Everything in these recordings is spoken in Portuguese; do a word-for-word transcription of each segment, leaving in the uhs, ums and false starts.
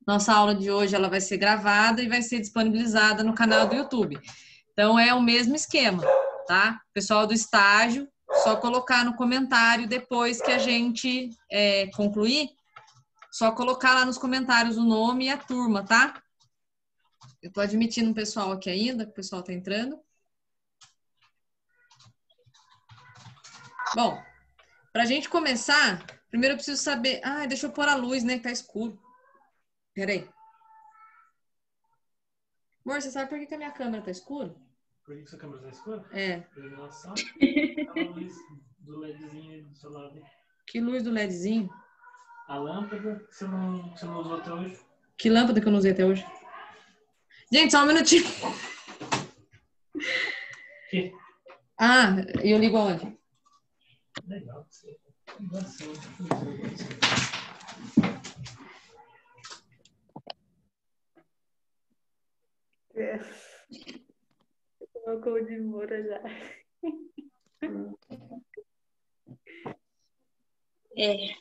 Nossa aula de hoje ela vai ser gravada e vai ser disponibilizada no canal do YouTube. Então, é o mesmo esquema, tá? Pessoal do estágio, só colocar no comentário depois que a gente é, concluir, só colocar lá nos comentários o nome e a turma, tá? Eu tô admitindo um pessoal aqui ainda, que o pessoal tá entrando. Bom, pra gente começar, primeiro eu preciso saber... Ah, deixa eu pôr a luz, né, que tá escuro. Peraí. Amor, você sabe por que que a minha câmera tá escura? Por que que sua câmera tá escura? É. Iluminação. A luz do LEDzinho do seu lado. Que luz do LEDzinho? A lâmpada que você não, que você não usou até hoje. Que lâmpada que eu não usei até hoje? Gente, só um minutinho. Que? Ah, e eu ligo aonde? Legal. É. Colocou de moura já. É.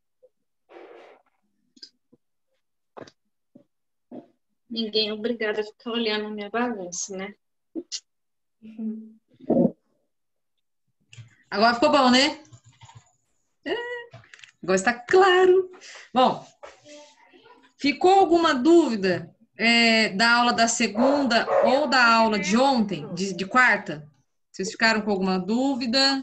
Ninguém é obrigado a ficar olhando a minha bagunça, né? Agora ficou bom, né? Agora está claro. Bom, ficou alguma dúvida é, da aula da segunda ou da aula de ontem, de, de quarta? Vocês ficaram com alguma dúvida?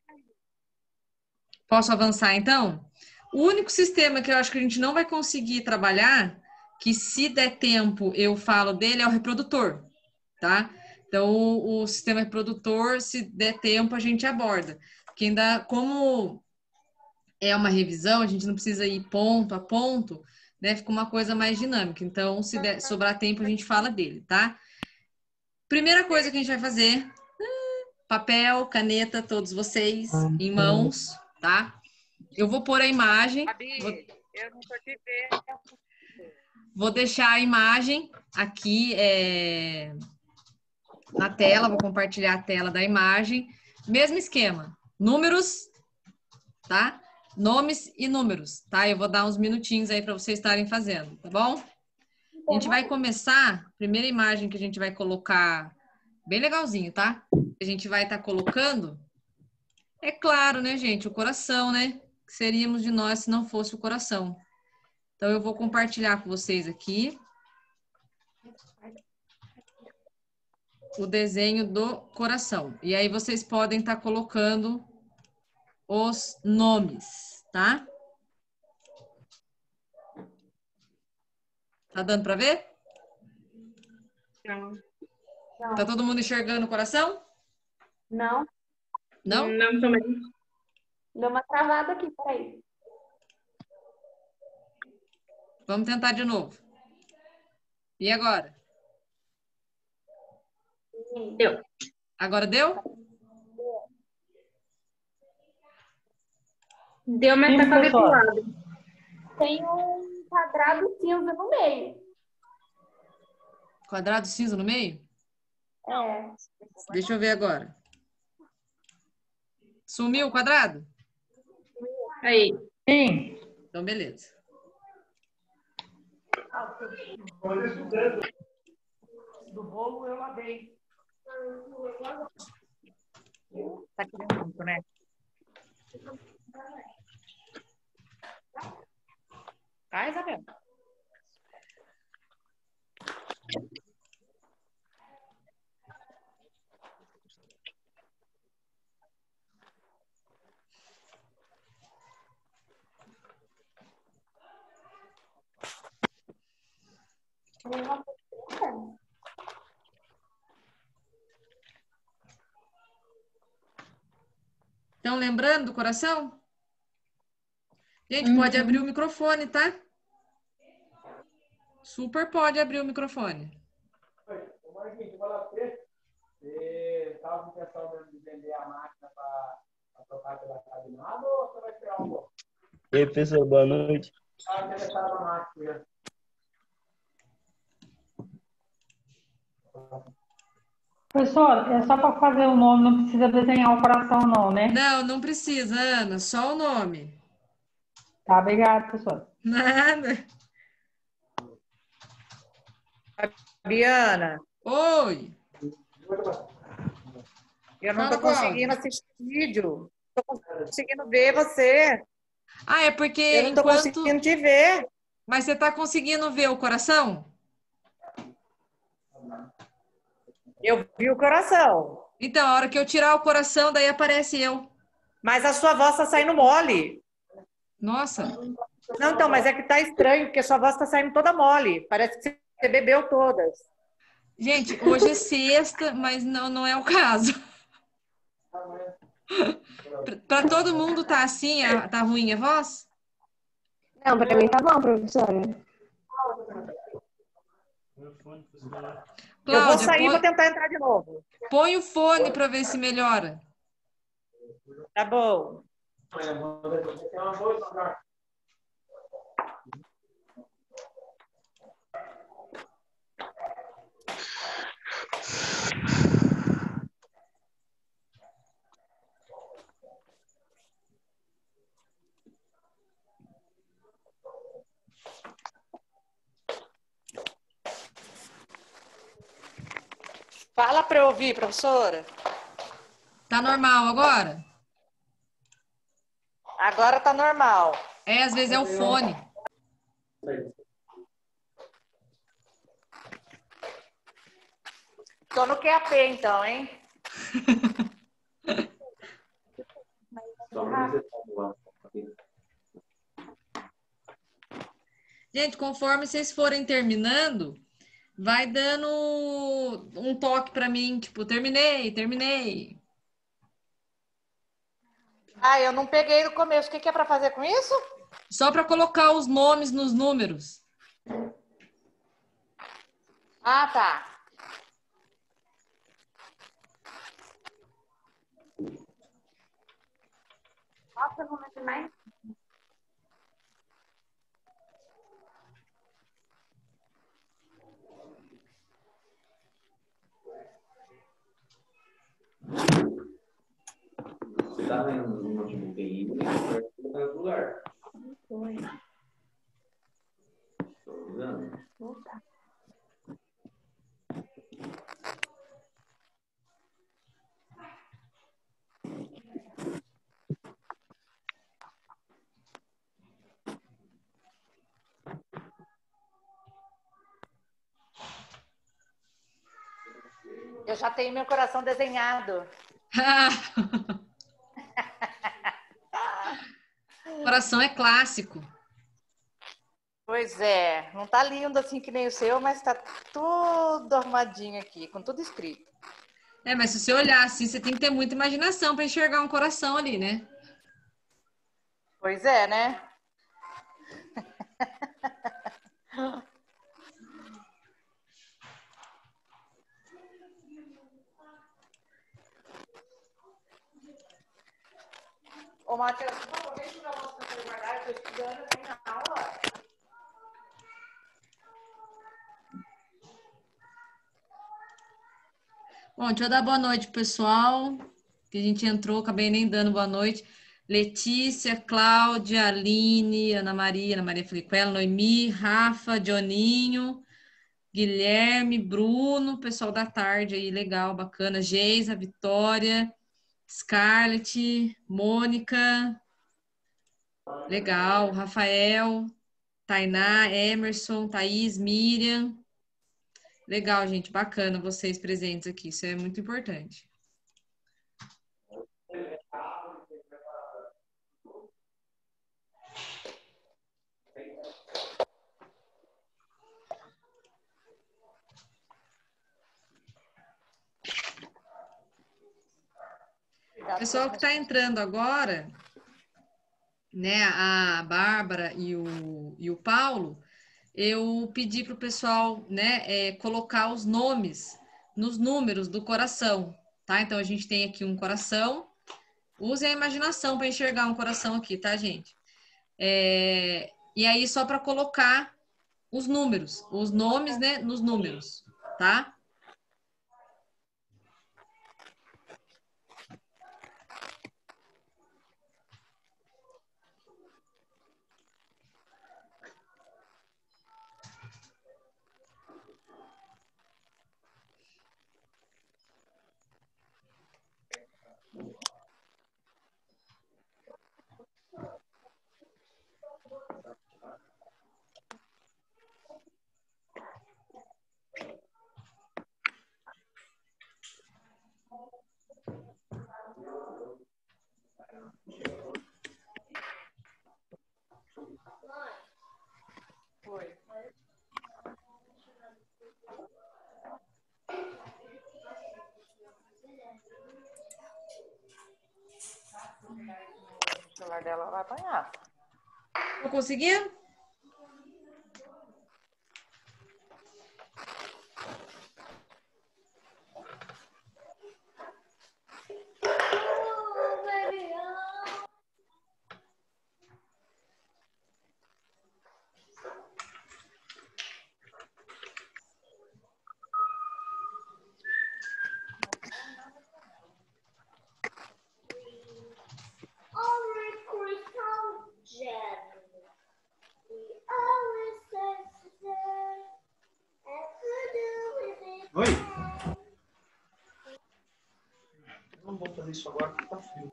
Posso avançar, então? O único sistema que eu acho que a gente não vai conseguir trabalhar, que se der tempo eu falo dele, é o reprodutor, tá? Então, o, o sistema reprodutor, se der tempo, a gente aborda. Porque ainda, como é uma revisão, a gente não precisa ir ponto a ponto, né? Fica uma coisa mais dinâmica. Então, se der, sobrar tempo, a gente fala dele, tá? Primeira coisa que a gente vai fazer, papel, caneta, todos vocês, em mãos, tá? Eu vou pôr a imagem. Vou... Eu não tô te vendo. Vou deixar a imagem aqui é, na tela, vou compartilhar a tela da imagem. Mesmo esquema, números, tá? Nomes e números, tá? Eu vou dar uns minutinhos aí para vocês estarem fazendo, tá bom? A gente vai começar, primeira imagem que a gente vai colocar, bem legalzinho, tá? A gente vai estar tá colocando, é claro, né, gente, o coração, né? Que seríamos de nós se não fosse o coração. Então, eu vou compartilhar com vocês aqui o desenho do coração. E aí, vocês podem estar tá colocando os nomes, tá? Tá dando para ver? Não. Tá todo mundo enxergando o coração? Não. Não? Não também. Deu uma travada aqui, peraí. Vamos tentar de novo. E agora? Deu. Agora deu? Deu, mas tá quadriculado. Tem um quadrado cinza no meio. Quadrado cinza no meio? É. Deixa eu ver agora. Sumiu o quadrado? Aí. Sim. Então, beleza. Do bolo eu lavei. Tá querendo muito, né? Tá, Isabel? Então, lembrando do coração? Gente, Uhum. pode abrir o microfone, tá? Super pode abrir o microfone. Ô, Marquinhos, eu vou falar pra você. Você estava pensando em vender a máquina para trocar pela cabinada ou você vai esperar um pouco? E aí, pessoal, boa noite. Estava interessado na máquina. Professor, é só para fazer o nome, não precisa desenhar o coração, não, né? Não, não precisa, Ana. Só o nome. Tá, obrigada, professor. Nada. Fabiana, Oi. eu não Fala, tô conseguindo Cláudia. assistir vídeo. Tô conseguindo ver você. Ah, é porque Eu não tô enquanto... conseguindo te ver. Mas você tá conseguindo ver o coração? Eu vi o coração. Então, a hora que eu tirar o coração, daí aparece eu. Mas a sua voz tá saindo mole. Nossa. Não, então, mas é que tá estranho, porque sua voz tá saindo toda mole. Parece que você bebeu todas. Gente, hoje é sexta, mas não, não é o caso. Para todo mundo tá assim, a- tá ruim a voz? Não, pra mim tá bom, professora. Eu vou Cláudia, sair e vou põe, tentar entrar de novo. põe o fone para ver se melhora. Tá bom. Fala para eu ouvir, professora. Tá normal agora? Agora tá normal. É, às vezes é o fone. Tô no Q A P então, hein? Gente, conforme vocês forem terminando, vai dando um toque para mim, tipo, terminei, terminei. Ah, eu não peguei no começo. O que que é para fazer com isso? Só para colocar os nomes nos números. Ah, tá. Nossa, não lembro mais. Você tá vendo no notebook aí, tem que colocar no lugar. Foi. Tô usando. Voltar. Eu já tenho meu coração desenhado. Coração é clássico. Pois é, não tá lindo assim que nem o seu, mas tá tudo arrumadinho aqui, com tudo escrito. É, mas se você olhar assim, você tem que ter muita imaginação para enxergar um coração ali, né? Pois é, né? Ô, Matheus, por favor, deixa eu tirar o nosso café devagar, eu tô estudando, eu tenho aula. Bom, deixa eu dar boa noite, pessoal. Que a gente entrou, acabei nem dando boa noite. Letícia, Cláudia, Aline, Ana Maria, Ana Maria falei com ela, Noemi, Rafa, Dioninho, Guilherme, Bruno, pessoal da tarde aí, legal, bacana. Geisa, Vitória, Scarlett, Mônica, legal. Rafael, Tainá, Emerson, Thaís, Miriam. Legal, gente, bacana vocês presentes aqui, isso é muito importante. Pessoal que está entrando agora, né, a Bárbara e o, e o Paulo, eu pedi para o pessoal, né, é, colocar os nomes nos números do coração, tá? Então, a gente tem aqui um coração. Usem a imaginação para enxergar um coração aqui, tá, gente? É, e aí, só para colocar os números, os nomes, né, nos números, tá? dela vai apanhar. Tô conseguindo? Oi? Não vou fazer isso agora porque tá frio.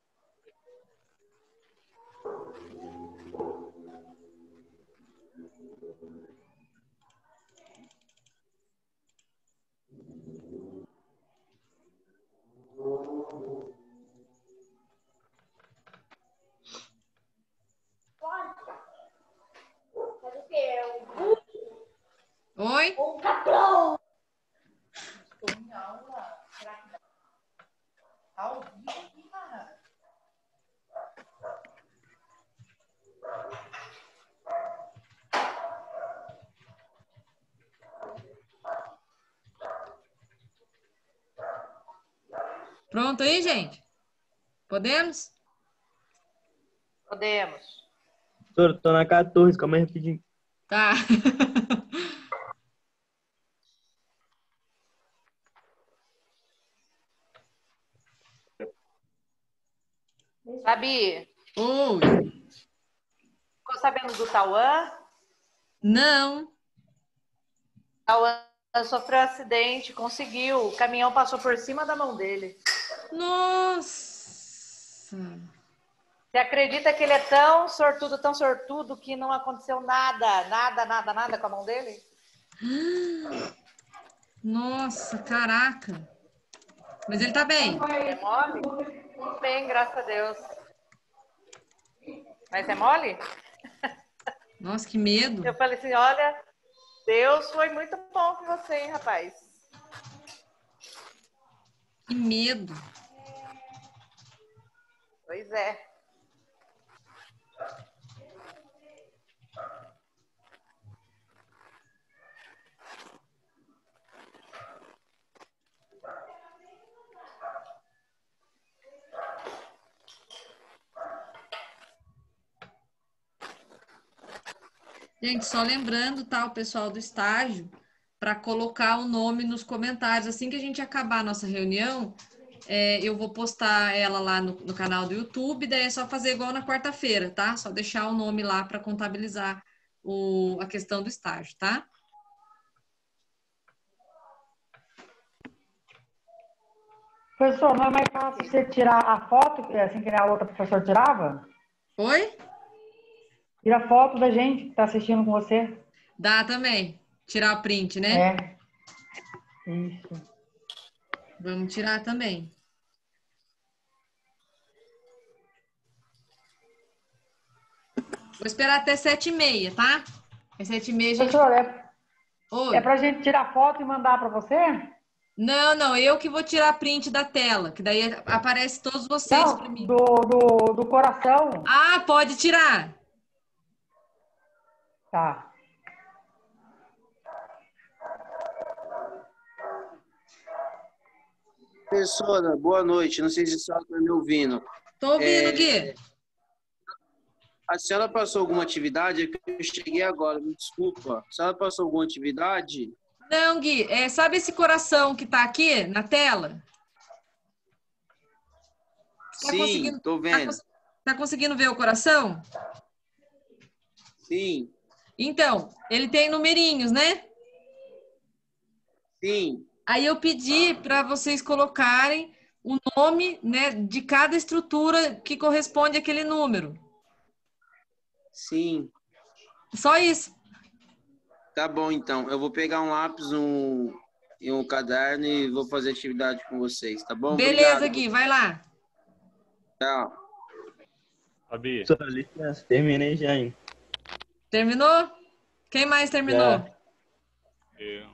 Oi? Estou em aula. Será que dá? Ao vivo aqui, cara. Pronto aí, gente? Podemos? Podemos. Doutor, tô na quatorze, calma aí rapidinho. Tá. Fabi, Oi. ficou sabendo do Tauã? Não. Tauã sofreu um acidente, conseguiu. O caminhão passou por cima da mão dele. Nossa. Você acredita que ele é tão sortudo, tão sortudo, que não aconteceu nada, nada, nada, nada com a mão dele? Nossa, caraca. Mas ele tá bem. É mole? Tudo bem, graças a Deus. Mas é mole? Nossa, que medo. Eu falei assim, olha, Deus foi muito bom com você, hein, rapaz? Que medo. Pois é. Gente, só lembrando, tá, o pessoal do estágio, para colocar o nome nos comentários. Assim que a gente acabar a nossa reunião, é, eu vou postar ela lá no, no canal do YouTube, daí é só fazer igual na quarta-feira, tá? Só deixar o nome lá para contabilizar o, a questão do estágio, tá? Professor, não é mais fácil você tirar a foto, assim que a outra professora tirava? Oi? Tira foto da gente que está assistindo com você. Dá também. Tirar o print, né? É. Isso. Vamos tirar também. Vou esperar até sete e meia, tá? É sete e meia, a gente... Professor, é, Oi. é para a gente tirar foto e mandar para você? Não, não, eu que vou tirar print da tela, que daí aparece todos vocês para Não, mim. do, do, do coração. Ah, pode tirar. Tá. Professora, boa noite. Não sei se a senhora está me ouvindo. Tô ouvindo, É, Gui. A senhora passou alguma atividade? É que eu cheguei agora, me desculpa. A senhora passou alguma atividade? Não, Gui, é, sabe esse coração que tá aqui na tela? Tá Sim, conseguindo, tô tá, vendo. cons- tá conseguindo ver o coração? Sim, Então, ele tem numerinhos, né? sim, Aí eu pedi para vocês colocarem o nome, né, de cada estrutura que corresponde àquele número. sim. Só isso. Tá bom, então. Eu vou pegar um lápis um, e um caderno e vou fazer atividade com vocês, tá bom? Beleza, Obrigado. Gui, vai lá. Tchau. Fabi. Só licença, terminei já, hein? Terminou? Quem mais terminou? Já. Eu.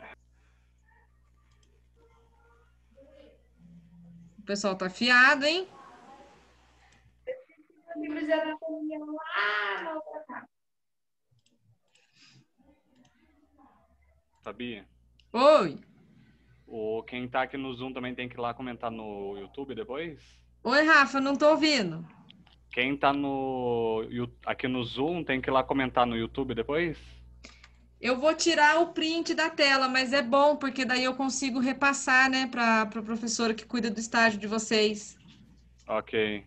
O pessoal tá afiado, hein? livros de anatomia lá na outra casa. Sabia? Oi. O, quem tá aqui no Zoom também tem que ir lá comentar no YouTube depois? Oi, Rafa, não tô ouvindo. Quem tá no, aqui no Zoom tem que ir lá comentar no YouTube depois? Eu vou tirar o print da tela, mas é bom, porque daí eu consigo repassar, né, para a pro professora que cuida do estágio de vocês. Ok.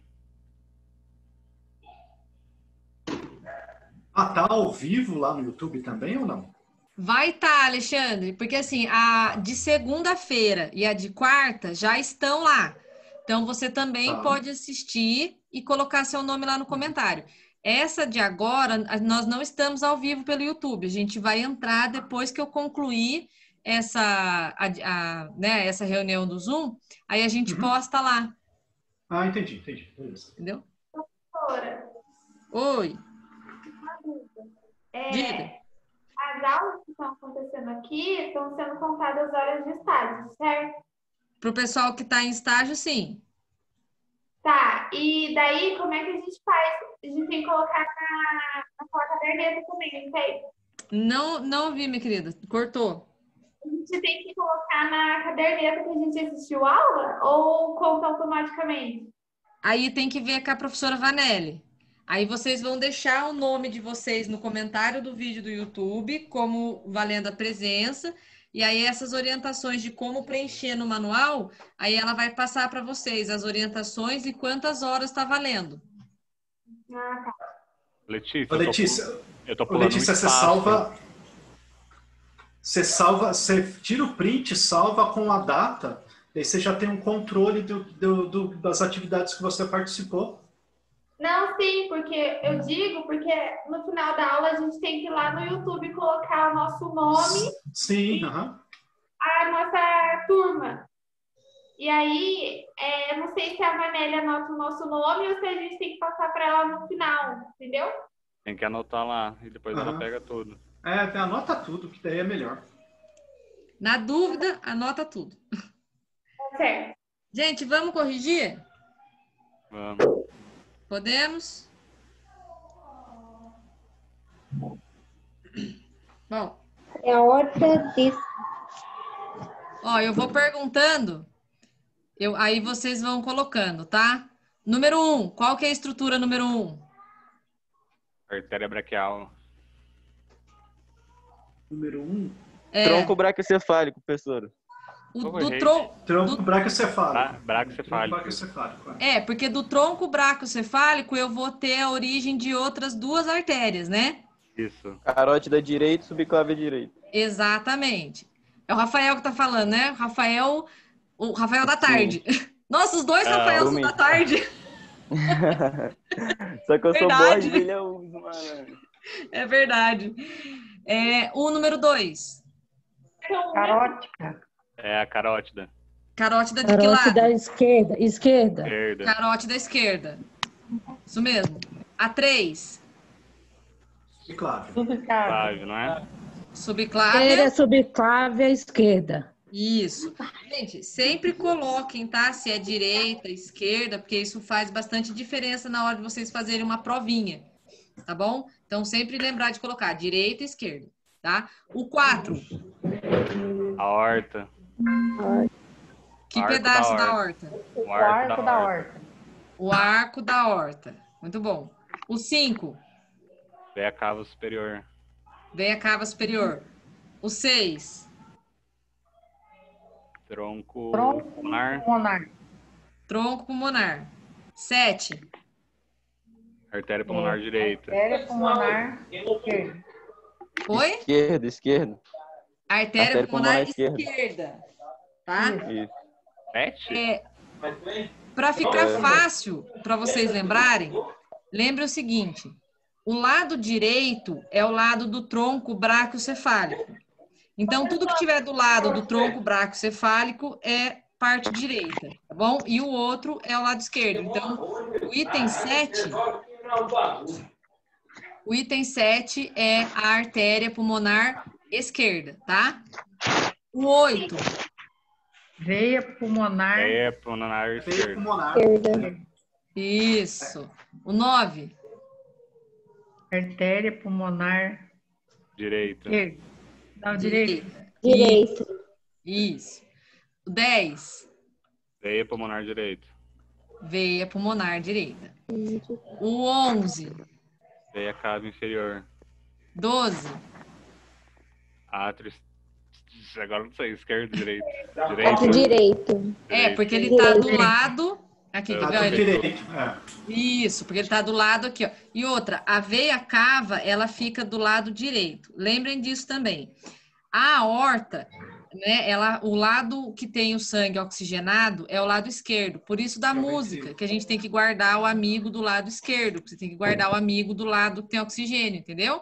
Ah, tá ao vivo lá no YouTube também ou não? Vai estar, Alexandre, porque assim, a de segunda-feira e a de quarta já estão lá. Então, você também Tá. pode assistir e colocar seu nome lá no comentário. Essa de agora, nós não estamos ao vivo pelo YouTube. A gente vai entrar depois que eu concluir essa, a, a, né, essa reunião do Zoom, aí a gente Uhum. posta lá. Ah, entendi, entendi. Beleza. Entendeu? Professora, Oi. uma dúvida. É, Diga. as aulas que estão acontecendo aqui estão sendo contadas as horas de estágio, certo? Para o pessoal que está em estágio, sim. Tá, e daí como é que a gente faz? A gente tem que colocar na, naquela caderneta também, não tem? Não, não vi, minha querida. Cortou. A gente tem que colocar na caderneta que a gente assistiu aula ou conta automaticamente? Aí tem que ver com a professora Vanelli. Aí vocês vão deixar o nome de vocês no comentário do vídeo do YouTube, como valendo a presença. E aí essas orientações de como preencher no manual, aí ela vai passar para vocês as orientações e quantas horas está valendo. Ah, tá. Letícia, Ô, Letícia, eu tô, eu tô ô, pulando Letícia, um você espaço. salva, você salva, você tira o print, salva com a data, daí você já tem um controle do, do, do, das atividades que você participou. Não, sim, porque eu digo, porque no final da aula a gente tem que ir lá no YouTube colocar o nosso nome Sim, e aham. a nossa turma. E aí, é, eu não sei se a Vanélia anota o nosso nome ou se a gente tem que passar para ela no final, entendeu? Tem que anotar lá e depois ela Aham. pega tudo. É, anota tudo, que daí é melhor. Na dúvida, anota tudo. Tá certo. Gente, vamos corrigir? Vamos. Podemos? Bom. É a horta de... Ó, eu vou perguntando, eu, aí vocês vão colocando, tá? Número um, qual que é a estrutura número um? Artéria braquial. Número um. É. Tronco braquiocefálico, professor. O, do tronco... Tronco braquiocefálico. Braquiocefálico. Braquiocefálico, É, porque do tronco braquiocefálico eu vou ter a origem de outras duas artérias, né? Isso. Carótida direito, subclávia direito. Exatamente. É o Rafael que tá falando, né? O Rafael, o Rafael da tarde. Nossa, os dois Ah, Rafael são dormi. da tarde. Só que eu sou Verdade. boa, ele é o mano. É verdade. É, o número dois. Carótica. É a carótida. Carótida de que lado? Carótida esquerda, esquerda. Esquerda. Carótida esquerda. Isso mesmo. A três. Subclávia. Subclávia, não é? Subclávia. Esquerda, subclávia, esquerda. Isso. Gente, sempre coloquem, tá? Se é direita, esquerda, porque isso faz bastante diferença na hora de vocês fazerem uma provinha. Tá bom? Então, sempre lembrar de colocar direita e esquerda, tá? O quatro. A horta. Que Arco pedaço da da horta. horta? O arco da horta. O arco da horta. Muito bom. O cinco. Veia cava superior. Veia cava superior. O seis. Tronco, Tronco pulmonar. pulmonar. Tronco pulmonar. Sete. Artéria pulmonar direita. Artéria pulmonar esquerda. Oi? Esquerda, esquerda. Artéria, Artéria pulmonar, pulmonar esquerda. esquerda. Tá? Isso. Sete? É, para ficar fácil para vocês lembrarem, lembre o seguinte: o lado direito é o lado do tronco braquiocefálico. Então, tudo que tiver do lado do tronco braquiocefálico é parte direita, tá bom? E o outro é o lado esquerdo. Então, o item sete, o item sete é a artéria pulmonar esquerda, tá? O oito. Veia pulmonar. Veia pulmonar esquerda. Pulmonar. Isso. O nove. Artéria pulmonar Direita. esquerda. Não, direita. Direito. Isso. O dez. Veia pulmonar direita. Veia pulmonar direita. O onze. Veia cava inferior. doze. Átrio. Agora não sei, esquerda, direita. Átrio direito. É, porque ele tá do lado. Aqui, Átrio quer ver? Ele- direito. É. Isso, porque ele tá do lado aqui, ó. E outra, a veia cava, ela fica do lado direito. Lembrem disso também. A aorta, né, ela, o lado que tem o sangue oxigenado é o lado esquerdo. Por isso da música, que a gente tem que guardar o amigo do lado esquerdo. Você tem que guardar o amigo do lado que tem oxigênio, entendeu?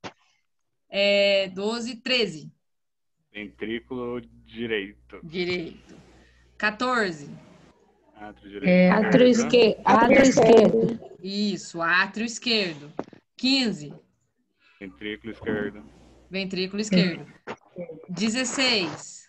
É, doze, treze. Ventrículo direito. Direito. quatorze. Átrio direito. É, átrio esquerdo. Átrio esquerdo. Isso, átrio esquerdo. quinze. Ventrículo esquerdo. Ventrículo esquerdo. dezesseis.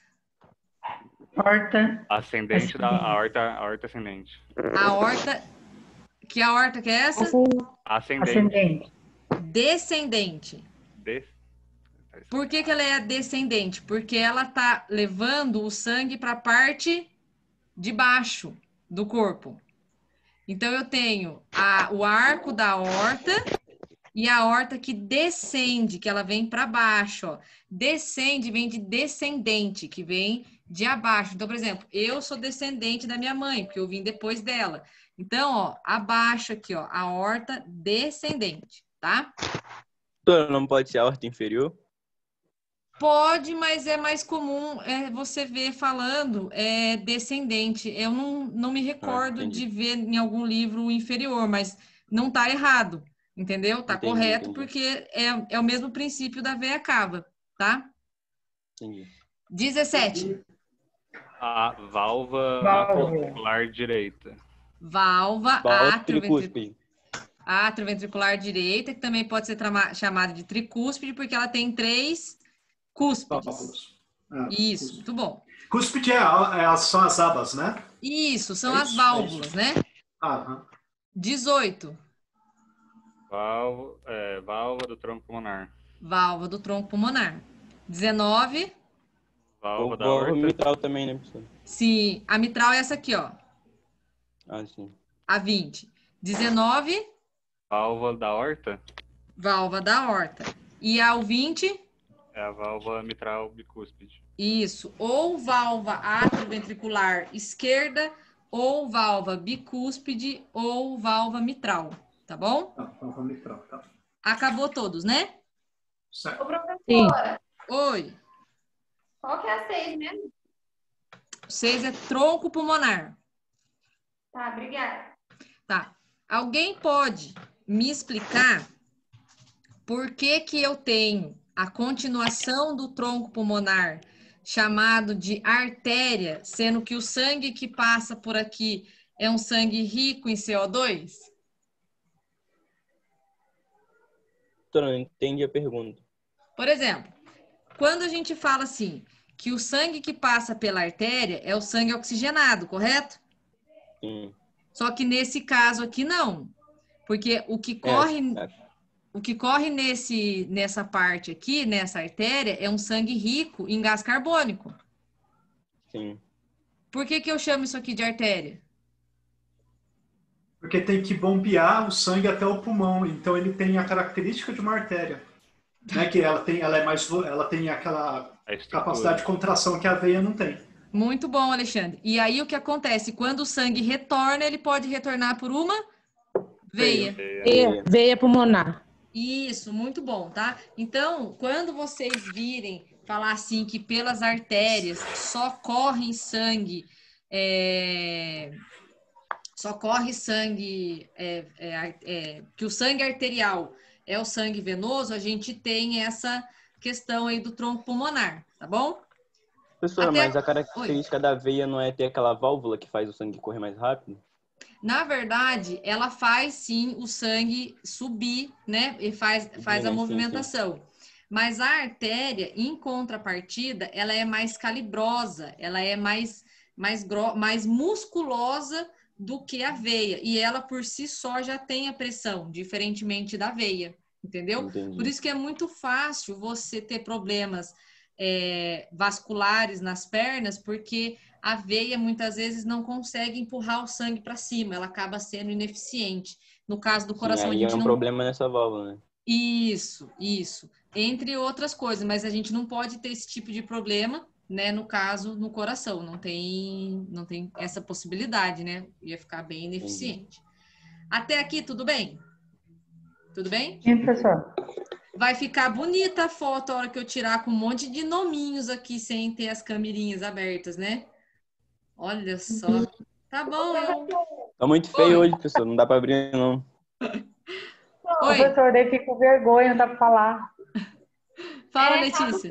Horta. Ascendente da aorta, aorta ascendente. A horta. Que a horta que é essa? Ascendente. Ascendente. Descendente. Des... Por que que ela é descendente? Porque ela tá levando o sangue para a parte de baixo do corpo. Então, eu tenho a, o arco da aorta e a aorta que descende, que ela vem para baixo, ó. Descende vem de descendente, que vem de abaixo. Então, por exemplo, eu sou descendente da minha mãe, porque eu vim depois dela. Então, ó, abaixo aqui, ó, a aorta descendente, tá? Doutora, não pode ser a aorta inferior? Pode, mas é mais comum é, você ver falando é, descendente. Eu não, não me recordo Ah, entendi. de ver em algum livro inferior, mas não tá errado, entendeu? Tá Entendi, correto, entendi. porque é, é o mesmo princípio da veia cava, tá? Entendi. dezessete. A válvula Válvula. ventricular direita. Válvula Válvula atrioventricular. tricúspide. Atrioventricular direita, que também pode ser trama- chamada de tricúspide, porque ela tem três cúspides. Válvulas. Ah, Isso, muito bom. Cúspide é, a- é, são as abas, né? Isso, são É as isso, é válvulas, isso. né? Ah, aham. dezoito. Válvula, é, válvula do tronco pulmonar. Válvula do tronco pulmonar. dezenove. Válvula O da válvula aorta. mitral também, né, professor? Sim, a mitral é essa aqui, ó. Ah, sim. A vinte. dezenove, Válvula da aorta válvula da aorta. E ao vinte, é a válvula mitral bicúspide. isso. Ou válvula atrioventricular esquerda, ou válvula bicúspide, ou válvula mitral. Tá bom? Tá, válvula mitral, tá. Acabou todos, né? Certo. Ô, professora, Oi. qual que é a seis mesmo? Seis é tronco pulmonar. Tá, obrigada. Tá. Alguém pode me explicar por que que eu tenho a continuação do tronco pulmonar chamado de artéria, sendo que o sangue que passa por aqui é um sangue rico em C O dois? Doutora, não entendi a pergunta. Por exemplo, quando a gente fala assim, que o sangue que passa pela artéria é o sangue oxigenado, correto? Sim. Só que nesse caso aqui não. Porque o que corre, É, é. o que corre nesse, nessa parte aqui, nessa artéria, é um sangue rico em gás carbônico. Sim. Por que que eu chamo isso aqui de artéria? Porque tem que bombear o sangue até o pulmão. Então ele tem a característica de uma artéria. Né? Que ela tem, ela é mais, vo- ela tem aquela A estrutura. capacidade de contração que a veia não tem. Muito bom, Alexandre. E aí o que acontece? Quando o sangue retorna, ele pode retornar por uma veia. Veia, veia pulmonar. Isso, muito bom, tá? Então, quando vocês virem falar assim que pelas artérias só corre sangue, é, só corre sangue, é, é, é, que o sangue arterial é o sangue venoso, a gente tem essa questão aí do tronco pulmonar, tá bom? Professora, Até- mas a característica da veia não é ter aquela válvula que faz o sangue correr mais rápido? Na verdade, ela faz sim o sangue subir, né? E faz, faz a Sim, sim, movimentação. Mas a artéria, em contrapartida, ela é mais calibrosa, ela é mais, mais, gro- mais musculosa do que a aveia. E ela, por si só, já tem a pressão, diferentemente da aveia. Entendeu? Entendi. Por isso que é muito fácil você ter problemas é, vasculares nas pernas, porque a veia muitas vezes não consegue empurrar o sangue para cima, ela acaba sendo ineficiente. No caso do Sim, coração, a aí é gente um não... problema nessa válvula, né? Isso, isso. Entre outras coisas, mas a gente não pode ter esse tipo de problema, né? No caso, no coração, não tem, não tem essa possibilidade, né? Ia ficar bem ineficiente. Até aqui, tudo bem? Tudo bem? Sim, professor. Vai ficar bonita a foto a hora que eu tirar com um monte de nominhos aqui, sem ter as câmerinhas abertas, né? Olha só. Tá bom, eu... Tá muito feio Oi. hoje, professor. Não dá pra abrir, não. Não, Oi. professor, daí fica com vergonha, não dá pra falar. Fala, É, Letícia.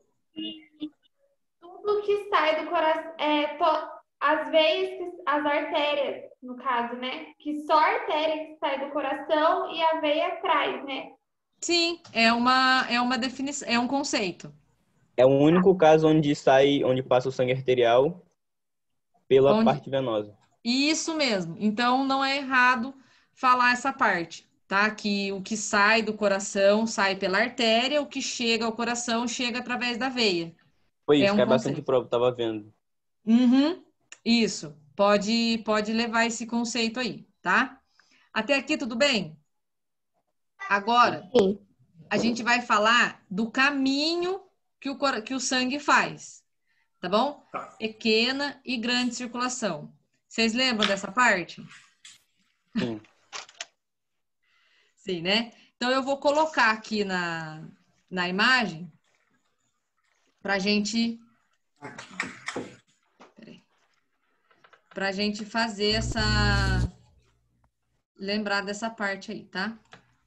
Tudo que sai do coração, é, to, as veias, que- as artérias, no caso, né? Que só a artéria que sai do coração e a veia atrás, né? Sim, é uma, é uma definição, é um conceito. É o único caso onde sai, onde passa o sangue arterial pela Onde- parte venosa. Isso mesmo. Então, não é errado falar essa parte, tá? Que o que sai do coração sai pela artéria, o que chega ao coração chega através da veia. Foi É isso, um cai bastante conceito. prova, tava vendo. Uhum, isso. Pode, pode levar esse conceito aí, tá? Até aqui, tudo bem? Agora, Sim. a gente vai falar do caminho que o, cora- que o sangue faz, tá bom? Pequena e grande circulação. Vocês lembram dessa parte? Sim. Sim, né? Então, eu vou colocar aqui na, na imagem pra gente... Peraí. Pra gente fazer essa... Lembrar dessa parte aí, tá?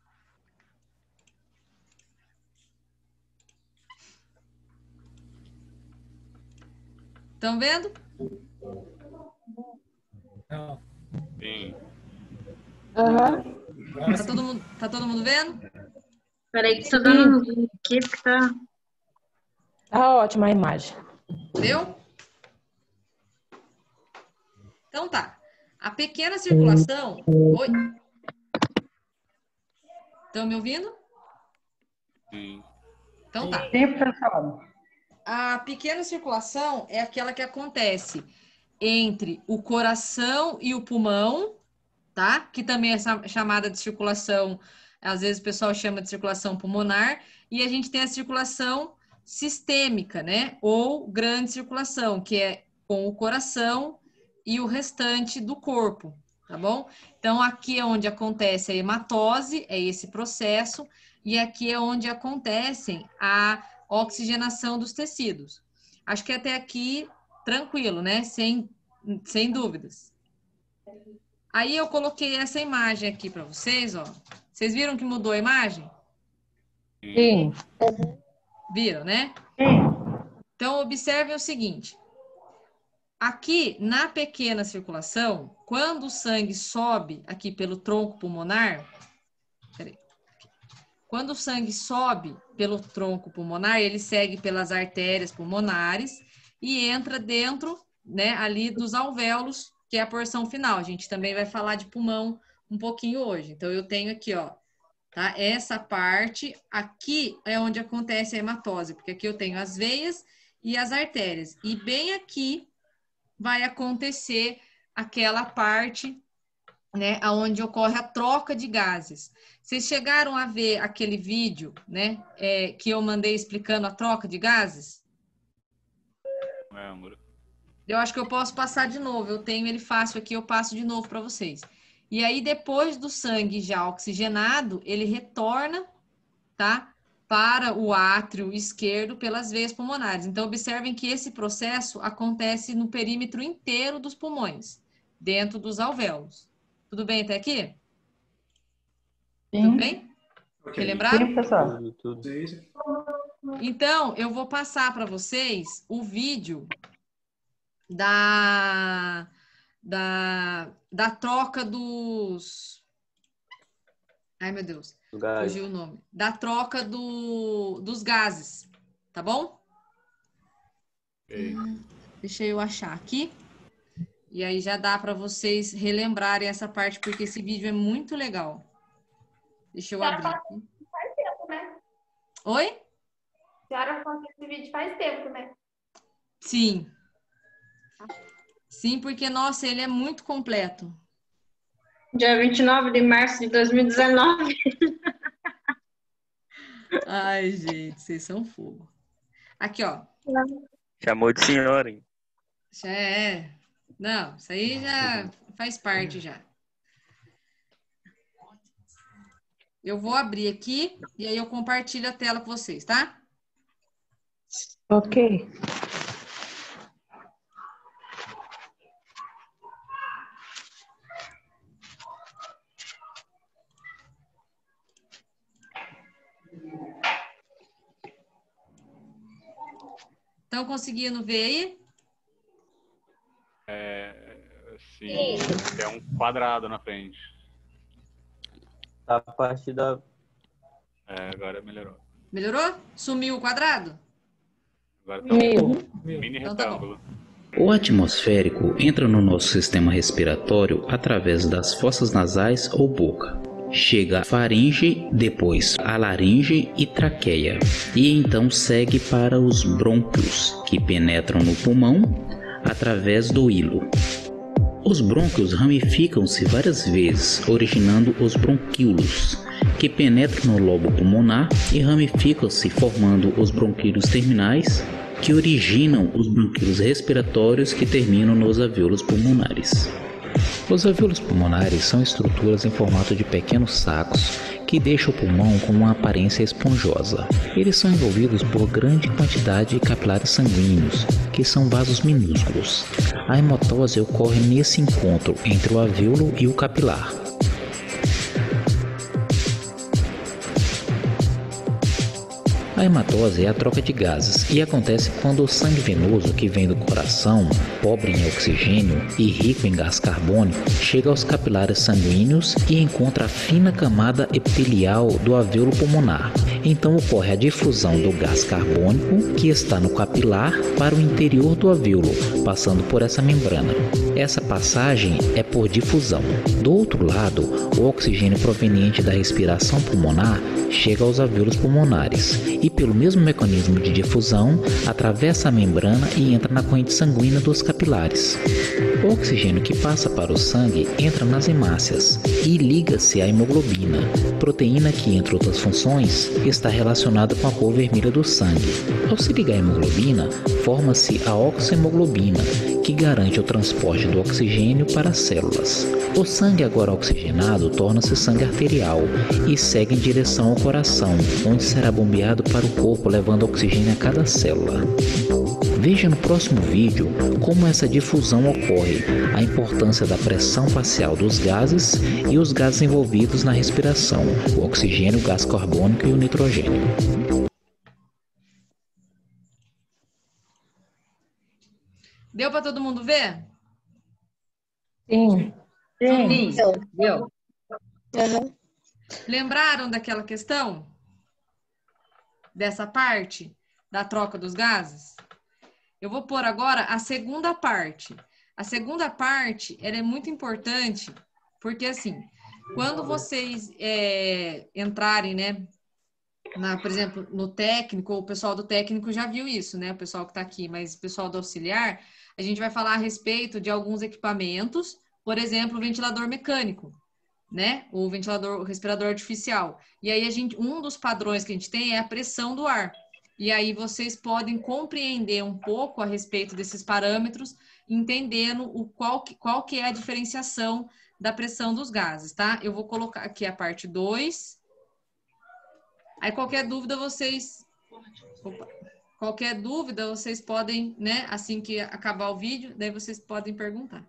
Estão vendo? Sim. Aham. Tá todo mundo, tá todo mundo vendo? Peraí que tá dando um que tá... Tá ótima a imagem. Deu? Então tá. A pequena circulação... Oi? Estão me ouvindo? Sim. Então tá. Sim, professor. A pequena circulação é aquela que acontece entre o coração e o pulmão, tá? Que também é cha- chamada de circulação, às vezes o pessoal chama de circulação pulmonar, e a gente tem a circulação sistêmica, né? Ou grande circulação, que é com o coração e o restante do corpo, tá bom? Então, aqui é onde acontece a hematose, é esse processo, e aqui é onde acontecem a oxigenação dos tecidos. Acho que até aqui tranquilo, né? Sem, sem dúvidas. Aí eu coloquei essa imagem aqui para vocês, ó. Vocês viram que mudou a imagem? Sim. Viram, né? Sim. Então, observem o seguinte. Aqui, na pequena circulação, quando o sangue sobe aqui pelo tronco pulmonar, peraí. Quando o sangue sobe pelo tronco pulmonar, ele segue pelas artérias pulmonares e entra dentro, né, ali dos alvéolos, que é a porção final. A gente também vai falar de pulmão um pouquinho hoje. Então, eu tenho aqui, ó, tá? Essa parte aqui é onde acontece a hematose, porque aqui eu tenho as veias e as artérias. E bem aqui vai acontecer aquela parte, né, onde ocorre a troca de gases. Vocês chegaram a ver aquele vídeo, né, é, que eu mandei explicando a troca de gases? Lembro. Eu acho que eu posso passar de novo. Eu tenho ele fácil aqui, eu passo de novo para vocês. E aí, depois do sangue já oxigenado, ele retorna, tá? Para o átrio esquerdo pelas veias pulmonares. Então, observem que esse processo acontece no perímetro inteiro dos pulmões, dentro dos alvéolos. Tudo bem até aqui? Sim. Tudo bem? Ok. Relembraram? Sim, professor. Tudo, tudo. Sim, sim. Então, eu vou passar para vocês o vídeo da, da, da troca dos... Ai, meu Deus. Gás. Fugiu o nome. Da troca do, dos gases, tá bom? Ok. Deixa eu achar aqui. E aí já dá para vocês relembrarem essa parte, porque esse vídeo é muito legal. Deixa eu abrir aqui. Faz tempo, né? Oi? A senhora faz esse vídeo faz tempo, né? Sim. Sim, porque, nossa, ele é muito completo. Dia vinte e nove de março de dois mil e dezenove. Ai, gente, vocês são fogo. Aqui, ó. Chamou de senhora, hein? Já é. Não, isso aí já faz parte já. Eu vou abrir aqui e aí eu compartilho a tela com vocês, tá? Ok. Estão conseguindo ver aí? É, sim, tem um quadrado na frente. A partir da... É, agora melhorou. Melhorou? Sumiu o quadrado? Agora tá um mini Então tá bom. retângulo. O atmosférico entra no nosso sistema respiratório através das fossas nasais ou boca. Chega à faringe, depois à laringe e traqueia, e então segue para os brônquios, que penetram no pulmão através do hilo. Os brônquios ramificam-se várias vezes, originando os bronquíolos, que penetram no lobo pulmonar e ramificam-se formando os bronquíolos terminais, que originam os bronquíolos respiratórios que terminam nos alvéolos pulmonares. Os alvéolos pulmonares são estruturas em formato de pequenos sacos que deixam o pulmão com uma aparência esponjosa. Eles são envolvidos por grande quantidade de capilares sanguíneos, que são vasos minúsculos. A hematose ocorre nesse encontro entre o alvéolo e o capilar. A hematose é a troca de gases e acontece quando o sangue venoso que vem do coração, pobre em oxigênio e rico em gás carbônico, chega aos capilares sanguíneos e encontra a fina camada epitelial do alvéolo pulmonar. Então ocorre a difusão do gás carbônico que está no capilar para o interior do alvéolo, passando por essa membrana. Essa passagem é por difusão. Do outro lado, o oxigênio proveniente da respiração pulmonar chega aos alvéolos pulmonares e, pelo mesmo mecanismo de difusão, atravessa a membrana e entra na corrente sanguínea dos capilares. O oxigênio que passa para o sangue entra nas hemácias e liga-se à hemoglobina, proteína que, entre outras funções, está relacionada com a cor vermelha do sangue. Ao se ligar à hemoglobina, forma-se a oxohemoglobina, que garante o transporte do oxigênio para as células. O sangue agora oxigenado torna-se sangue arterial e segue em direção ao coração, onde será bombeado para o corpo levando oxigênio a cada célula. Veja no próximo vídeo como essa difusão ocorre, a importância da pressão facial dos gases e os gases envolvidos na respiração, o oxigênio, o gás carbônico e o nitrogênio. Deu para todo mundo ver? Sim. Sim. Deu. Uhum. Lembraram daquela questão? Dessa parte da troca dos gases? Eu vou pôr agora a segunda parte. A segunda parte, ela é muito importante, porque assim, quando vocês é, entrarem, né, na, por exemplo, no técnico, o pessoal do técnico já viu isso, né, o pessoal que está aqui, mas o pessoal do auxiliar, a gente vai falar a respeito de alguns equipamentos, por exemplo, o ventilador mecânico, né, o ventilador, o respirador artificial. E aí a gente, um dos padrões que a gente tem é a pressão do ar. E aí vocês podem compreender um pouco a respeito desses parâmetros, entendendo o qual, que, qual que é a diferenciação da pressão dos gases, tá? Eu vou colocar aqui a parte dois. Aí qualquer dúvida vocês... Opa, qualquer dúvida vocês podem, né? Assim que acabar o vídeo, daí vocês podem perguntar.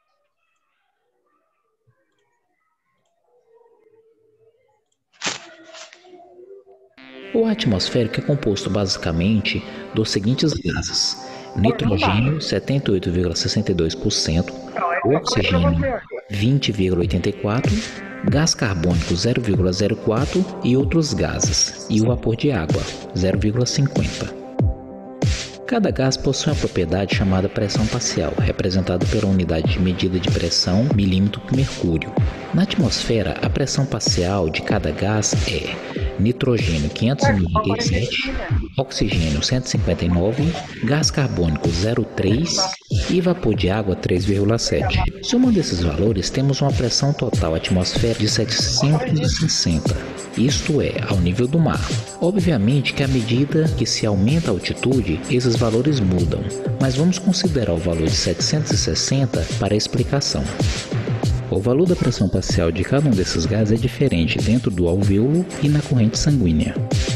O atmosférico é composto basicamente dos seguintes gases: nitrogênio setenta e oito vírgula sessenta e dois por cento, oxigênio vinte vírgula oitenta e quatro por cento, gás carbônico zero vírgula zero quatro por cento e outros gases, e o vapor de água zero vírgula cinquenta por cento. Cada gás possui uma propriedade chamada pressão parcial, representada pela unidade de medida de pressão milímetro por mercúrio. Na atmosfera, a pressão parcial de cada gás é nitrogênio quinhentos noventa e sete, oxigênio cento e cinquenta e nove, gás carbônico zero vírgula três e vapor de água três vírgula sete. Somando esses valores, temos uma pressão total atmosférica de setecentos e sessenta, isto é, ao nível do mar. Obviamente que à medida que se aumenta a altitude, esses valores mudam, mas vamos considerar o valor de setecentos e sessenta para a explicação. O valor da pressão parcial de cada um desses gases é diferente dentro do alvéolo e na corrente sanguínea.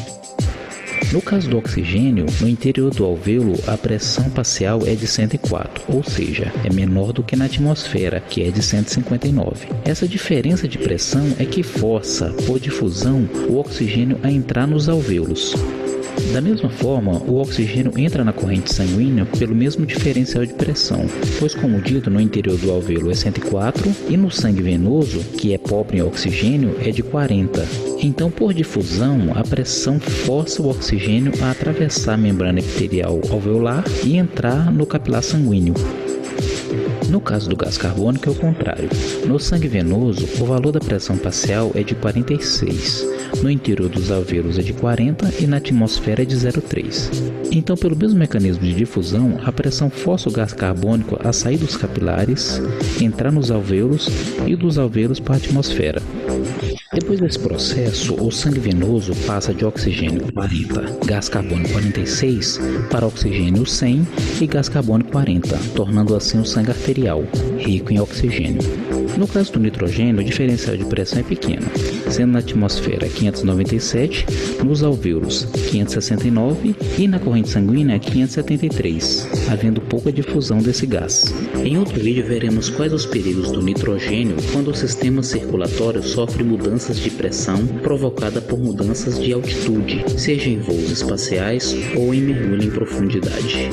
No caso do oxigênio, no interior do alvéolo a pressão parcial é de cento e quatro, ou seja, é menor do que na atmosfera, que é de cento e cinquenta e nove. Essa diferença de pressão é que força, por difusão, o oxigênio a entrar nos alvéolos. Da mesma forma, o oxigênio entra na corrente sanguínea pelo mesmo diferencial de pressão, pois, como dito, no interior do alvéolo é cento e quatro e no sangue venoso, que é pobre em oxigênio, é de quarenta. Então, por difusão, a pressão força o oxigênio a atravessar a membrana epitelial alveolar e entrar no capilar sanguíneo. No caso do gás carbônico é o contrário. No sangue venoso, o valor da pressão parcial é de quarenta e seis, no interior dos alvéolos é de quarenta e na atmosfera é de zero vírgula três. Então, pelo mesmo mecanismo de difusão, a pressão força o gás carbônico a sair dos capilares, entrar nos alvéolos e dos alvéolos para a atmosfera. Depois desse processo, o sangue venoso passa de oxigênio quarenta, gás carbônico quarenta e seis, para oxigênio cem e gás carbônico quarenta, tornando assim o sangue arterial, rico em oxigênio. No caso do nitrogênio, o diferencial de pressão é pequeno, sendo na atmosfera quinhentos e noventa e sete, nos alvéolos quinhentos e sessenta e nove e na corrente sanguínea quinhentos e setenta e três, havendo pouca difusão desse gás. Em outro vídeo veremos quais os perigos do nitrogênio quando o sistema circulatório sofre mudanças de pressão provocada por mudanças de altitude, seja em voos espaciais ou em mergulho em profundidade.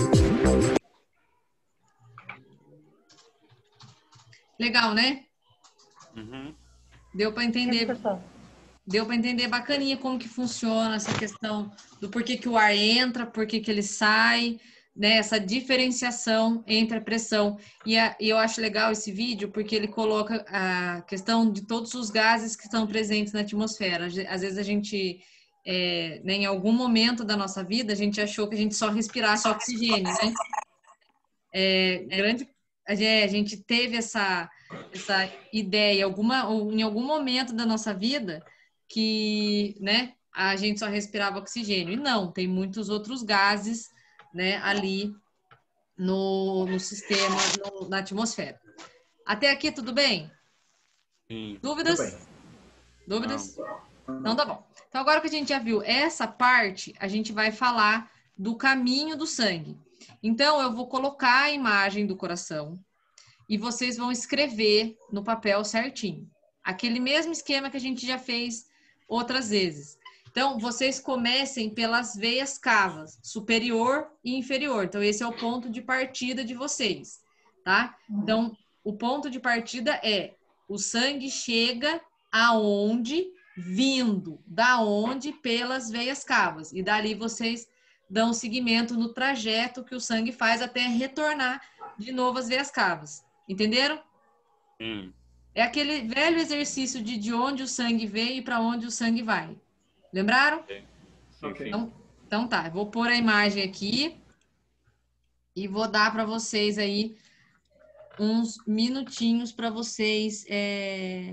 Legal, né? Uhum. Deu para entender. Deu para entender bacaninha como que funciona essa questão do porquê que o ar entra, porquê que ele sai, né? Essa diferenciação entre a pressão. E, a, e eu acho legal esse vídeo porque ele coloca a questão de todos os gases que estão presentes na atmosfera. Às vezes a gente, é, né, em algum momento da nossa vida, a gente achou que a gente só respirasse oxigênio, né? É, grande, a gente teve essa, essa ideia alguma, em algum momento da nossa vida que, né, a gente só respirava oxigênio. E não, tem muitos outros gases, né, ali no, no sistema, no, na atmosfera. Até aqui, tudo bem? Sim. Dúvidas? Tudo bem. Dúvidas? Não. Então tá bom. Então agora que a gente já viu essa parte, a gente vai falar do caminho do sangue. Então eu vou colocar a imagem do coração e vocês vão escrever no papel certinho. Aquele mesmo esquema que a gente já fez outras vezes. Então, vocês comecem pelas veias cavas, superior e inferior. Então, esse é o ponto de partida de vocês, tá? Então, o ponto de partida é o sangue chega aonde? Vindo. Da onde? Pelas veias cavas. E dali vocês dão seguimento no trajeto que o sangue faz até retornar de novo às veias cavas. Entenderam? Hum. É aquele velho exercício de de onde o sangue veio e para onde o sangue vai. Lembraram? Sim, sim. Então, então tá, eu vou pôr a imagem aqui e vou dar para vocês aí uns minutinhos para vocês é,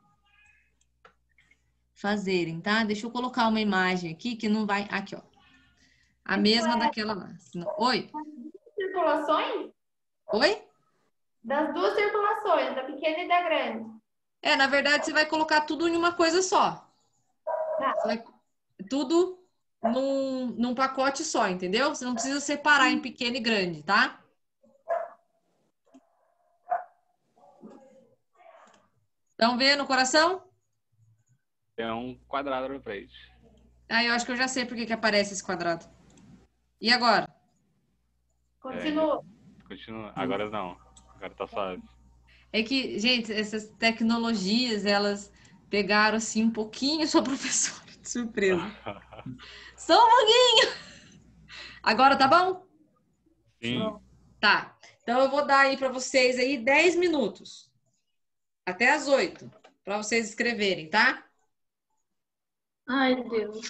fazerem, tá? Deixa eu colocar uma imagem aqui que não vai... Aqui, ó. A mesma daquela lá. Oi? Circulações? Oi? Das duas circulações, da pequena e da grande. É, na verdade, você vai colocar tudo em uma coisa só. Você vai, tudo num, num pacote só, entendeu? Você não precisa separar em pequeno e grande, tá? Estão vendo o coração? Tem um quadrado na frente. Ah, eu acho que eu já sei por que que aparece esse quadrado. E agora? Continua. É, continua. Agora não. Agora tá suave. É que, gente, essas tecnologias, elas pegaram, assim, um pouquinho sua professora de surpresa. Só um pouquinho! Agora tá bom? Sim. Tá. Então eu vou dar aí para vocês aí dez minutos. Até as oito, para vocês escreverem, tá? Ai, Deus.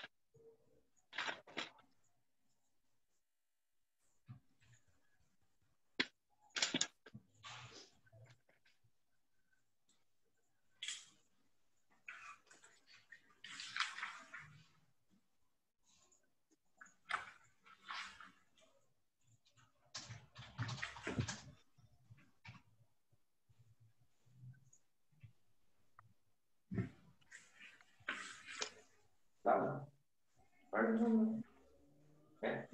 Tá. Pode não. É.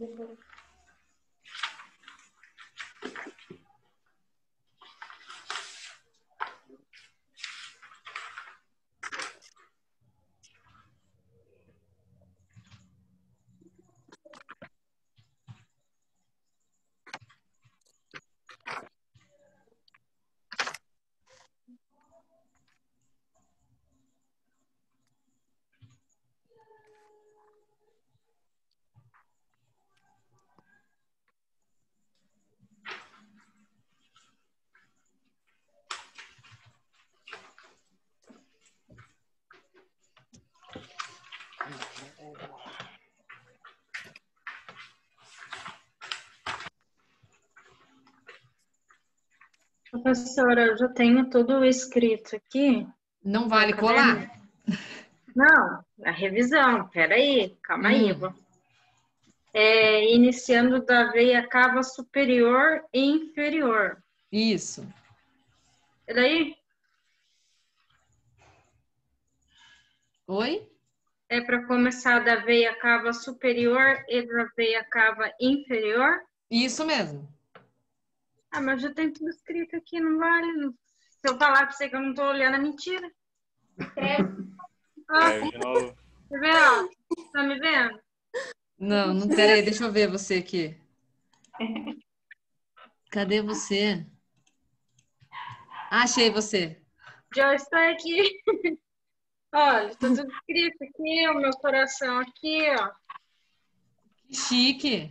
Professora, eu já tenho tudo escrito aqui. Não vale colar? Não, a revisão. Peraí, calma aí. Hum. Vou... É, iniciando da veia cava superior e inferior. Isso. Peraí. Oi? É para começar da veia cava superior e da veia cava inferior? Isso mesmo. Ah, mas já tem tudo escrito aqui, não vale. Se eu falar para você que eu não estou olhando, é mentira. Ah, É, de novo. tá vendo? Tá me vendo? Não, não, peraí, deixa eu ver você aqui. Cadê você? Achei você. Já está aqui. Olha, tá tudo escrito aqui, o meu coração aqui, ó. Que chique.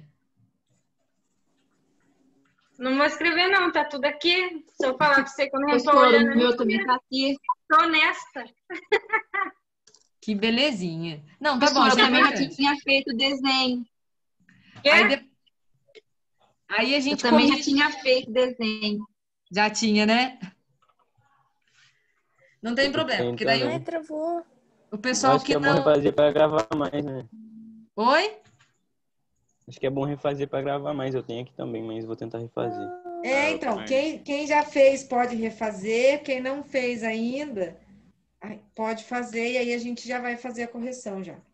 Não vou escrever, não, tá tudo aqui. Se eu falar pra você que eu não tô Professora, olhando... o meu também tá aqui. Tô honesta. Que belezinha. Não, tá bom, Professora, achei eu também já importante. tinha feito o desenho. Aí, de... Aí a Eu gente também corrige- já tinha feito desenho. Já tinha, né? Não tem problema, Tem porque daí também. o, Ai, o Eu pessoal acho que que é bom não... refazer para gravar mais, né? Oi? Acho que é bom refazer para gravar mais. Eu tenho aqui também, mas vou tentar refazer. É, então, quem, quem já fez pode refazer, quem não fez ainda, ai, pode fazer, e aí a gente já vai fazer a correção já.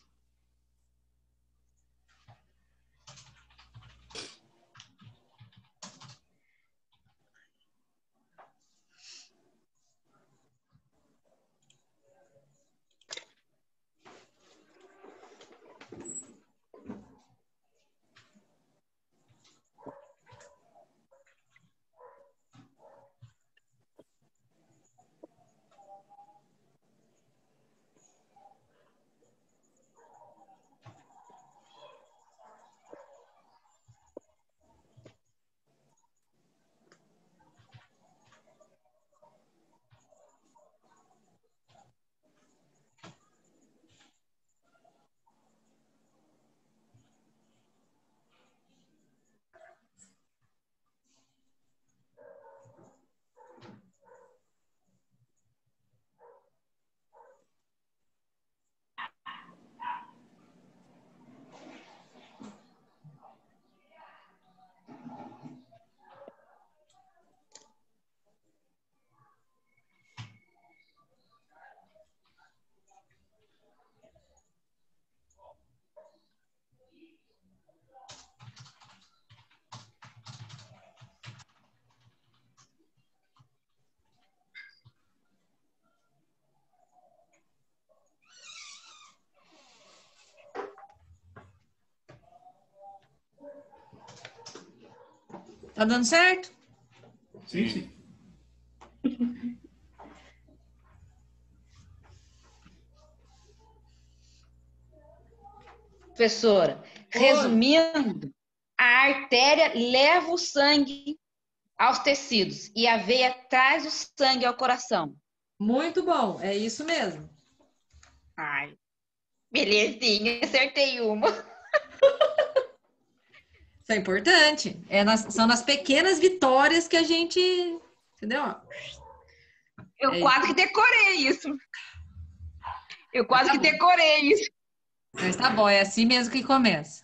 Tá dando certo? Sim, sim. Professora, resumindo, A artéria leva o sangue aos tecidos e a veia traz o sangue ao coração. Muito bom, é isso mesmo. Ai, belezinha, acertei uma. Isso é importante. É nas, são nas pequenas vitórias que a gente... Entendeu? Eu É quase que decorei isso. Eu quase Tá que bom. decorei isso. Mas tá bom, é assim mesmo que começa.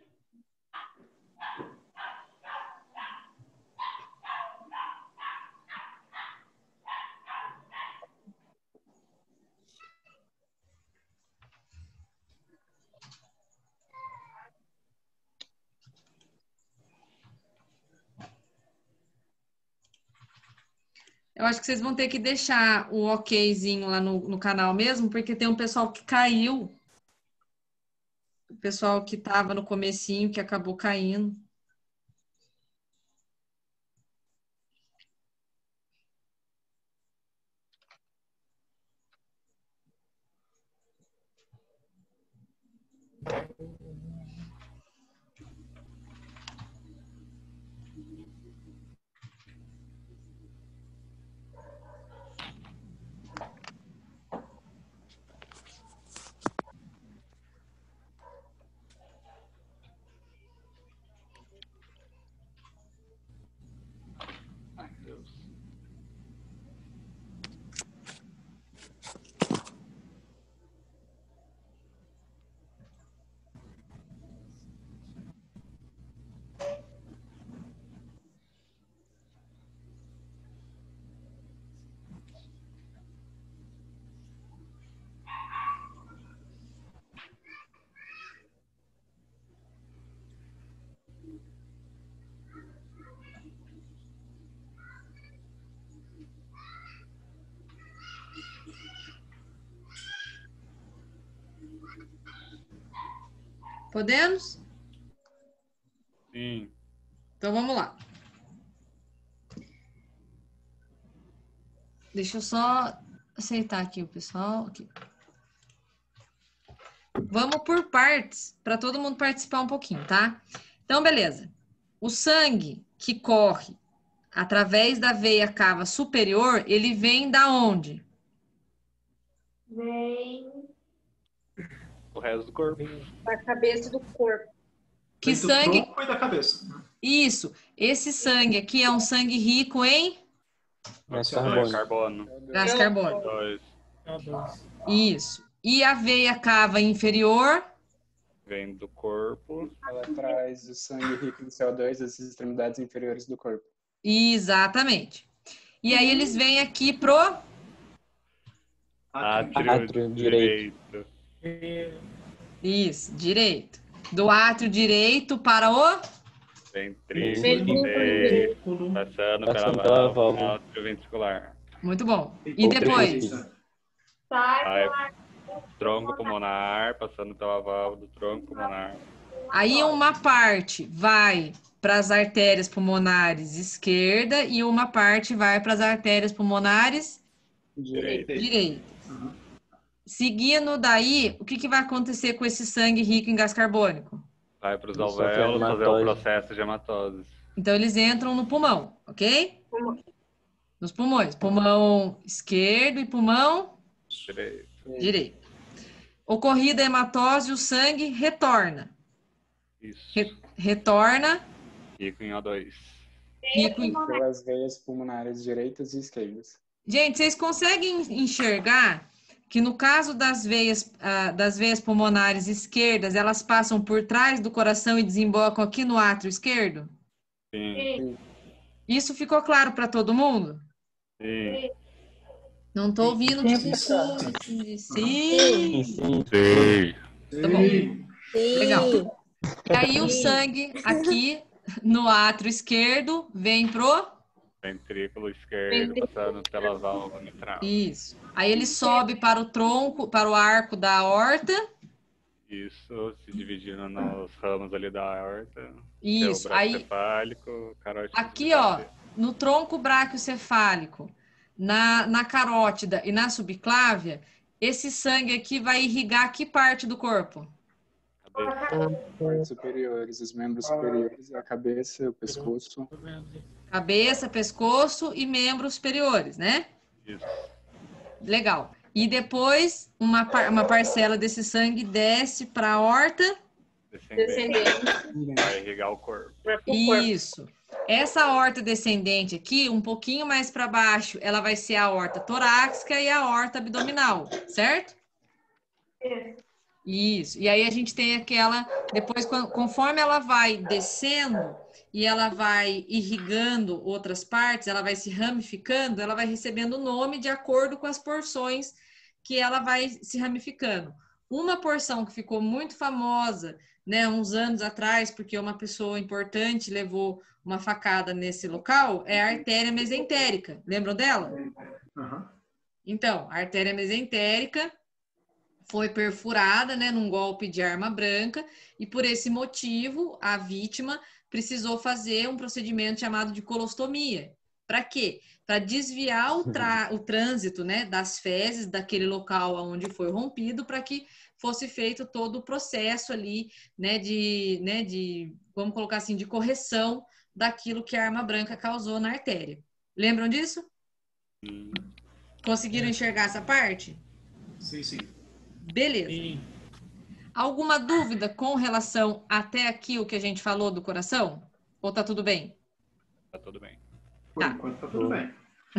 Eu acho que vocês vão ter que deixar o okzinho lá no, no canal mesmo, porque tem um pessoal que caiu. O pessoal que estava no comecinho, que acabou caindo. Ai, Deus. Podemos? Sim. Então vamos lá. Deixa eu só aceitar aqui o pessoal. Aqui. Vamos por partes, para todo mundo participar um pouquinho, tá? Então, beleza. O sangue que corre através da veia cava superior, ele vem da onde? Vem. O resto do corpo. Da cabeça do corpo. Que Vem do sangue? tronco e da cabeça. Isso. Esse sangue aqui é um sangue rico em Gás Carbono. carbônico. Carbono. gás carbônico. Dois. Isso. E a veia cava inferior? Vem do corpo. Ela traz o sangue rico de C O dois das extremidades inferiores do corpo. Exatamente. E aí eles vêm aqui pro Átrio, Átrio direito. direito. Isso, direito. Do átrio direito para o Ventrículo Ventrículo direito. Passando, Passando pela pela válvula válvula. atrioventricular. Muito bom. E depois? Sai, Vai tronco pulmonar, passando pela válvula do tronco pulmonar. Aí uma parte vai para as artérias pulmonares esquerda e uma parte vai para as artérias pulmonares Direito. direita. Seguindo daí, o que, que vai acontecer com esse sangue rico em gás carbônico? Vai para os Ele sofre alvéolos fazer o hematose. processo de hematose. Então, eles entram no pulmão, ok? Nos pulmões. Pulmão esquerdo e pulmão Direito. direito. Ocorrida a hematose, o sangue retorna. Isso. Re- retorna Rico em O dois. rico em... Pelas veias pulmonares direitas e esquerdas. Gente, vocês conseguem enxergar que no caso das veias, ah, das veias pulmonares esquerdas, elas passam por trás do coração e desembocam aqui no átrio esquerdo? Sim. Isso ficou claro para todo mundo? Sim. Não estou ouvindo. Sim. Sim. Sim, sim. Sim. Tá bom. Legal. E aí o sangue aqui no átrio esquerdo vem pro... Ventrículo esquerdo, passando pela válvula mitral. Isso. Aí ele sobe para o tronco, para o arco da aorta. Isso, se dividindo nos ramos ali da aorta. Isso. Que é o Aí bracocefálico, carótida. aqui, ó, no tronco braquiocefálico, na, na carótida e na subclávia, esse sangue aqui vai irrigar que parte do corpo? Partes superiores, os membros superiores, a cabeça, o pescoço. Cabeça, pescoço e membros superiores, né? Isso. Legal. E depois, uma, par- uma parcela desse sangue desce para a aorta. Descendente. Vai irrigar o corpo. Isso. Essa aorta descendente aqui, um pouquinho mais para baixo, ela vai ser a aorta torácica e a aorta abdominal, certo? Isso. E aí a gente tem aquela, depois, quan- conforme ela vai descendo e ela vai irrigando outras partes, ela vai se ramificando, ela vai recebendo nome de acordo com as porções que ela vai se ramificando. Uma porção que ficou muito famosa, né, uns anos atrás, porque uma pessoa importante levou uma facada nesse local, é a artéria mesentérica. Lembram dela? Então, a artéria mesentérica foi perfurada, né, num golpe de arma branca, e por esse motivo a vítima precisou fazer um procedimento chamado de colostomia. Para quê? Para desviar o, tra- o trânsito, né, das fezes daquele local onde foi rompido, para que fosse feito todo o processo ali, né, de, né, de, vamos colocar assim, de correção daquilo que a arma branca causou na artéria. Lembram disso? Conseguiram enxergar essa parte? Sim, sim. Beleza. Alguma dúvida com relação até aqui o que a gente falou do coração? Ou tá tudo bem? Tá tudo bem. Por enquanto tá tudo bem.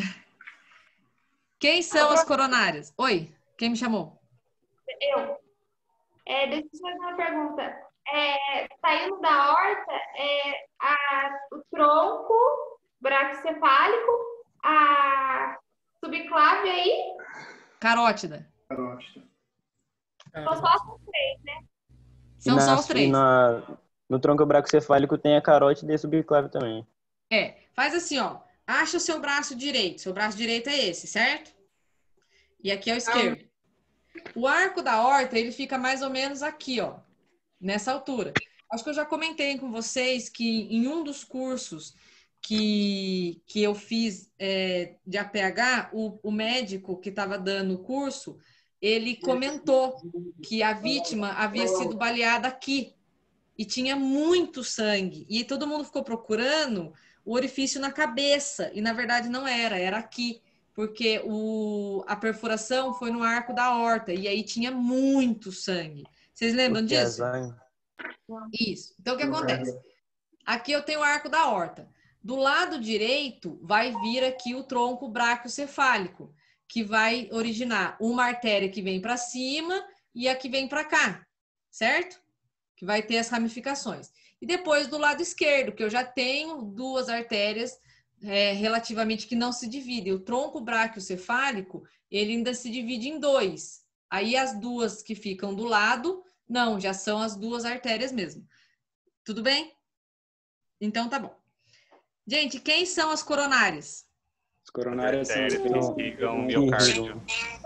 Quem são as coronárias? Oi, quem me chamou? Eu. É, deixa eu fazer uma pergunta. É, saindo da horta, é, a, o tronco braquicefálico, a subclave aí, Carótida. Carótida. são só os três, né? São E na- só os três. e na- no tronco bracocefálico tem a carótida e a subclave também. É, faz assim, ó. Acha o seu braço direito. Seu braço direito é esse, certo? E aqui é o esquerdo. O arco da horta, ele fica mais ou menos aqui, ó. Nessa altura. Acho que eu já comentei com vocês que em um dos cursos que, que eu fiz é, de A P H, o, o médico que estava dando o curso, ele comentou que a vítima havia sido baleada aqui e tinha muito sangue. E todo mundo ficou procurando o orifício na cabeça. E, na verdade, não era. Era aqui. Porque o, a perfuração foi no arco da aorta. E aí tinha muito sangue. Vocês lembram Porque disso? azar. Isso. Então, o que acontece? Aqui eu tenho o arco da aorta. Do lado direito, vai vir aqui o tronco braquiocefálico, que vai originar uma artéria que vem para cima e a que vem para cá, certo? Que vai ter as ramificações. E depois do lado esquerdo, que eu já tenho duas artérias é, relativamente que não se dividem. O tronco braquiocefálico, ele ainda se divide em dois. Aí as duas que ficam do lado, não, já são as duas artérias mesmo. Tudo bem? Então tá bom. Gente, quem são as coronárias? As coronárias são as Artérias que irrigam o miocárdio.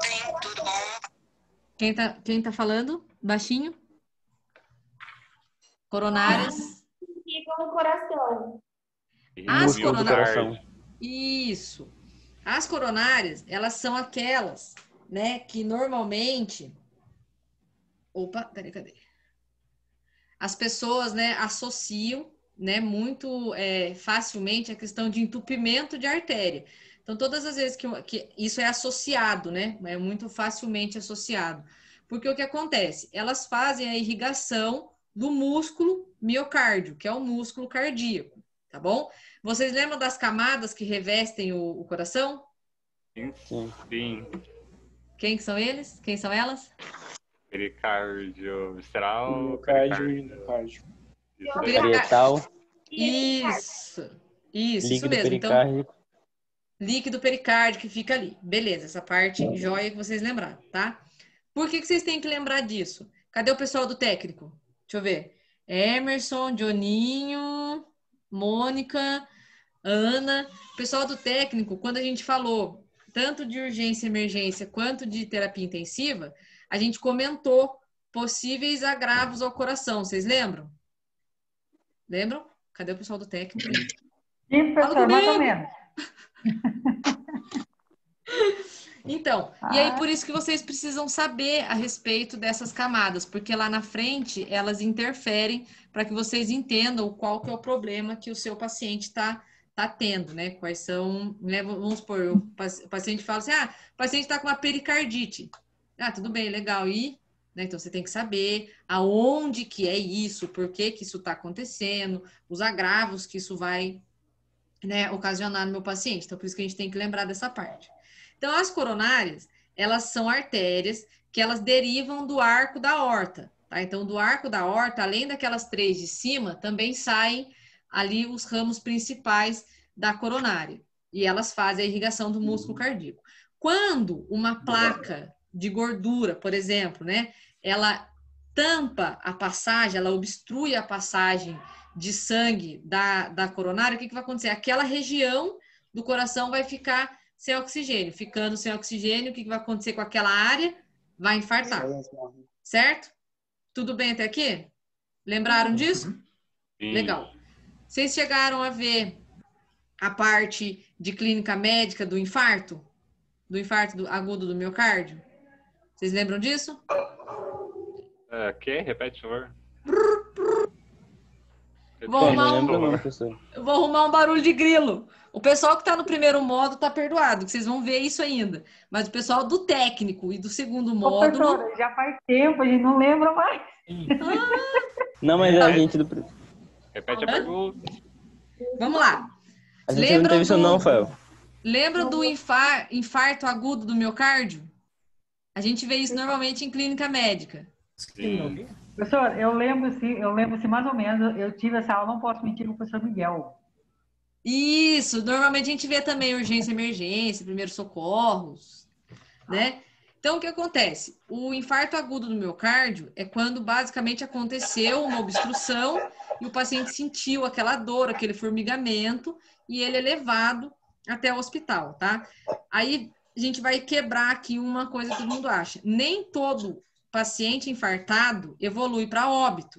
Quem tá, quem tá falando? Baixinho? Coronárias. Ficam no coração. As Músculo do coronárias. coração. Isso. As coronárias, elas são aquelas, né, que normalmente... Opa, peraí, cadê? As pessoas, né, associam, né, muito é, facilmente a questão de entupimento de artéria. Então, todas as vezes que, que isso é associado, né, é muito facilmente associado. Porque o que acontece? Elas fazem a irrigação do músculo miocárdio, que é o músculo cardíaco, tá bom? Vocês lembram das camadas que revestem o, o coração? Sim. Sim. Quem que são eles? Quem são elas? Pericárdio visceral. Miocárdio e endocárdio. Parietal, Isso, isso, isso líquido mesmo. Então, pericárdico. líquido pericárdio que fica ali. Beleza, essa parte joia que vocês lembraram, tá? Por que que vocês têm que lembrar disso? Cadê o pessoal do técnico? Deixa eu ver. Emerson, Dioninho, Mônica, Ana. Pessoal do técnico, quando a gente falou tanto de urgência e emergência quanto de terapia intensiva, a gente comentou possíveis agravos ao coração. Vocês lembram? Lembram? Cadê o pessoal do técnico? Sim, professor, mais ou menos. Então, e aí por isso que vocês precisam saber a respeito dessas camadas, porque lá na frente elas interferem para que vocês entendam qual que é o problema que o seu paciente está tá tendo, né? Quais são, né? Vamos supor, o paciente fala assim, ah, o paciente está com uma pericardite. Ah, tudo bem, legal, e... Né? Então, você tem que saber aonde que é isso, por que que isso está acontecendo, os agravos que isso vai, né, ocasionar no meu paciente. Então, por isso que a gente tem que lembrar dessa parte. Então, as coronárias, elas são artérias que elas derivam do arco da aorta, tá? Então, do arco da aorta, além daquelas três de cima, também saem ali os ramos principais da coronária. E elas fazem a irrigação do músculo cardíaco. Quando uma placa de gordura, por exemplo, né, ela tampa a passagem, ela obstrui a passagem de sangue da, da coronária, o que, que vai acontecer? Aquela região do coração vai ficar sem oxigênio. Ficando sem oxigênio, o que, que vai acontecer com aquela área? Vai infartar. Certo? Tudo bem até aqui? Lembraram disso? Sim. Legal. Vocês chegaram a ver a parte de clínica médica do infarto? Do infarto do, agudo do miocárdio? Vocês lembram disso? É, que? Repete, por favor. Vou arrumar, Não lembro um, não, professor. eu vou arrumar um barulho de grilo. O pessoal que está no primeiro módulo está perdoado, que vocês vão ver isso ainda. Mas o pessoal do técnico e do segundo Ô, módulo... professora, já faz tempo, a gente não lembra mais. Não, mas a gente... Do... Repete a pergunta. Vamos lá. A gente Lembram não teve isso do- não, Rafael. Lembra do infar- infarto agudo do miocárdio? A gente vê isso normalmente em clínica médica. Sim. Professor, eu lembro sim, eu lembro assim, mais ou menos, eu tive essa aula, não posso mentir, com o professor Miguel. Isso, normalmente a gente vê também urgência, emergência, primeiros socorros, né? Então, o que acontece? O infarto agudo do miocárdio é quando basicamente aconteceu uma obstrução e o paciente sentiu aquela dor, aquele formigamento, e ele é levado até o hospital, tá? Aí a gente vai quebrar aqui uma coisa que todo mundo acha. Nem todo paciente infartado evolui para óbito,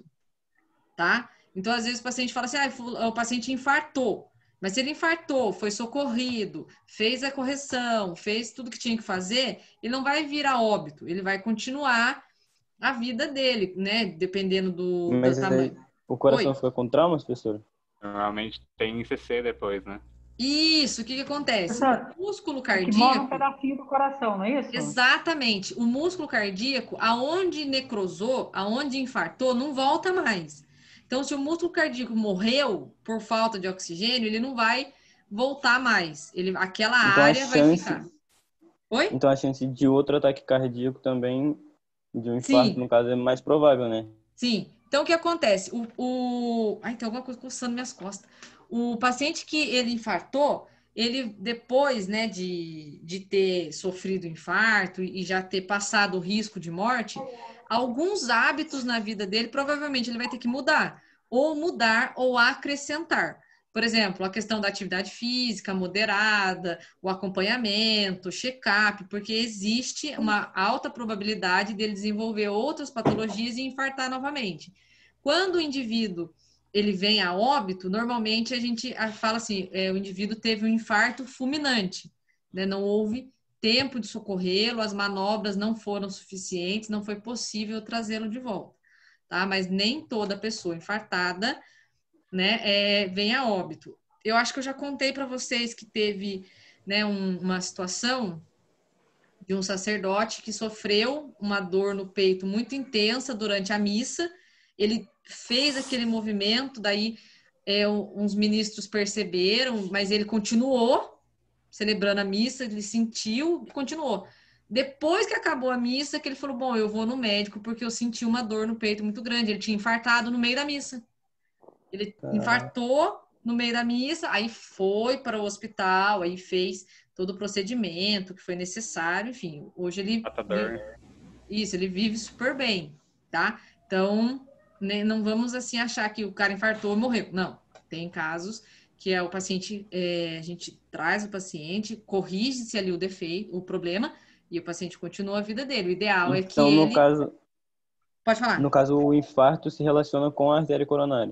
tá? Então, às vezes o paciente fala assim, ah, o paciente infartou. Mas se ele infartou, foi socorrido, fez a correção, fez tudo que tinha que fazer, ele não vai vir a óbito, ele vai continuar a vida dele, né? Dependendo do, do Mas tamanho. aí, o coração Oi. fica com traumas, professor? Normalmente tem C C depois, né? Isso, o que, que acontece? Professor, O músculo Que mora um cardíaco... pedacinho do coração, não é isso? Exatamente. O músculo cardíaco, aonde necrosou, aonde infartou, não volta mais. Então, se o músculo cardíaco morreu por falta de oxigênio, ele não vai voltar mais. Ele, aquela Então, a área vai chance- ficar. Oi? Então a chance de outro ataque cardíaco também, de um infarto, Sim. no caso, é mais provável, né? Sim. Então, o que acontece? O, o... Ai, tem alguma coisa coçando minhas costas. O paciente que ele infartou, ele depois, né, de, de ter sofrido infarto e já ter passado o risco de morte, alguns hábitos na vida dele, provavelmente ele vai ter que mudar. Ou mudar ou acrescentar. Por exemplo, a questão da atividade física moderada, o acompanhamento, check-up, porque existe uma alta probabilidade dele desenvolver outras patologias e infartar novamente. Quando o indivíduo ele vem a óbito, normalmente a gente fala assim, é, o indivíduo teve um infarto fulminante, né? Não houve tempo de socorrê-lo, as manobras não foram suficientes, não foi possível trazê-lo de volta, tá? Mas nem toda pessoa infartada, né, é, vem a óbito. Eu acho que eu já contei para vocês que teve, né, um, uma situação de um sacerdote que sofreu uma dor no peito muito intensa durante a missa. Ele fez aquele movimento, daí é, uns ministros perceberam, mas ele continuou celebrando a missa, ele sentiu e continuou. Depois que acabou a missa, que ele falou, bom, eu vou no médico porque eu senti uma dor no peito muito grande. Ele tinha infartado no meio da missa. Ele Caraca. infartou no meio da missa, aí foi para o hospital, aí fez todo o procedimento que foi necessário, enfim, hoje ele... Matador. Isso, ele vive super bem, tá? Então, né, não vamos assim achar que o cara infartou e morreu. Não, tem casos que é o paciente, é, a gente traz o paciente, corrige-se ali o defeito, o problema, e o paciente continua a vida dele. O ideal é que Então, no ele... caso, Pode falar. no caso, o infarto se relaciona com a artéria coronária.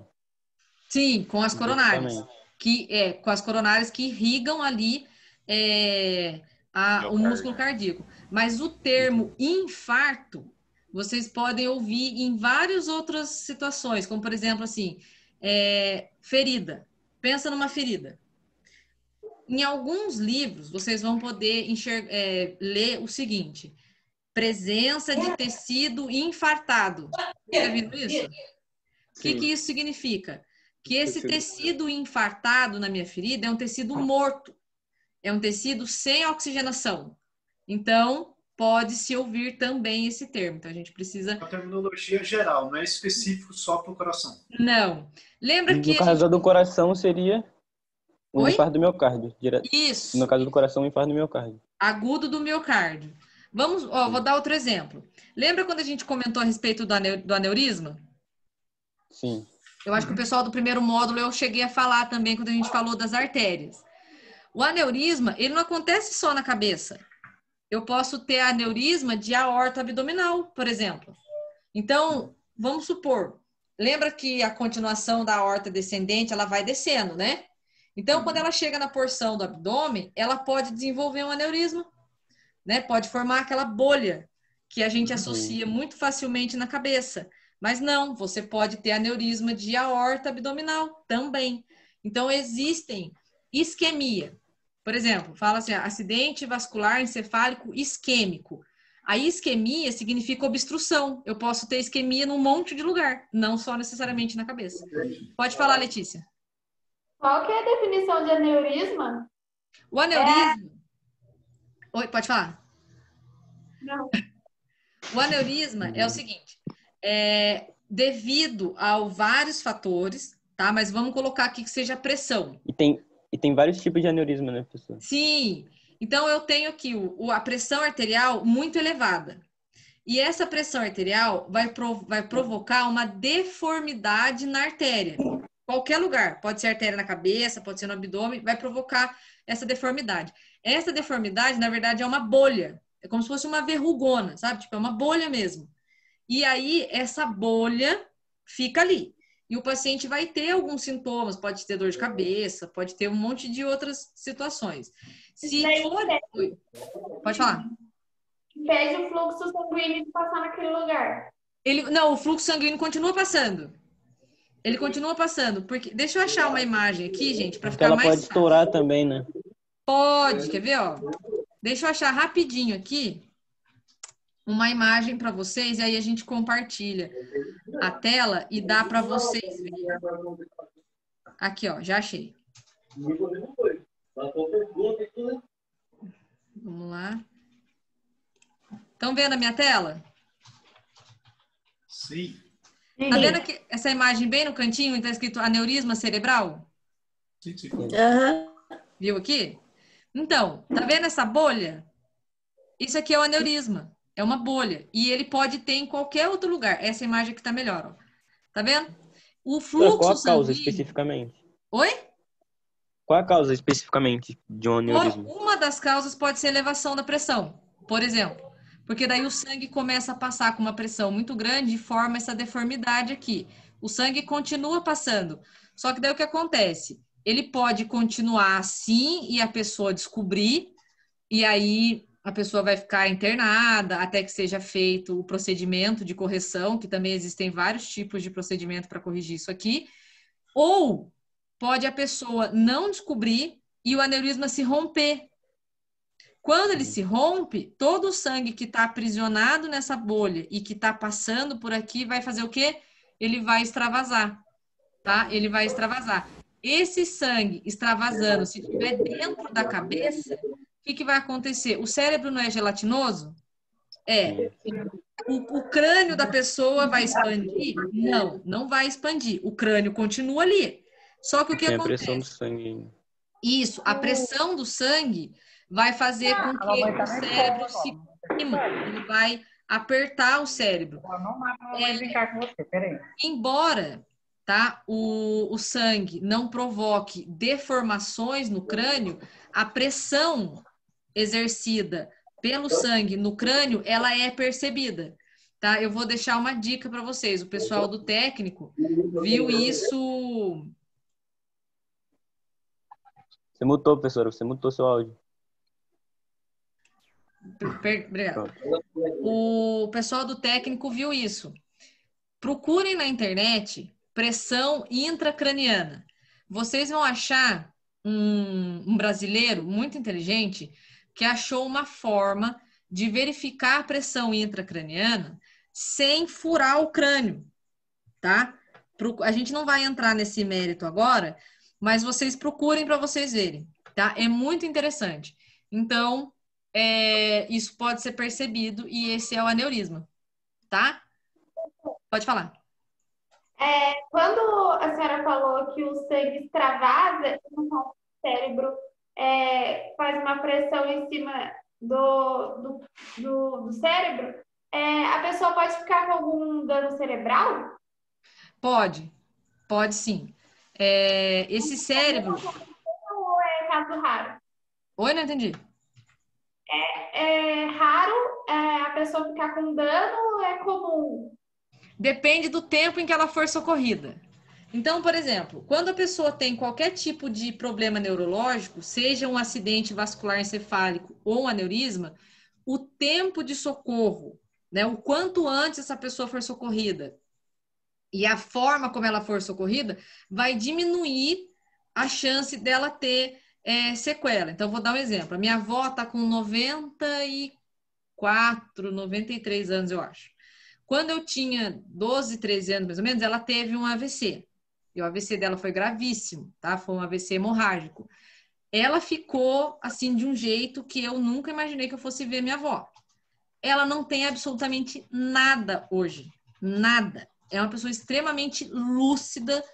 Sim, com as coronárias. Exatamente. Que, é, com as coronárias que irrigam ali é, a, o músculo cardíaco. Mas o termo infarto, vocês podem ouvir em várias outras situações, como, por exemplo, assim, é, ferida. Pensa numa ferida. Em alguns livros, vocês vão poder enxergar, é, ler o seguinte: presença de tecido infartado. Já viram isso? O que, que isso significa? Que esse tecido infartado na minha ferida é um tecido morto. É um tecido sem oxigenação. Então, pode-se ouvir também esse termo. Então, a gente precisa... É uma terminologia geral, não é específico só para o coração. Não. Lembra que... No caso gente... do coração, seria um Oi? infarto do miocárdio. Dire... Isso. No caso do coração, um infarto do miocárdio. Agudo do miocárdio. Vamos, ó, vou dar outro exemplo. Lembra quando a gente comentou a respeito do, aneu... do aneurisma? Sim. Eu acho que o pessoal do primeiro módulo eu cheguei a falar também quando a gente falou das artérias. O aneurisma, ele não acontece só na cabeça. Eu posso ter aneurisma de aorta abdominal, por exemplo. Então, vamos supor, lembra que a continuação da aorta descendente, ela vai descendo, né? Então, quando ela chega na porção do abdômen, ela pode desenvolver um aneurisma, né? Pode formar aquela bolha que a gente associa muito facilmente na cabeça. Mas não, você pode ter aneurisma de aorta abdominal também. Então, existem isquemia. Por exemplo, fala assim, acidente vascular encefálico isquêmico. A isquemia significa obstrução. Eu posso ter isquemia num monte de lugar, não só necessariamente na cabeça. Pode falar, Letícia. Qual que é a definição de aneurisma? O aneurisma... É... Oi, pode falar? Não. O aneurisma é o seguinte, é devido a vários fatores, tá? Mas vamos colocar aqui que seja pressão. E tem... E tem vários tipos de aneurisma, né, professor? Sim. Então, eu tenho aqui o, a pressão arterial muito elevada. E essa pressão arterial vai, prov vai provocar uma deformidade na artéria. Qualquer lugar. Pode ser artéria na cabeça, pode ser no abdômen, vai provocar essa deformidade. Essa deformidade, na verdade, é uma bolha. É como se fosse uma verrugona, sabe? Tipo, é uma bolha mesmo. E aí, essa bolha fica ali. E o paciente vai ter alguns sintomas, pode ter dor de cabeça, pode ter um monte de outras situações. Se for... Oi. Pode falar. Impede o fluxo sanguíneo de passar naquele lugar. Ele... Não, o fluxo sanguíneo continua passando. Ele continua passando. Porque... Deixa eu achar uma imagem aqui, gente, para ficar ela mais pode fácil. Estourar também, né? Pode, quer ver, ó? Deixa eu achar rapidinho aqui uma imagem para vocês, e aí a gente compartilha a tela e dá para vocês verem. Aqui, ó, já achei. Vamos lá. Estão vendo a minha tela? Sim. Tá vendo aqui, essa imagem bem no cantinho, está escrito aneurisma cerebral? Sim, sim. Uhum. Viu aqui? Então, tá vendo essa bolha? Isso aqui é o aneurisma. É uma bolha. E ele pode ter em qualquer outro lugar. Essa imagem aqui tá melhor, ó. Tá vendo? O fluxo Qual a causa sanguíneo... especificamente? Oi? Qual a causa especificamente de um aneurisma? Uma das causas pode ser elevação da pressão, por exemplo. Porque daí o sangue começa a passar com uma pressão muito grande e forma essa deformidade aqui. O sangue continua passando. Só que daí o que acontece? Ele pode continuar assim e a pessoa descobrir, e aí a pessoa vai ficar internada até que seja feito o procedimento de correção, que também existem vários tipos de procedimento para corrigir isso aqui. Ou pode a pessoa não descobrir e o aneurisma se romper. Quando ele se rompe, todo o sangue que está aprisionado nessa bolha e que está passando por aqui vai fazer o quê? Ele vai extravasar, tá? Ele vai extravasar. Esse sangue extravasando, se estiver dentro da cabeça, o que, que vai acontecer? O cérebro não é gelatinoso? É. O, o crânio da pessoa vai expandir? Não, não vai expandir. O crânio continua ali. Só que o que Tem acontece? A pressão do sangue. Isso, a pressão do sangue vai fazer com que o cérebro se queima. Ele vai apertar o cérebro. É, embora, tá, o, o sangue não provoque deformações no crânio, a pressão exercida pelo sangue no crânio, ela é percebida, tá? Eu vou deixar uma dica para vocês. O pessoal do técnico viu isso... Você mutou, professora, você mutou seu áudio. Per- Obrigada. O pessoal do técnico viu isso. Procurem na internet pressão intracraniana. Vocês vão achar um, um brasileiro muito inteligente que achou uma forma de verificar a pressão intracraniana sem furar o crânio, tá? Pro- A gente não vai entrar nesse mérito agora, mas vocês procurem para vocês verem, tá? É muito interessante. Então, é, isso pode ser percebido e esse é o aneurisma, tá? Pode falar. É, quando a senhora falou que o sangue extravasa no cérebro, é, faz uma pressão em cima do, do, do, do cérebro, é, a pessoa pode ficar com algum dano cerebral? Pode, pode sim. É, esse cérebro... Ou é caso raro? Oi, não entendi. É, é raro é, a pessoa ficar com dano ou é comum? Depende do tempo em que ela for socorrida. Então, por exemplo, quando a pessoa tem qualquer tipo de problema neurológico, seja um acidente vascular encefálico ou um aneurisma, o tempo de socorro, né, o quanto antes essa pessoa for socorrida e a forma como ela for socorrida, vai diminuir a chance dela ter é, sequela. Então, vou dar um exemplo. A minha avó está com noventa e quatro, noventa e três anos, eu acho. Quando eu tinha doze, treze anos, mais ou menos, ela teve um A V C. E o A V C dela foi gravíssimo, tá? Foi um A V C hemorrágico. Ela ficou, assim, de um jeito que eu nunca imaginei que eu fosse ver minha avó. Ela não tem absolutamente nada hoje. Nada. É uma pessoa extremamente lúcida.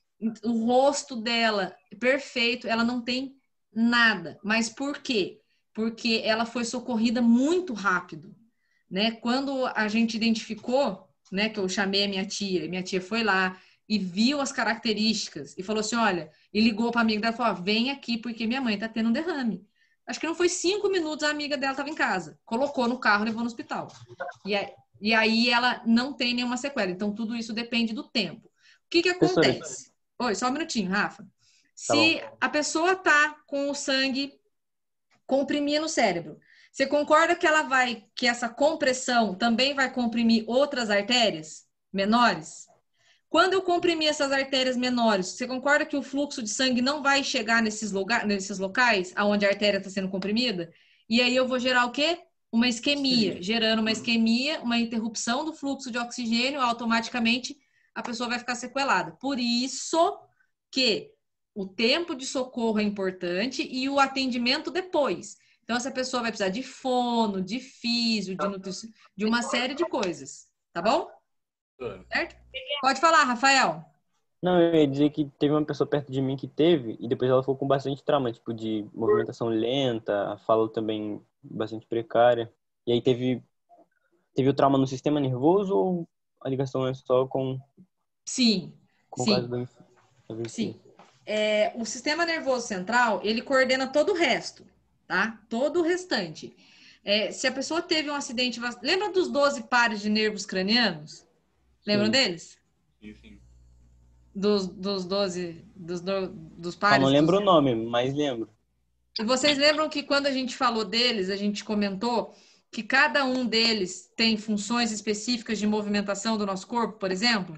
O rosto dela é perfeito. Ela não tem nada. Mas por quê? Porque ela foi socorrida muito rápido. Né? Quando a gente identificou, né, que eu chamei a minha tia, e minha tia foi lá e viu as características e falou assim, olha, e ligou para a amiga dela e falou, vem aqui porque minha mãe está tendo um derrame. Acho que não foi cinco minutos, a amiga dela estava em casa. Colocou no carro, levou no hospital. E aí, e aí ela não tem nenhuma sequela. Então, tudo isso depende do tempo. O que que acontece? Oi, só um minutinho, Rafa. Se a pessoa está com o sangue comprimindo o cérebro, você concorda que ela vai, que essa compressão também vai comprimir outras artérias menores? Quando eu comprimir essas artérias menores, você concorda que o fluxo de sangue não vai chegar nesses, lugar, nesses locais onde a artéria está sendo comprimida? E aí eu vou gerar o quê? Uma isquemia. Sim. Gerando uma isquemia, uma interrupção do fluxo de oxigênio, automaticamente a pessoa vai ficar sequelada. Por isso que o tempo de socorro é importante e o atendimento depois. Então, essa pessoa vai precisar de fono, de físio, de nutrição, de uma série de coisas. Tá bom? Certo? Pode falar, Rafael. Não, eu ia dizer que teve uma pessoa perto de mim que teve, e depois ela ficou com bastante trauma, tipo, de movimentação lenta, a fala também bastante precária. E aí teve, teve o trauma no sistema nervoso ou a ligação é só com... Sim, com o sim. caso do... do sim. É, o sistema nervoso central, ele coordena todo o resto. Tá? Todo o restante. É, se a pessoa teve um acidente... Lembra dos doze pares de nervos cranianos? Lembram sim. deles? Sim, sim. Dos, dos doze... Dos, do, dos pares... Eu não lembro dos... o nome, mas lembro. E vocês lembram que quando a gente falou deles, a gente comentou que cada um deles tem funções específicas de movimentação do nosso corpo, por exemplo?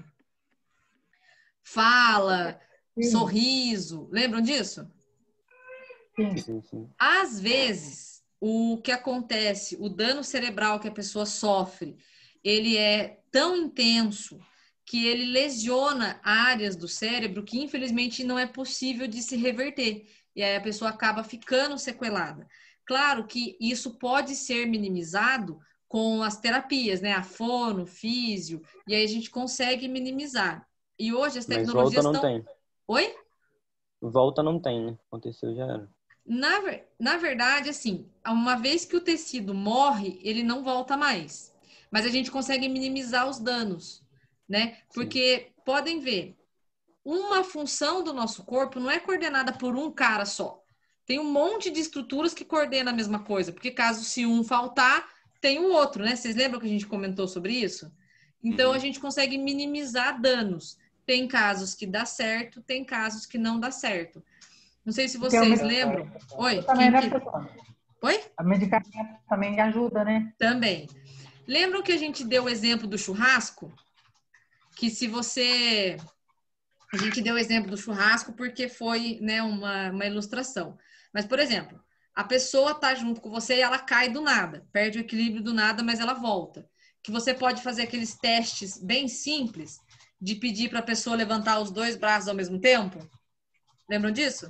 Fala, sim. Sorriso. Lembram disso? Sim, sim. Às vezes, o que acontece, o dano cerebral que a pessoa sofre, ele é tão intenso que ele lesiona áreas do cérebro que, infelizmente, não é possível de se reverter. E aí a pessoa acaba ficando sequelada. Claro que isso pode ser minimizado com as terapias, né? A fono, físio, e aí a gente consegue minimizar. E hoje as tecnologias Mas volta não estão... tem. Oi? Volta não tem, né? Aconteceu, já era. Na, na verdade, assim, uma vez que o tecido morre, ele não volta mais. Mas a gente consegue minimizar os danos, né? Porque, sim. Podem ver, uma função do nosso corpo não é coordenada por um cara só. Tem um monte de estruturas que coordenam a mesma coisa, porque caso se um faltar, tem o outro, né? Vocês lembram que a gente comentou sobre isso? Então, a gente consegue minimizar danos. Tem casos que dá certo, tem casos que não dá certo. Não sei se vocês lembram. Oi? Também Quem não que... Oi? A medicamento também ajuda, né? Também. Lembram que a gente deu o exemplo do churrasco? Que se você... A gente deu o exemplo do churrasco porque foi, né, uma, uma ilustração. Mas, por exemplo, a pessoa tá junto com você e ela cai do nada. Perde o equilíbrio do nada, mas ela volta. Que você pode fazer aqueles testes bem simples de pedir para a pessoa levantar os dois braços ao mesmo tempo. Lembram disso?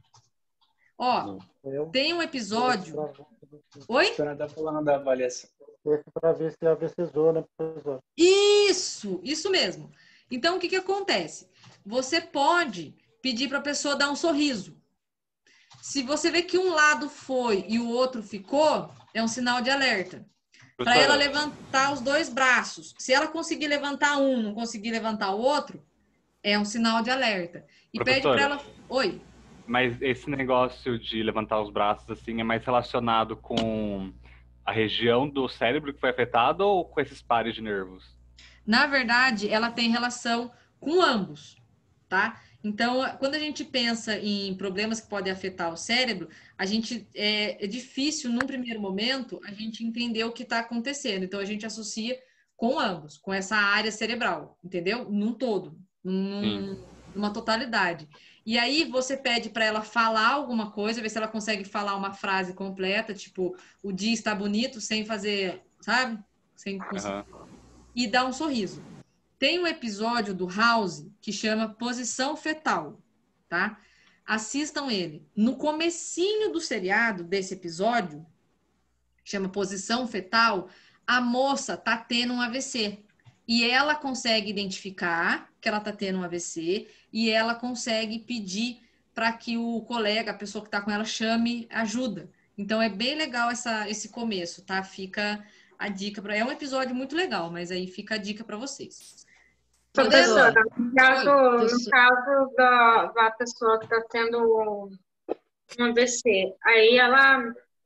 Ó, tem um episódio... Oi? A senhora está falando da avaliação. Para ver se avesezou, né, professor? Isso, isso mesmo. Então, o que que acontece? Você pode pedir para a pessoa dar um sorriso. Se você vê que um lado foi e o outro ficou, é um sinal de alerta. Para ela levantar os dois braços. Se ela conseguir levantar um, não conseguir levantar o outro, é um sinal de alerta. E pede para ela... Oi? Mas esse negócio de levantar os braços assim é mais relacionado com a região do cérebro que foi afetada ou com esses pares de nervos? Na verdade, ela tem relação com ambos, tá? Então, quando a gente pensa em problemas que podem afetar o cérebro, a gente é, é difícil, num primeiro momento, a gente entender o que está acontecendo. Então, a gente associa com ambos, com essa área cerebral, entendeu? Num todo, num, numa totalidade. E aí, você pede para ela falar alguma coisa, ver se ela consegue falar uma frase completa, tipo, o dia está bonito, sem fazer, sabe? Sem conseguir. Uhum. E dar um sorriso. Tem um episódio do House que chama Posição Fetal, tá? Assistam ele. No comecinho do seriado, desse episódio, chama Posição Fetal, a moça tá tendo um A V C. E ela consegue identificar que ela tá tendo um A V C e ela consegue pedir para que o colega, a pessoa que tá com ela, chame ajuda. Então, é bem legal essa, esse começo, tá? Fica a dica. Pra... É um episódio muito legal, mas aí fica a dica para vocês. Professora, no caso, no caso da, da pessoa que está tendo um A V C, aí ela,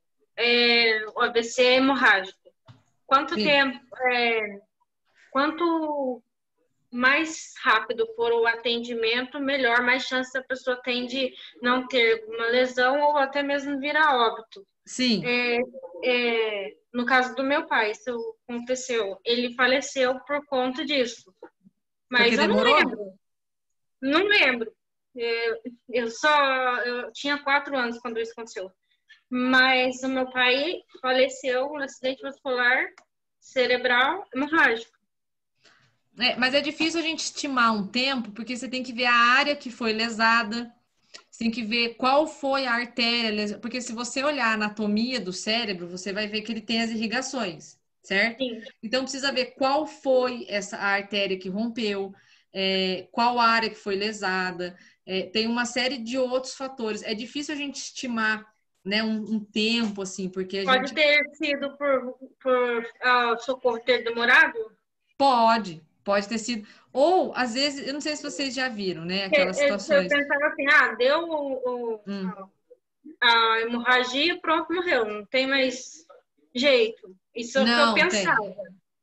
é, o A V C é hemorrágico. Quanto Sim. tempo, é, quanto mais rápido for o atendimento, melhor, mais chance a pessoa tem de não ter uma lesão ou até mesmo vir a óbito. Sim. É, é, no caso do meu pai, isso aconteceu, ele faleceu por conta disso. Mas Porque eu não demorou? lembro. Não lembro. Eu, eu só... Eu tinha quatro anos quando isso aconteceu. Mas o meu pai faleceu num acidente vascular cerebral hemorrágico. É, mas é difícil a gente estimar um tempo, porque você tem que ver a área que foi lesada, você tem que ver qual foi a artéria lesada, porque se você olhar a anatomia do cérebro, você vai ver que ele tem as irrigações. Certo? Sim. Então, precisa ver qual foi essa a artéria que rompeu, é, qual área que foi lesada, é, tem uma série de outros fatores. É difícil a gente estimar, né, um, um tempo, assim, porque a Pode gente... ter sido por, por uh, socorro ter demorado? Pode, pode ter sido. Ou, às vezes, eu não sei se vocês já viram, né, aquelas eu, situações... Eu pensava assim, ah, deu o, o, hum. a hemorragia, pronto, morreu. Não tem mais jeito. Isso é o que eu pensava.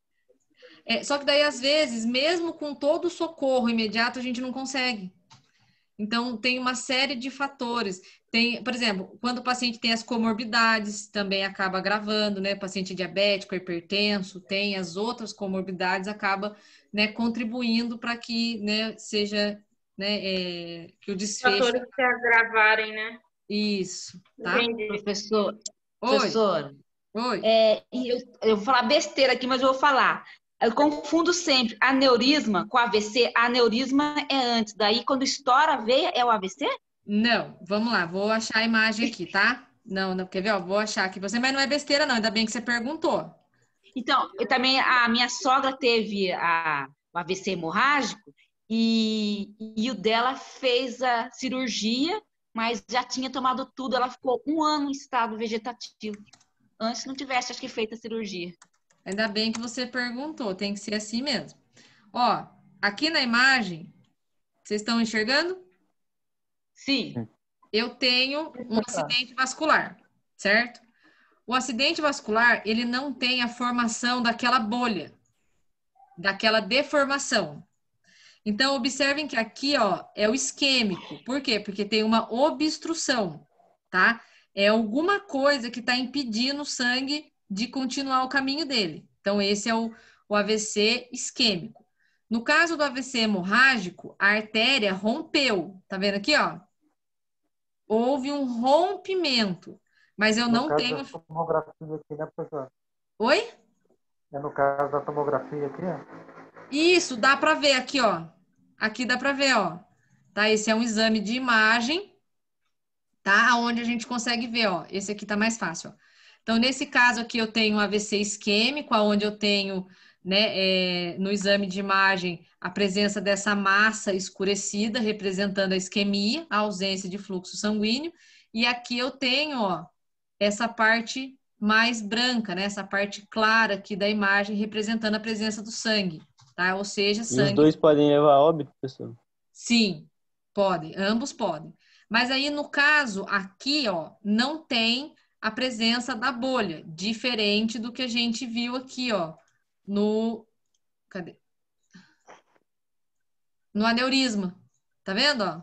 É, só que daí, às vezes, mesmo com todo o socorro imediato, a gente não consegue. Então, tem uma série de fatores. Tem, por exemplo, quando o paciente tem as comorbidades, também acaba agravando, né? Paciente diabético, hipertenso, tem as outras comorbidades, acaba, né, contribuindo para que, né, seja, né, é, que o desfecho... Fatores que agravarem, né? Isso, tá? Entendi. Professor, Oi. professor, Oi. É, eu, eu vou falar besteira aqui, mas eu vou falar. Eu confundo sempre aneurisma com A V C. Aneurisma é antes, daí quando estoura a veia é o A V C? Não, vamos lá, vou achar a imagem aqui, tá? Não, não, quer ver? Ó, vou achar aqui você, mas não é besteira não, ainda bem que você perguntou. Então, eu também, a minha sogra teve a, o A V C hemorrágico e, e o dela fez a cirurgia, mas já tinha tomado tudo, ela ficou um ano em estado vegetativo. Antes não tivesse, acho que, feito a cirurgia. Ainda bem que você perguntou, tem que ser assim mesmo. Ó, aqui na imagem, vocês estão enxergando? Sim. Eu tenho um acidente vascular, certo? O acidente vascular, ele não tem a formação daquela bolha, daquela deformação. Então, observem que aqui, ó, é o isquêmico. Por quê? Porque tem uma obstrução, tá? é alguma coisa que está impedindo o sangue de continuar o caminho dele. Então, esse é o, o A V C isquêmico. No caso do A V C hemorrágico, a artéria rompeu. Tá vendo aqui, ó? Houve um rompimento, mas eu No não caso tenho... da tomografia aqui, né, professor? Oi? É no caso da tomografia aqui, ó. Isso, dá para ver aqui, ó. Aqui dá para ver, ó. Tá? Esse é um exame de imagem, tá? Onde a gente consegue ver, ó. Esse aqui tá mais fácil, ó. Então, nesse caso aqui, eu tenho um A V C isquêmico, onde eu tenho, né, é, no exame de imagem, a presença dessa massa escurecida, representando a isquemia, a ausência de fluxo sanguíneo. E aqui eu tenho, ó, essa parte mais branca, né? Essa parte clara aqui da imagem, representando a presença do sangue, tá? Ou seja, E os sangue... dois podem levar a óbito, professor? Sim, podem, ambos podem. Mas aí, no caso, aqui, ó, não tem a presença da bolha, diferente do que a gente viu aqui, ó, no... Cadê? No aneurisma. Tá vendo, ó?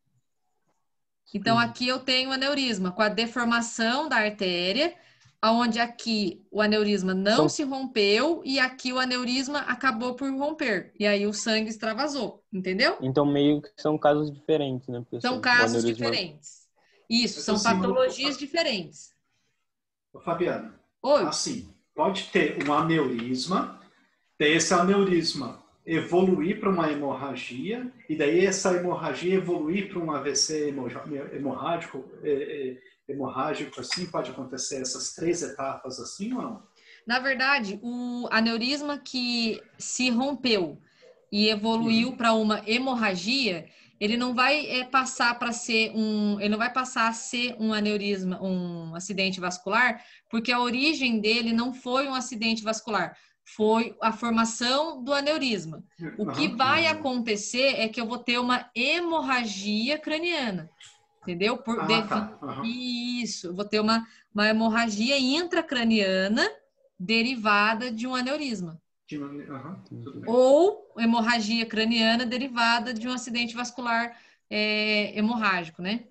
Então, aqui eu tenho aneurisma com a deformação da artéria, onde aqui o aneurisma não São- se rompeu e aqui o aneurisma acabou por romper. E aí o sangue extravasou, entendeu? Então, meio que são casos diferentes, né, professor? São O casos aneurisma- diferentes. Isso, Mas são assim, patologias diferentes. Ô, Fabiana, Oi. assim, pode ter um aneurisma, daí esse aneurisma evoluir para uma hemorragia, e daí essa hemorragia evoluir para um A V C hemorra- hemorrágico, eh, eh, hemorrágico, assim, pode acontecer essas três etapas assim ou não? Na verdade, o aneurisma que se rompeu e evoluiu para uma hemorragia, ele não vai é, passar para ser um, ele não vai passar a ser um aneurisma, um acidente vascular, porque a origem dele não foi um acidente vascular, foi a formação do aneurisma. O que Aham. vai acontecer é que eu vou ter uma hemorragia craniana, entendeu? Por Ah, devido tá. Aham. isso, eu vou ter uma, uma hemorragia intracraniana derivada de um aneurisma. De maneira- aham, tudo bem. Ou hemorragia craniana derivada de um acidente vascular é, hemorrágico, né?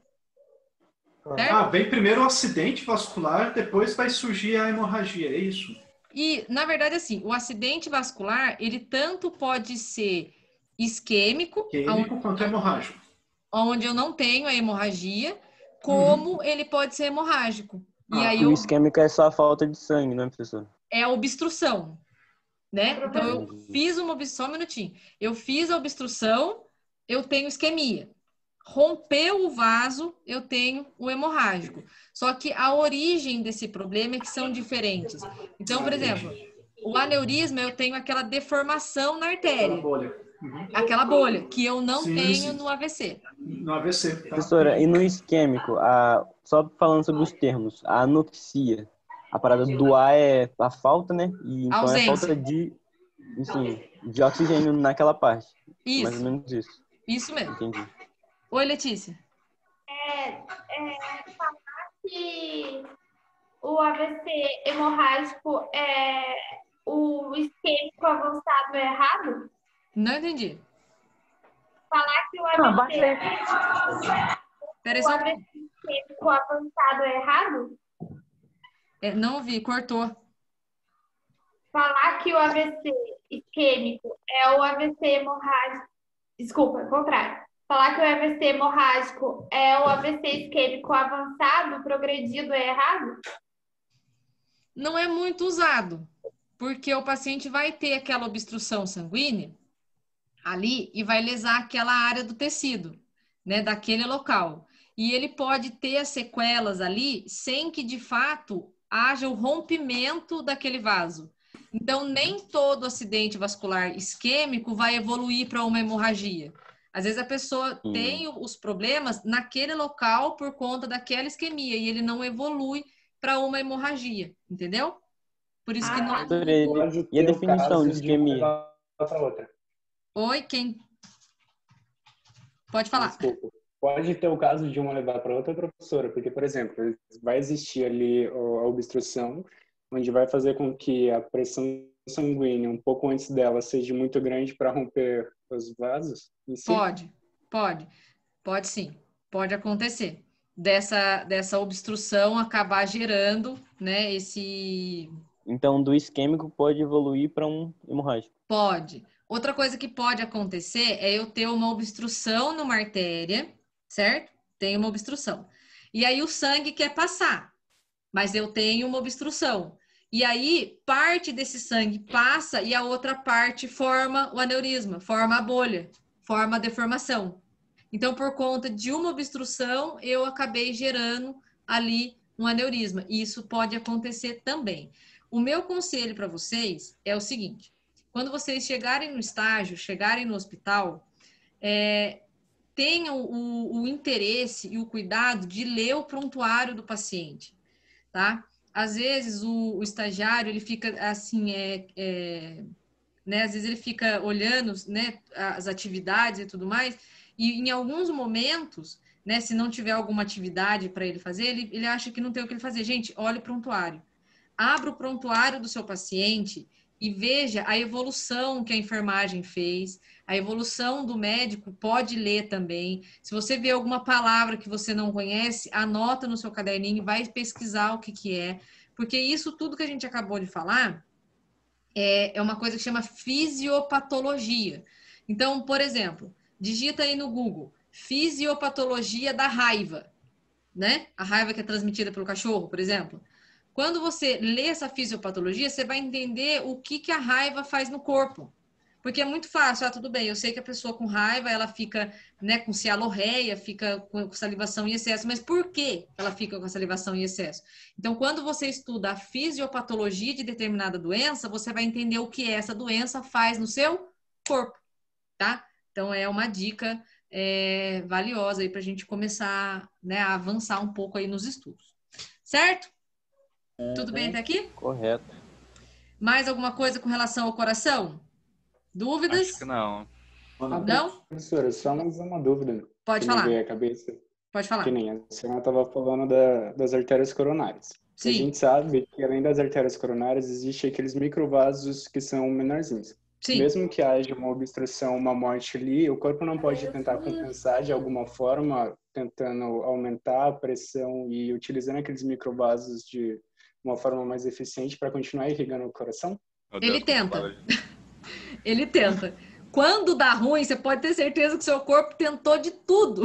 Certo? Ah, vem primeiro o acidente vascular, depois vai surgir a hemorragia, é isso? E, na verdade, assim, o acidente vascular, ele tanto pode ser isquêmico, Químico quanto hemorrágico. onde eu não tenho a hemorragia, como ele pode ser hemorrágico. E aí O eu, isquêmico é só a falta de sangue, né, professor? é a obstrução, né? Então, eu fiz uma obstrução, só um minutinho. Eu fiz a obstrução, eu tenho isquemia. Rompeu o vaso, eu tenho o hemorrágico. Só que a origem desse problema é que são diferentes. Então, por exemplo, o aneurisma, eu tenho aquela deformação na artéria. Aquela bolha. Uhum. Aquela bolha, que eu não Sim, tenho sim. no A V C. No A V C. Tá? Professora, e no isquêmico, a, só falando sobre os termos, a anoxia, a parada do ar é a falta, né? E então Ausência. é a falta de, enfim, de oxigênio naquela parte. Isso. Mais ou menos isso. Isso mesmo. Entendi. Oi, Letícia. É, é, falar que o A V C hemorrágico é o isquêmico avançado é errado? Não entendi. Falar que o Não, A V C, Peraí, o só... A V C isquêmico avançado é errado? É, não ouvi, cortou. Falar que o A V C isquêmico é o A V C hemorrágico. Desculpa, é o contrário. Falar que o A V C hemorrágico é o A V C isquêmico avançado, progredido, é errado? Não é muito usado, porque o paciente vai ter aquela obstrução sanguínea ali e vai lesar aquela área do tecido, né, daquele local. E ele pode ter as sequelas ali sem que, de fato, haja o rompimento daquele vaso. Então, nem todo acidente vascular isquêmico vai evoluir para uma hemorragia. Às vezes a pessoa Hum. tem os problemas naquele local por conta daquela isquemia e ele não evolui para uma hemorragia, entendeu? Por isso que não é Doutora, ele- Pode e a ter o definição caso de de uma isquemia? levar para outra. Oi, quem? Pode falar. Desculpa. Pode ter o caso de uma levar para outra, professora, porque, por exemplo, vai existir ali a obstrução, onde vai fazer com que a pressão sanguínea, um pouco antes dela, seja muito grande para romper os vasos em si? Pode, pode. Pode sim, pode acontecer. dessa, dessa obstrução acabar gerando, né, esse... Então, do isquêmico pode evoluir para um hemorrágico. Pode. Outra coisa que pode acontecer é eu ter uma obstrução numa artéria, certo? Tem uma obstrução. E aí o sangue quer passar, mas eu tenho uma obstrução. E aí parte desse sangue passa e a outra parte forma o aneurisma, forma a bolha, forma a deformação. Então, por conta de uma obstrução, eu acabei gerando ali um aneurisma. E isso pode acontecer também. O meu conselho para vocês é o seguinte: quando vocês chegarem no estágio, chegarem no hospital, é, tenham o, o interesse e o cuidado de ler o prontuário do paciente, tá? Às vezes o, o estagiário, ele fica assim, é, é, né? Às vezes ele fica olhando, né, as atividades e tudo mais, e em alguns momentos, né, se não tiver alguma atividade para ele fazer, ele, ele acha que não tem o que ele fazer. Gente, olha o prontuário. Abra o prontuário do seu paciente e veja a evolução que a enfermagem fez, a evolução do médico, pode ler também. Se você vê alguma palavra que você não conhece, anota no seu caderninho, vai pesquisar o que que é, porque isso tudo que a gente acabou de falar é, é uma coisa que chama fisiopatologia. Então, por exemplo, digita aí no Google, fisiopatologia da raiva, né? A raiva que é transmitida pelo cachorro, por exemplo. Quando você lê essa fisiopatologia, você vai entender o que, que a raiva faz no corpo. Porque é muito fácil, ah, tudo bem, eu sei que a pessoa com raiva, ela fica, né, com cialorreia, fica com salivação em excesso, mas por que ela fica com a salivação em excesso? Então, quando você estuda a fisiopatologia de determinada doença, você vai entender o que essa doença faz no seu corpo, tá? Então, é uma dica é, valiosa aí para a gente começar, né, a avançar um pouco aí nos estudos. Certo? Tudo bem até aqui? Correto. Mais alguma coisa com relação ao coração? Dúvidas? Acho que não. Não? Professora, só mais uma dúvida. Pode que falar. Me veio à cabeça. Pode falar. Que nem a senhora estava falando da, das artérias coronárias. Sim. A gente sabe que além das artérias coronárias, existem aqueles microvasos que são menorzinhos. Sim. Mesmo que haja uma obstrução, uma morte ali, o corpo não pode tentar compensar de alguma forma, tentando aumentar a pressão e utilizando aqueles microvasos de uma forma mais eficiente para continuar irrigando o coração? Ele tenta. Ele tenta. Quando dá ruim, você pode ter certeza que seu corpo tentou de tudo.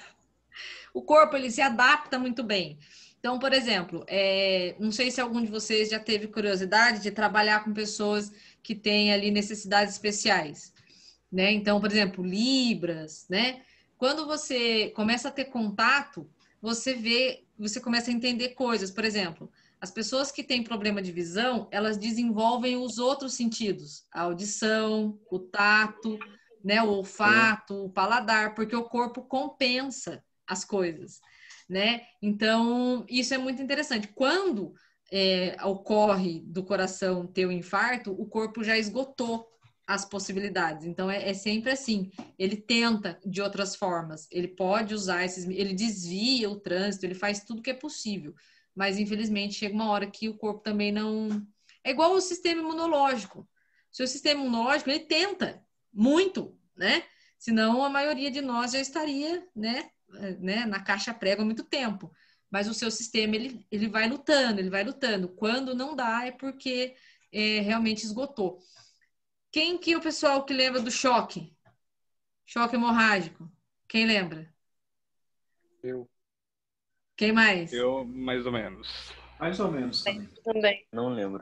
O corpo, ele se adapta muito bem. Então, por exemplo, é, não sei se algum de vocês já teve curiosidade de trabalhar com pessoas que têm ali necessidades especiais, né? Então, por exemplo, libras, né? Quando você começa a ter contato, você vê, você começa a entender coisas. Por exemplo, as pessoas que têm problema de visão, elas desenvolvem os outros sentidos, a audição, o tato, né, o olfato, o paladar, porque o corpo compensa as coisas, né? Então, isso é muito interessante. Quando é, ocorre do coração ter o infarto, o corpo já esgotou as possibilidades. Então, é, é sempre assim. Ele tenta de outras formas. Ele pode usar esses... Ele desvia o trânsito, ele faz tudo que é possível. Mas, infelizmente, chega uma hora que o corpo também não... É igual o sistema imunológico. O seu sistema imunológico, ele tenta muito, né? Senão, a maioria de nós já estaria, né, né, na caixa prego há muito tempo. Mas o seu sistema, ele, ele vai lutando, ele vai lutando. Quando não dá, é porque é, realmente esgotou. Quem que é o pessoal que lembra do choque? Choque hemorrágico. Quem lembra? Eu. Quem mais? Eu, mais ou menos. Mais ou menos também. Também. Não lembro.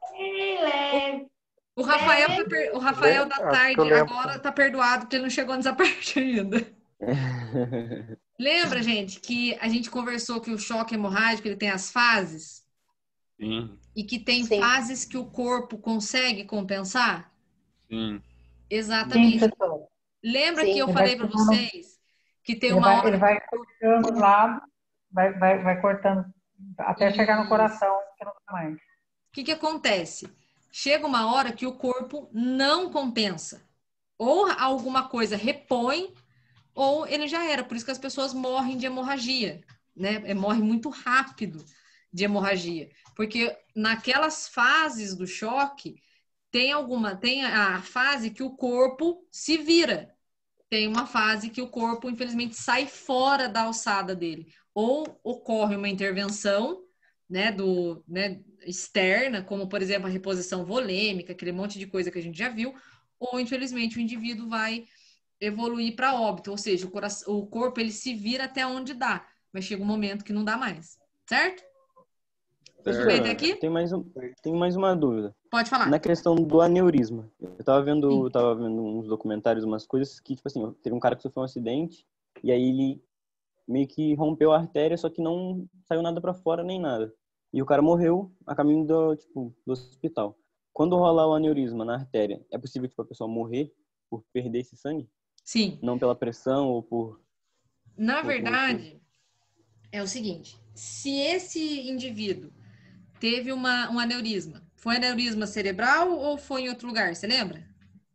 O Rafael, tá per... o Rafael da Acho que tarde eu lembro. agora tá perdoado porque ele não chegou nessa parte ainda. Lembra, gente, que a gente conversou que o choque hemorrágico ele tem as fases? Sim. E que tem Sim. fases que o corpo consegue compensar? Sim. Exatamente. Sim, professor. Lembra Sim. que eu Ele falei vai para tomando- vocês que tem Ele uma vai, hora... ele vai cortando o lado, vai, vai, vai cortando até chegar no Isso. coração, que não dá mais. O que que acontece? Chega uma hora que o corpo não compensa. Ou alguma coisa repõe, ou ele já era. Por isso que as pessoas morrem de hemorragia, né? É, morre muito rápido de hemorragia. Porque naquelas fases do choque, tem alguma, tem a fase que o corpo se vira. tem uma fase que o corpo, infelizmente, sai fora da alçada dele. Ou ocorre uma intervenção, né, do, né, externa, como, por exemplo, a reposição volêmica, aquele monte de coisa que a gente já viu, ou, infelizmente, o indivíduo vai evoluir para óbito, ou seja, o, coração, o corpo ele se vira até onde dá, mas chega um momento que não dá mais, certo? Professora, aqui? Tem mais, um, tem mais uma dúvida. Pode falar. Na questão do aneurisma. Eu tava vendo, eu tava vendo uns documentários, umas coisas que, tipo assim, teve um cara que sofreu um acidente e aí ele meio que rompeu a artéria, só que não saiu nada para fora nem nada. E o cara morreu a caminho do, tipo, do hospital. Quando rolar o aneurisma na artéria, é possível tipo, a pessoa morrer por perder esse sangue? Sim. Não pela pressão ou por... Na por verdade, é o seguinte, se esse indivíduo teve uma, um aneurisma, foi aneurisma cerebral ou foi em outro lugar, você lembra?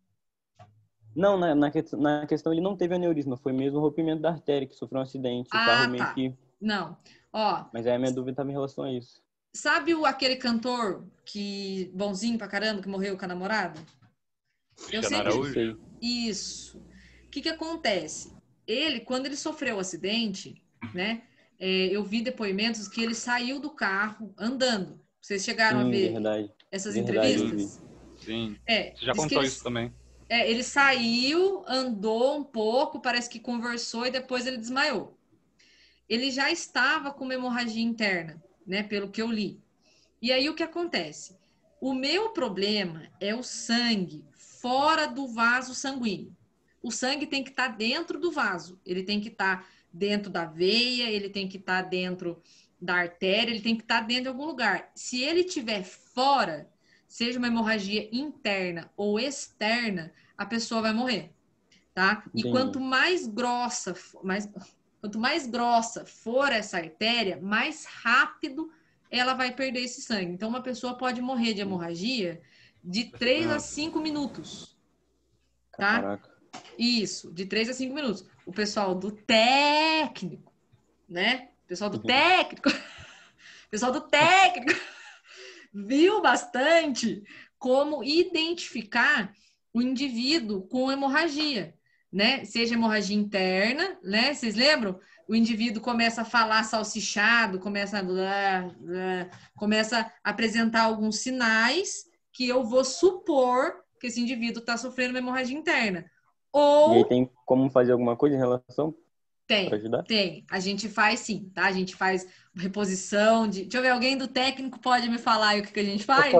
Não, na, na, na questão ele não teve aneurisma, foi mesmo o rompimento da artéria, que sofreu um acidente, Ah, o carro meio tá. que... Não, ó... Mas aí a minha dúvida estava em relação a isso. Sabe o, aquele cantor que bonzinho pra caramba, que morreu com a namorada? Eu Araújo? sei. Isso. O que que acontece? Ele, quando ele sofreu o acidente, né? É, eu vi depoimentos que ele saiu do carro andando. Vocês chegaram Sim, a ver verdade. essas Verdade, entrevistas? Sim. É, Você já diz que contou ele- isso também. É, ele saiu, andou um pouco, parece que conversou e depois ele desmaiou. Ele já estava com uma hemorragia interna, né? Pelo que eu li. E aí o que acontece? O meu problema é o sangue fora do vaso sanguíneo. O sangue tem que estar dentro do vaso. Ele tem que estar dentro da veia, ele tem que estar dentro da artéria, ele tem que estar dentro de algum lugar. Se ele estiver fora, seja uma hemorragia interna ou externa, a pessoa vai morrer, tá? E Entendi. quanto mais grossa, mais, quanto mais grossa for essa artéria, mais rápido ela vai perder esse sangue. Então, uma pessoa pode morrer de hemorragia de três a cinco minutos, tá? Caraca. Isso, de três a cinco minutos. O pessoal do técnico, né? O pessoal do técnico, o pessoal do técnico viu bastante como identificar o indivíduo com hemorragia, né? Seja hemorragia interna, né? Vocês lembram? O indivíduo começa a falar salsichado, começa a, blá, blá, começa a apresentar alguns sinais que eu vou supor que esse indivíduo está sofrendo uma hemorragia interna. Ou E aí tem como fazer alguma coisa em relação tem, para ajudar? tem. A gente faz sim, tá? A gente faz reposição de... Deixa eu ver, alguém do técnico pode me falar aí o que, que a gente faz?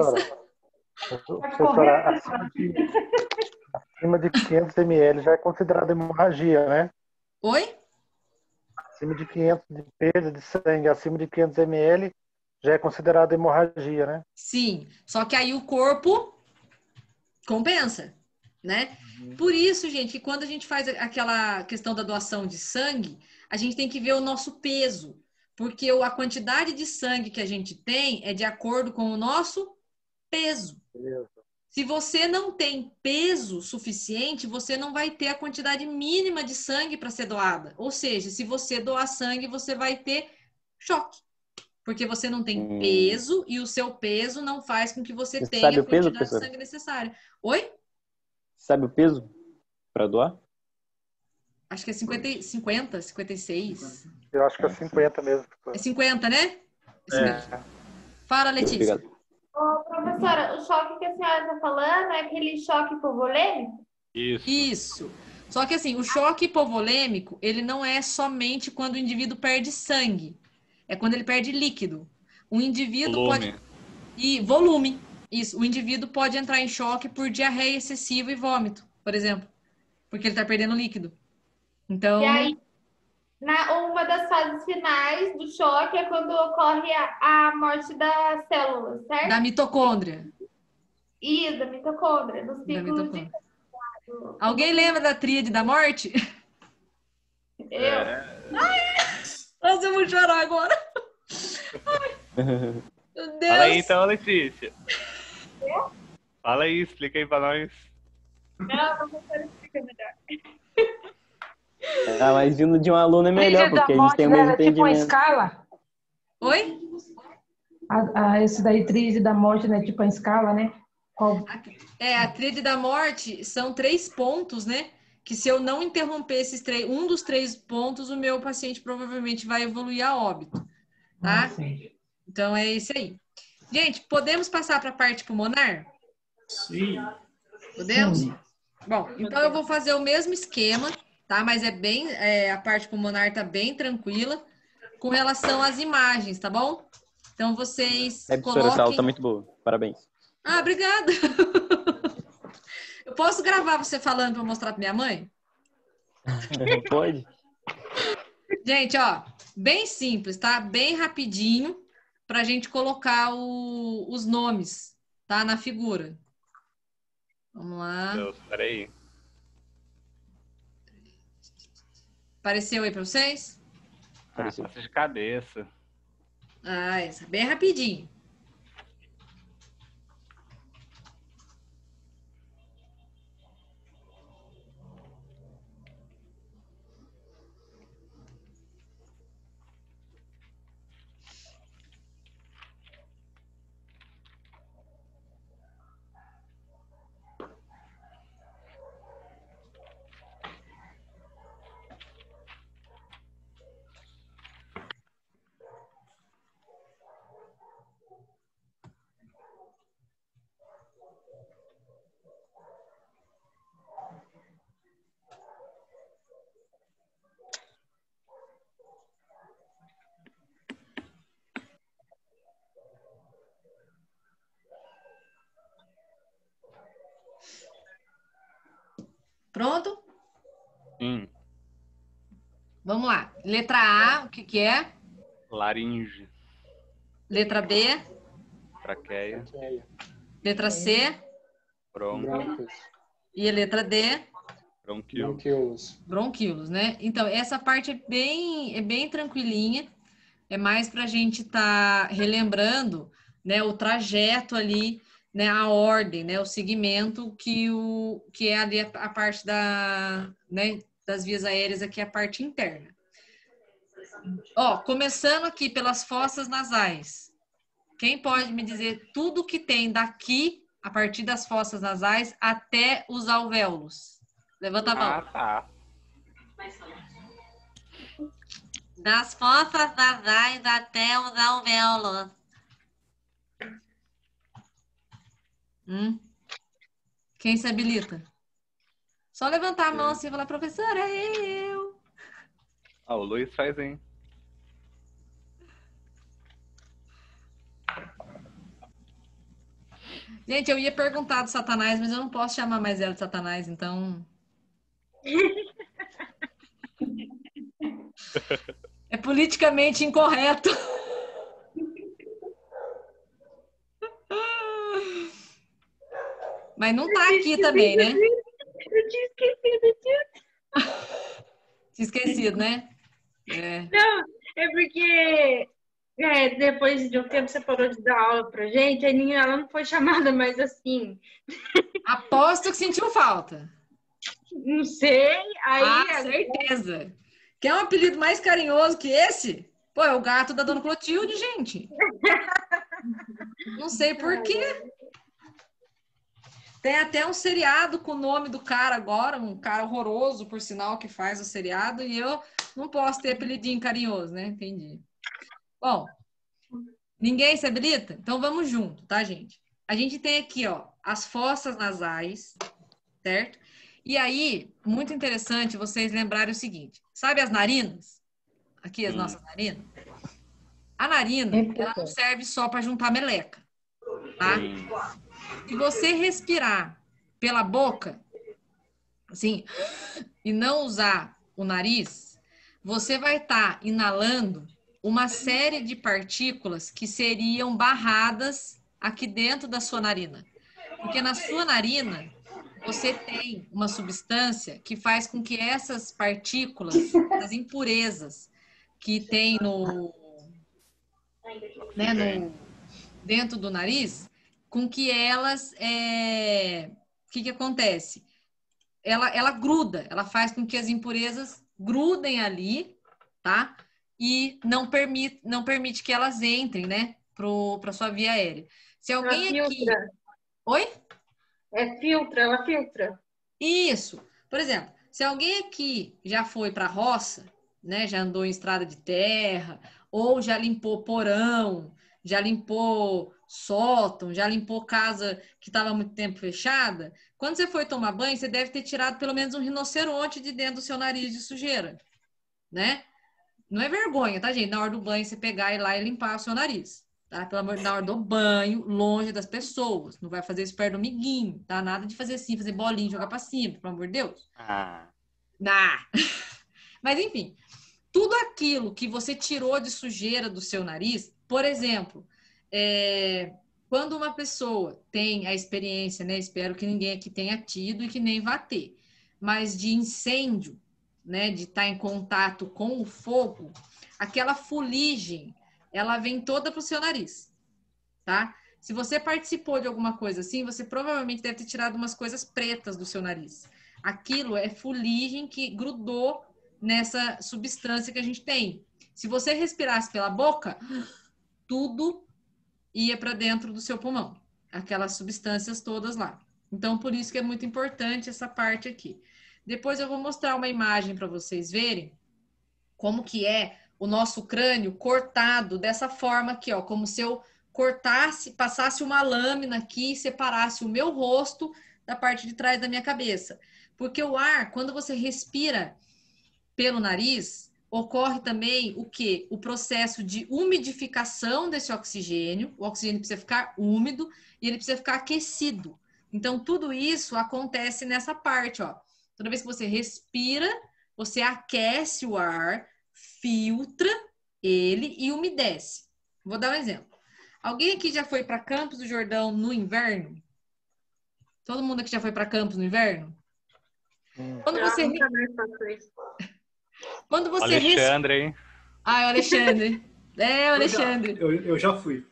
Professora, acima de, acima de quinhentos mililitros já é considerado hemorragia, né? Oi? Acima de quinhentos de perda de sangue, acima de quinhentos mililitros já é considerado hemorragia, né? Sim, só que aí o corpo compensa, né? Por isso, gente, que quando a gente faz aquela questão da doação de sangue, a gente tem que ver o nosso peso, porque a quantidade de sangue que a gente tem é de acordo com o nosso peso. Se você não tem peso suficiente, você não vai ter a quantidade mínima de sangue para ser doada. Ou seja, se você doar sangue, você vai ter choque. Porque você não tem Hum. peso e o seu peso não faz com que você Você tenha sabe a o peso, quantidade de professora? sangue necessária. Oi? Sabe o peso para doar? Acho que é cinquenta, cinquenta, cinquenta e seis. Eu acho que é cinquenta mesmo. É cinquenta, né? Isso É. mesmo. Fala, Letícia. Obrigado. Ô, professora, o choque que a senhora está falando é aquele choque hipovolêmico? Isso. Isso. Só que assim, o choque hipovolêmico, ele não é somente quando o indivíduo perde sangue. É quando ele perde líquido. O indivíduo Volume. pode... E volume. Isso. O indivíduo pode entrar em choque por diarreia excessiva e vômito, por exemplo. Porque ele está perdendo líquido. Então... E aí, na, uma das fases finais do choque é quando ocorre a, a morte das células, certo? Da mitocôndria. Isso, da mitocôndria, do Da ciclo mitocôndria. de... Alguém lembra da tríade da morte? Eu. Ai, nossa, eu vou chorar agora. Ai, meu Deus. Fala aí então, Letícia. Fala aí, explica aí pra nós. Não, professora, explica melhor. Ah, mas vindo de um aluno é melhor, Tríade da porque a gente morte tem o mesmo era tipo uma entendimento. escala? Oi? A, a, esse daí, tríade da morte, né? Tipo a escala, né? Qual... É, a tríade da morte são três pontos, né? que se eu não interromper esses três, um dos três pontos, o meu paciente provavelmente vai evoluir a óbito, tá? Ah, sim. Então é isso aí. Gente, podemos passar para a parte pulmonar? Sim. Podemos? Sim. Bom, então eu vou fazer o mesmo esquema, tá? Mas é bem, é, a parte pulmonar tá bem tranquila com relação às imagens, tá bom? Então vocês É, professora, essa aula tá muito boa. Parabéns. Ah, obrigada. Eu posso gravar você falando para mostrar para minha mãe? Pode? Gente, ó, bem simples, tá? Bem rapidinho para a gente colocar o, os nomes, tá? Na figura. Vamos lá. Deus, peraí. Apareceu aí para vocês? Ah, passa de cabeça. Ah, essa, bem rapidinho. Pronto? Sim. Vamos lá. Letra A, o que que é? Laringe. Letra B. Traqueia. Letra C. Bronco. E a letra D. Bronquíolos. Bronquíolos, né? Então, essa parte é bem, é bem tranquilinha. É mais para a gente estar tá relembrando, né, o trajeto ali, né, a ordem, né, o segmento que, o, que é ali a, a parte da, né, das vias aéreas, aqui é a parte interna. Ó, começando aqui pelas fossas nasais. Quem pode me dizer tudo que tem daqui, a partir das fossas nasais, até os alvéolos? Levanta a mão. Ah, tá. Das fossas nasais até os alvéolos. Hum? Quem se habilita? Só levantar a mão assim e falar, professora, é eu. Ah, o Luiz faz, hein? Gente, eu ia perguntar do Satanás, mas eu não posso chamar mais ela de Satanás, então... É politicamente incorreto. Mas não tá aqui também, né? Eu tinha esquecido disso. Tinha esquecido, né? É. Não, é porque é, depois de um tempo você parou de dar aula pra gente, aí ela não foi chamada mais assim. Aposto que sentiu falta. Não sei. Aí ah, certeza. Quer um apelido mais carinhoso que esse? Pô, é o gato da Dona Clotilde, gente. Não sei por quê. Tem até um seriado com o nome do cara agora, um cara horroroso, por sinal, que faz o seriado, e eu não posso ter apelidinho carinhoso, né? Entendi. Bom, ninguém se habilita? Então vamos junto, tá, gente? A gente tem aqui, ó, as fossas nasais, certo? E aí, muito interessante vocês lembrarem o seguinte, sabe as narinas? Aqui as Sim. nossas narinas? A narina, ela não serve só para juntar meleca, tá? Sim. Se você respirar pela boca, assim, e não usar o nariz, você vai estar tá inalando uma série de partículas que seriam barradas aqui dentro da sua narina. Porque na sua narina, você tem uma substância que faz com que essas partículas, as impurezas que tem no, né, no dentro do nariz, com que elas, é... o que que acontece? Ela, ela gruda, ela faz com que as impurezas grudem ali, tá? E não permite, não permite que elas entrem, né, para a sua via aérea. Se alguém ela aqui... filtra. Oi? É filtra, ela filtra. Isso. Por exemplo, Se alguém aqui já foi para a roça, né, já andou em estrada de terra, ou já limpou porão, já limpou sótão, já limpou casa que estava há muito tempo fechada, quando você foi tomar banho, você deve ter tirado pelo menos um rinoceronte de dentro do seu nariz de sujeira, né? Não é vergonha, tá, gente? Na hora do banho, você pegar e ir lá e limpar o seu nariz, tá? Pelo amor de Deus, na hora do banho, longe das pessoas. Não vai fazer isso perto do amiguinho, tá? Nada de fazer assim, fazer bolinha, jogar pra cima, pelo amor de Deus. Ah. Ah. Mas, enfim, tudo aquilo que você tirou de sujeira do seu nariz, por exemplo, é, quando uma pessoa tem a experiência, né? Espero que ninguém aqui tenha tido e que nem vá ter, mas de incêndio, né, de estar em contato com o fogo, aquela fuligem, ela vem toda para o seu nariz, tá? Se você participou de alguma coisa assim, você provavelmente deve ter tirado umas coisas pretas do seu nariz. Aquilo é fuligem que grudou nessa substância que a gente tem. Se você respirasse pela boca, tudo ia para dentro do seu pulmão, aquelas substâncias todas lá. Então, por isso que é muito importante essa parte aqui. Depois eu vou mostrar uma imagem para vocês verem como que é o nosso crânio cortado dessa forma aqui, ó, como se eu cortasse, passasse uma lâmina aqui e separasse o meu rosto da parte de trás da minha cabeça. Porque o ar, quando você respira pelo nariz, ocorre também o quê? O processo de umidificação desse oxigênio. O oxigênio precisa ficar úmido e ele precisa ficar aquecido. Então, tudo isso acontece nessa parte, ó. Toda vez que você respira, você aquece o ar, filtra ele e umedece. Vou dar um exemplo. Alguém aqui já foi para Campos do Jordão no inverno? Todo mundo aqui já foi para Campos no inverno? Hum. Quando você Quando você Alexandre, res... hein? Ah, é o Alexandre. É o Alexandre. Eu já, eu, eu já fui.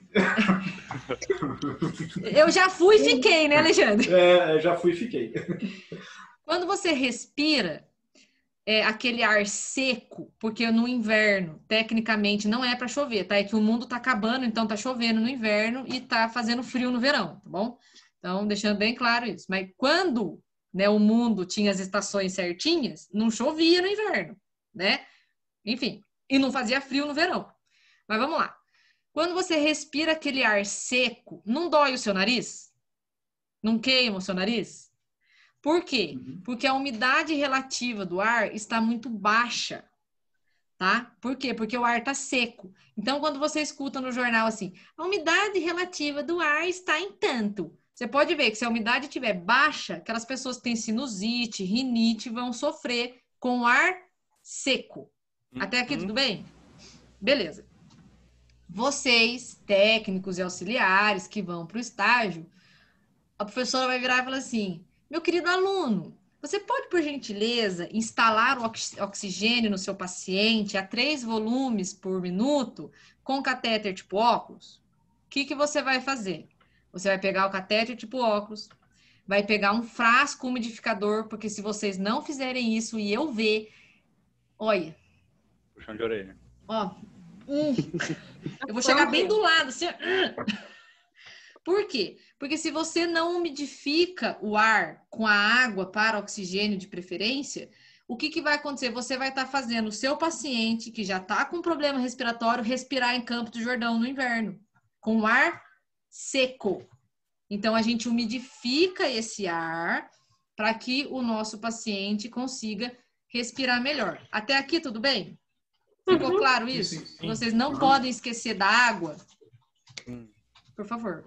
Eu já fui e fiquei, né, Alexandre? É, já fui e fiquei. Quando você respira é, aquele ar seco, porque no inverno, tecnicamente, não é para chover, tá? É que o mundo tá acabando, então tá chovendo no inverno e tá fazendo frio no verão, tá bom? Então, deixando bem claro isso. Mas quando, né, o mundo tinha as estações certinhas, não chovia no inverno, né? Enfim, e não fazia frio no verão. Mas vamos lá. Quando você respira aquele ar seco, não dói o seu nariz? Não queima o seu nariz? Por quê? Uhum. Porque a umidade relativa do ar está muito baixa, tá? Por quê? Porque o ar está seco. Então, quando você escuta no jornal assim, a umidade relativa do ar está em tanto, você pode ver que se a umidade estiver baixa, aquelas pessoas que têm sinusite, rinite, vão sofrer com o ar seco. Uhum. Até aqui tudo bem? Beleza. Vocês, técnicos e auxiliares que vão para o estágio, a professora vai virar e falar assim, meu querido aluno, você pode, por gentileza, instalar o oxigênio no seu paciente a três volumes por minuto com catéter tipo óculos? O que, que você vai fazer? Você vai pegar o catéter tipo óculos, vai pegar um frasco umidificador, porque se vocês não fizerem isso e eu ver, olha... Puxão de orelha. Ó, hum, eu vou chegar bem do lado, assim... Por quê? Porque se você não umidifica o ar com a água para oxigênio de preferência, o que, que vai acontecer? Você vai estar tá fazendo o seu paciente, que já está com problema respiratório, respirar em Campos do Jordão no inverno, com ar seco. Então, a gente umidifica esse ar para que o nosso paciente consiga respirar melhor. Até aqui, tudo bem? Ficou uhum. claro isso? Sim, sim. Vocês não uhum. podem esquecer da água? Sim. Por favor.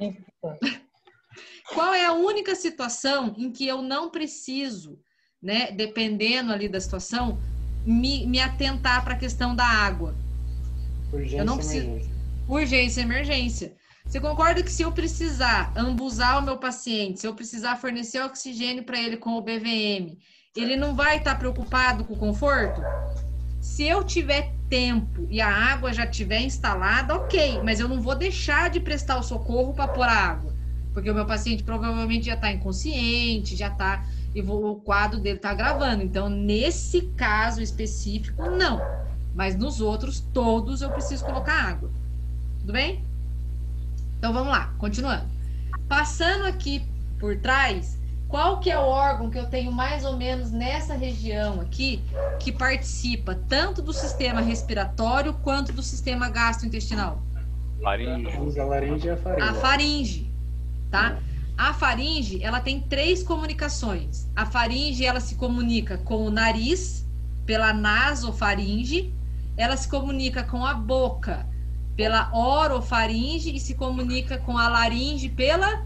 Qual é a única situação em que eu não preciso, né, dependendo ali da situação, me, me atentar para a questão da água? Urgência, eu não preciso. Emergência. Urgência, emergência. Você concorda que se eu precisar ambusar o meu paciente, se eu precisar fornecer oxigênio para ele com o B V M, ele não vai estar preocupado com o conforto? Se eu tiver tempo e a água já estiver instalada, ok, mas eu não vou deixar de prestar o socorro para pôr a água, porque o meu paciente provavelmente já está inconsciente, já está, o quadro dele está agravando. Então, nesse caso específico, não. Mas nos outros, todos, eu preciso colocar água. Tudo bem? Então, vamos lá, continuando. Passando aqui por trás, qual que é o órgão que eu tenho mais ou menos nessa região aqui, que participa tanto do sistema respiratório quanto do sistema gastrointestinal? Faringe. A laringe e a faringe. A faringe, tá? A faringe, ela tem três comunicações. A faringe, ela se comunica com o nariz, pela nasofaringe. Ela se comunica com a boca, pela orofaringe. E se comunica com a laringe pela...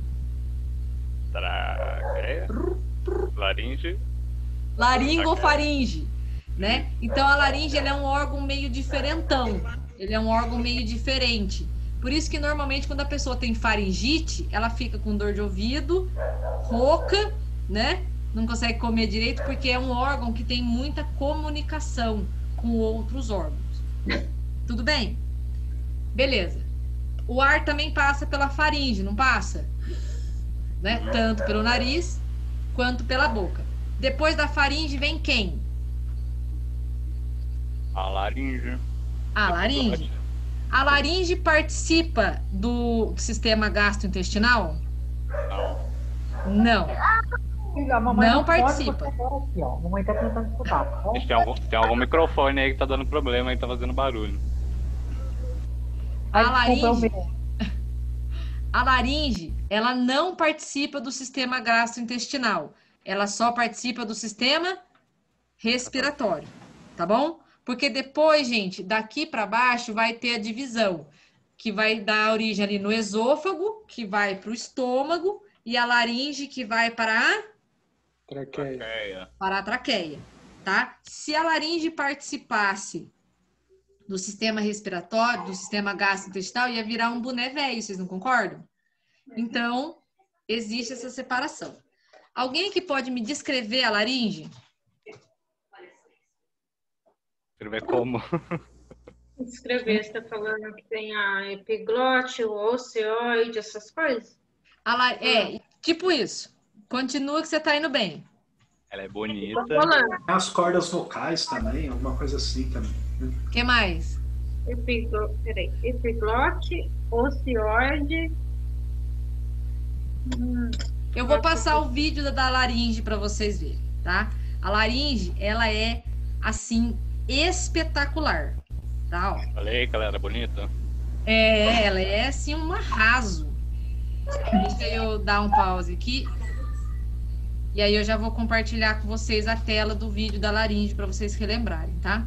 Traqueia. Laringe. Laringofaringe, né? Então, a laringe, ela é um órgão meio diferentão. Ele é um órgão meio diferente. Por isso que normalmente quando a pessoa tem faringite, ela fica com dor de ouvido, rouca, né? Não consegue comer direito porque é um órgão que tem muita comunicação com outros órgãos. Tudo bem? Beleza. O ar também passa pela faringe, não passa? Né? Tanto pelo nariz quanto pela boca. Depois da faringe vem quem? A laringe. A laringe. A laringe participa do sistema gastrointestinal? Não. Não participa. Aqui, ó. A mamãe tá tentando escutar. Tá? Tem algum, tem algum microfone aí que tá dando problema e tá fazendo barulho. A laringe, a laringe, ela não participa do sistema gastrointestinal. Ela só participa do sistema respiratório, tá bom? Porque depois, gente, daqui para baixo vai ter a divisão, que vai dar origem ali no esôfago, que vai para o estômago, e a laringe, que vai para a traqueia. Para a traqueia, tá? Se a laringe participasse do sistema respiratório, do sistema gastrointestinal, ia virar um boné velho, vocês não concordam? Então, existe essa separação. Alguém que pode me descrever a laringe? Escrever como? Escrever, você tá falando que tem a epiglote, o oceoide, essas coisas? A la... É, tipo isso. Continua que você tá indo bem. Ela é bonita. As cordas vocais também, alguma coisa assim também. O que mais? Epiglo... Peraí. Epiglote, oceoide. Hum. Eu vou passar o vídeo da, da laringe para vocês verem, tá? A laringe, ela é assim espetacular, tá? Ó. Falei que ela era bonita. É, ela é assim um arraso. Deixa eu dar um pause aqui. E aí eu já vou compartilhar com vocês a tela do vídeo da laringe para vocês relembrarem, tá?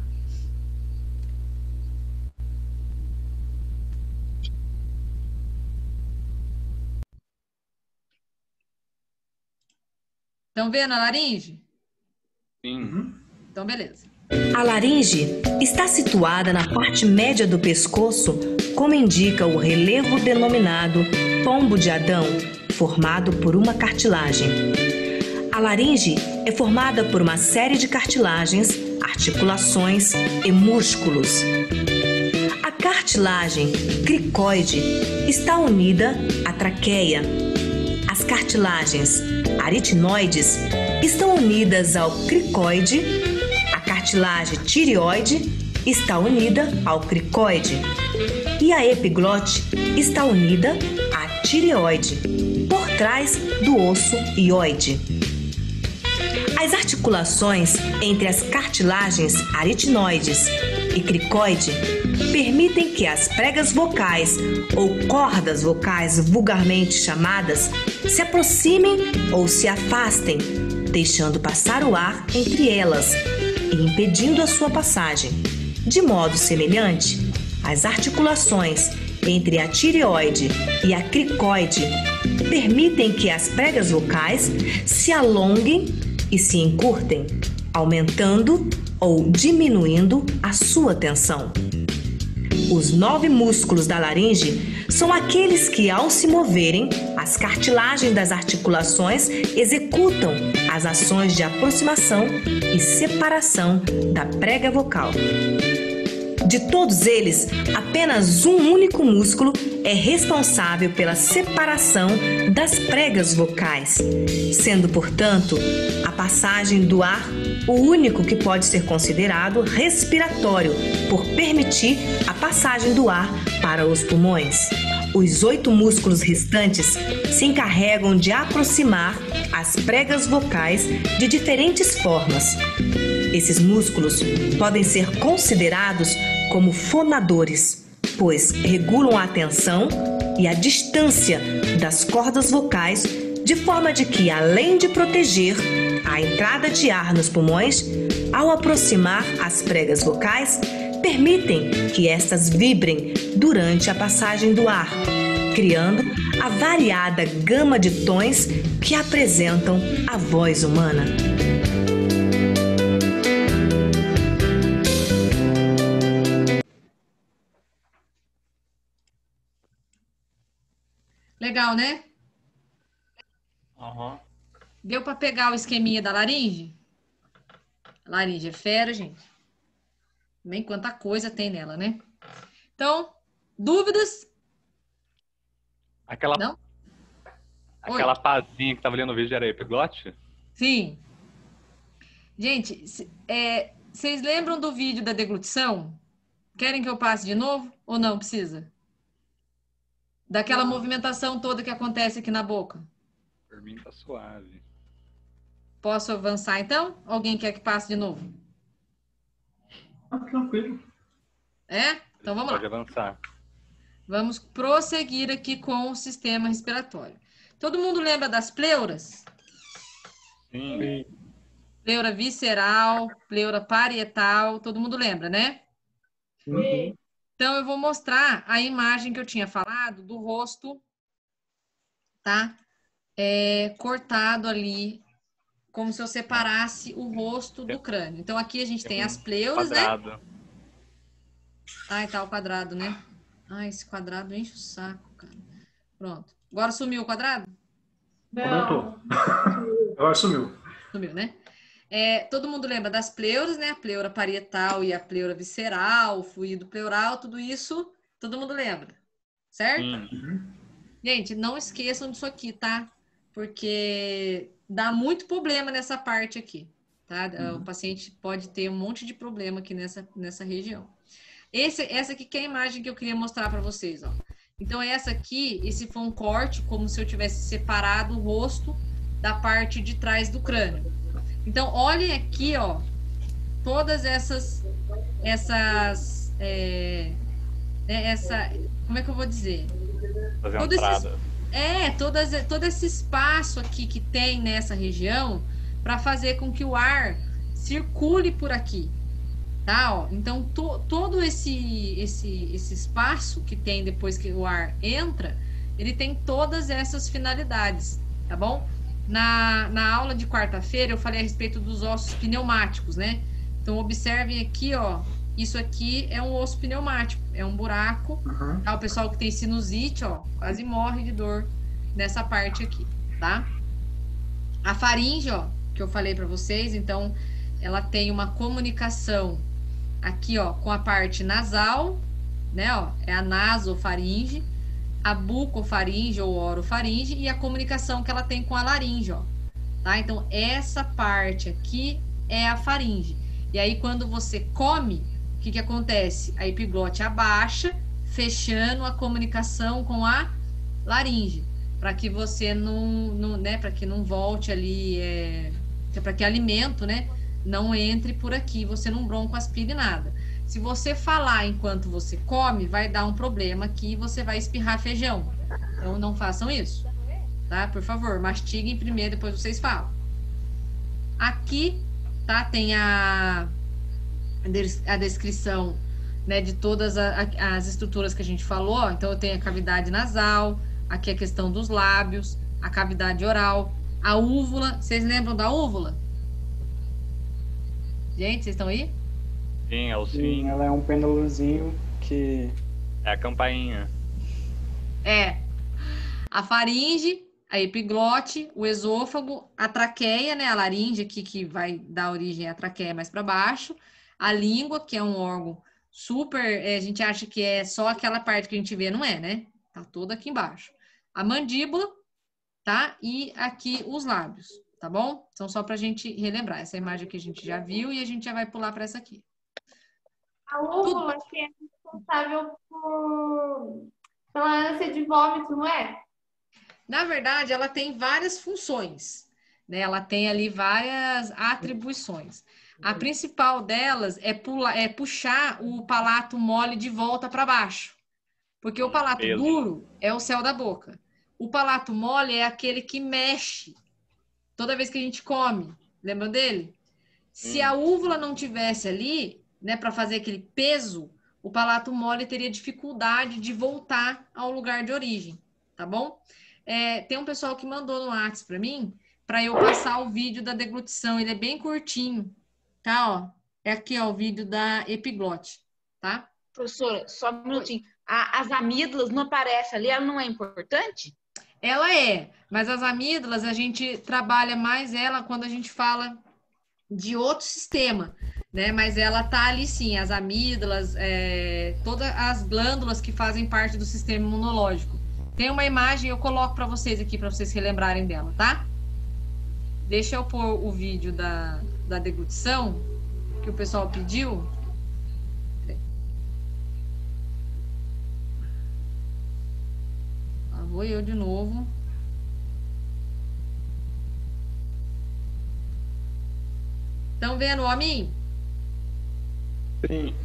Estão vendo a laringe? Sim. Então, beleza. A laringe está situada na parte média do pescoço, como indica o relevo denominado pombo de Adão, formado por uma cartilagem. A laringe é formada por uma série de cartilagens, articulações e músculos. A cartilagem cricoide está unida à traqueia. As cartilagens aritinoides estão unidas ao cricoide. A cartilagem tireoide está unida ao cricoide. E a epiglote está unida à tireoide, por trás do osso hioide. As articulações entre as cartilagens aritinoides e cricoide permitem que as pregas vocais ou cordas vocais vulgarmente chamadas se aproximem ou se afastem, deixando passar o ar entre elas e impedindo a sua passagem. De modo semelhante, as articulações entre a tireoide e a cricoide permitem que as pregas vocais se alonguem e se encurtem, aumentando ou diminuindo a sua tensão. Os nove músculos da laringe são aqueles que, ao se moverem, as cartilagens das articulações executam as ações de aproximação e separação da prega vocal. De todos eles, apenas um único músculo é responsável pela separação das pregas vocais, sendo, portanto, a passagem do ar o único que pode ser considerado respiratório, por permitir a passagem do ar para os pulmões. Os oito músculos restantes se encarregam de aproximar as pregas vocais de diferentes formas. Esses músculos podem ser considerados como fonadores, pois regulam a tensão e a distância das cordas vocais, de forma de que, além de proteger a entrada de ar nos pulmões, ao aproximar as pregas vocais, permitem que estas vibrem durante a passagem do ar, criando a variada gama de tons que apresentam a voz humana. Legal, né? Uhum. Deu para pegar o esqueminha da laringe? A laringe é fera, gente. Nem quanta coisa tem nela, né? Então, dúvidas? Aquela, Não? aquela pazinha que tava ali no vídeo era epiglote? Sim. Gente, se- é, vocês lembram do vídeo da deglutição? Querem que eu passe de novo ou não precisa? Daquela movimentação toda que acontece aqui na boca. Por mim tá suave. Posso avançar então? Alguém quer que passe de novo? Ah, tranquilo. É? Então vamos lá. Pode avançar. Vamos prosseguir aqui com o sistema respiratório. Todo mundo lembra das pleuras? Sim. Pleura visceral, pleura parietal, todo mundo lembra, né? Uhum. Então eu vou mostrar a imagem que eu tinha falado do rosto, tá? É, cortado ali, como se eu separasse o rosto do crânio. Então aqui a gente tem as pleuras, né? Quadrado. Ai, tá o quadrado, né? Ai, esse quadrado enche o saco, cara. Pronto. Agora sumiu o quadrado? Aumentou. Agora sumiu. Sumiu, né? É, todo mundo lembra das pleuras, né? A pleura parietal e a pleura visceral, o fluido pleural, tudo isso, todo mundo lembra, certo? Uhum. Gente, não esqueçam disso aqui, tá? Porque dá muito problema nessa parte aqui, tá? O paciente pode ter um monte de problema aqui nessa, nessa região. Esse, essa aqui que é a imagem que eu queria mostrar para vocês, ó. Então, essa aqui, esse foi um corte, como se eu tivesse separado o rosto da parte de trás do crânio. Então, olhem aqui, ó, todas essas, essas, é, é, essa, como é que eu vou dizer? Fazer Todo esses- entrada. É, todas, todo esse espaço aqui que tem nessa região para fazer com que o ar circule por aqui, tá? Ó, então, to, todo esse, esse, esse espaço que tem depois que o ar entra, ele tem todas essas finalidades, tá bom? Na, na aula de quarta-feira eu falei a respeito dos ossos pneumáticos, né? Então, observem aqui, ó, isso aqui é um osso pneumático, é um buraco, tá? O pessoal que tem sinusite, ó, quase morre de dor nessa parte aqui, tá? A faringe, ó, que eu falei para vocês, então, ela tem uma comunicação aqui, ó, com a parte nasal, né, ó, é a nasofaringe, a bucofaringe ou orofaringe e a comunicação que ela tem com a laringe, ó, tá? Então, essa parte aqui é a faringe. E aí, quando você come, o que que acontece? A epiglote abaixa, fechando a comunicação com a laringe, para que você não, não né, para que não volte ali, é, para que alimento, né, não entre por aqui, você não broncoaspire nada. Se você falar enquanto você come, vai dar um problema aqui e você vai espirrar feijão. Então, não façam isso, tá? Por favor, mastiguem primeiro, depois vocês falam. Aqui, tá? Tem a, a descrição, né, de todas a, a, as estruturas que a gente falou. Ó. Então, eu tenho a cavidade nasal, aqui a questão dos lábios, a cavidade oral, a úvula. Vocês lembram da úvula? Gente, vocês estão aí? Sim, é o Sim, sim. ela é um pêndulozinho que... É a campainha. É. A faringe, a epiglote, o esôfago, a traqueia, né? A laringe aqui que vai dar origem à traqueia mais para baixo. A língua, que é um órgão super... é, a gente acha que é só aquela parte que a gente vê, não é, né? Tá toda aqui embaixo. A mandíbula, tá? E aqui os lábios, tá bom? Então, só pra gente relembrar. Essa imagem que a gente já viu e a gente já vai pular para essa aqui. A úvula que é responsável por pela ânsia de vômito, não é? Na verdade, ela tem várias funções, né? Ela tem ali várias atribuições. A principal delas é, pula, é puxar o palato mole de volta para baixo. Porque o palato Peso. duro é o céu da boca. O palato mole é aquele que mexe toda vez que a gente come. Lembra dele? Se a úvula não tivesse ali, né, para fazer aquele peso, o palato mole teria dificuldade de voltar ao lugar de origem, tá bom? É, tem um pessoal que mandou no WhatsApp para mim, para eu passar o vídeo da deglutição. Ele é bem curtinho, tá? Ó, é aqui, ó, o vídeo da epiglote, tá? Professora, só um minutinho. A, as amígdalas não aparecem ali, ela não é importante? Ela é, mas as amígdalas a gente trabalha mais ela quando a gente fala de outro sistema, né? Mas ela tá ali sim, as amígdalas, é, todas as glândulas que fazem parte do sistema imunológico. Tem uma imagem, eu coloco para vocês aqui, para vocês relembrarem dela, tá? Deixa eu pôr o vídeo da, da deglutição, que o pessoal pediu. Lá vou eu de novo. Estão vendo o homem? Sim.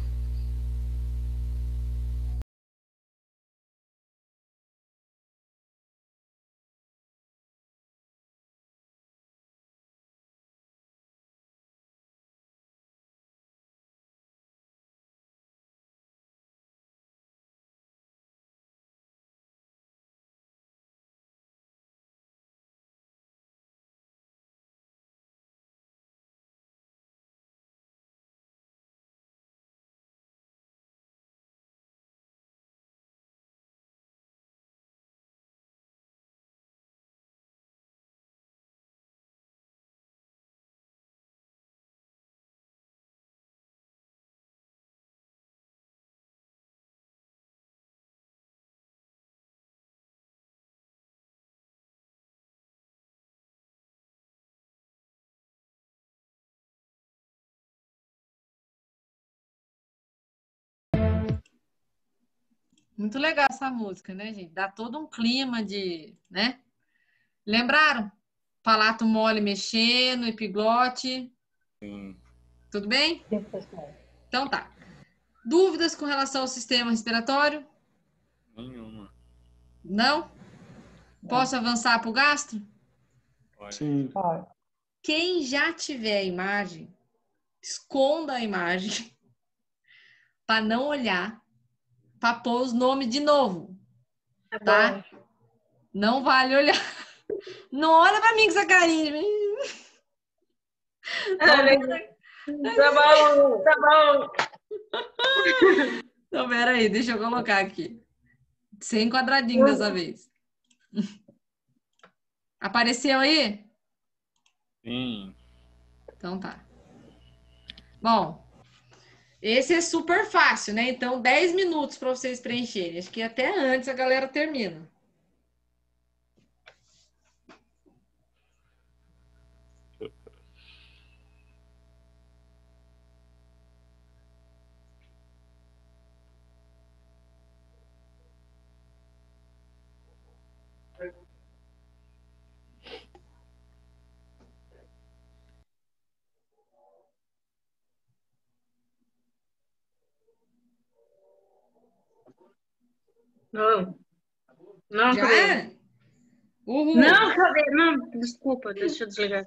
Muito legal essa música, né, gente? Dá todo um clima de, né? Lembraram? Palato mole mexendo, epiglote. Sim. Tudo bem? Então tá. Dúvidas com relação ao sistema respiratório? Nenhuma. Não? Posso avançar para o gastro? Sim. Quem já tiver a imagem, esconda a imagem para não olhar, para pôr os nomes de novo. Tá Tá? Não vale olhar. Não olha para mim com essa carinha. Tá vendo? Tá bom, tá bom. Então, peraí, deixa eu colocar aqui. Sem quadradinho dessa vez. Apareceu aí? Sim. Então tá. Bom, esse é super fácil, né? Então, dez minutos para vocês preencherem. Acho que até antes a galera termina. Não. Não, Já cadê? é? Uhul. Não, cadê? Não, desculpa, deixa eu desligar.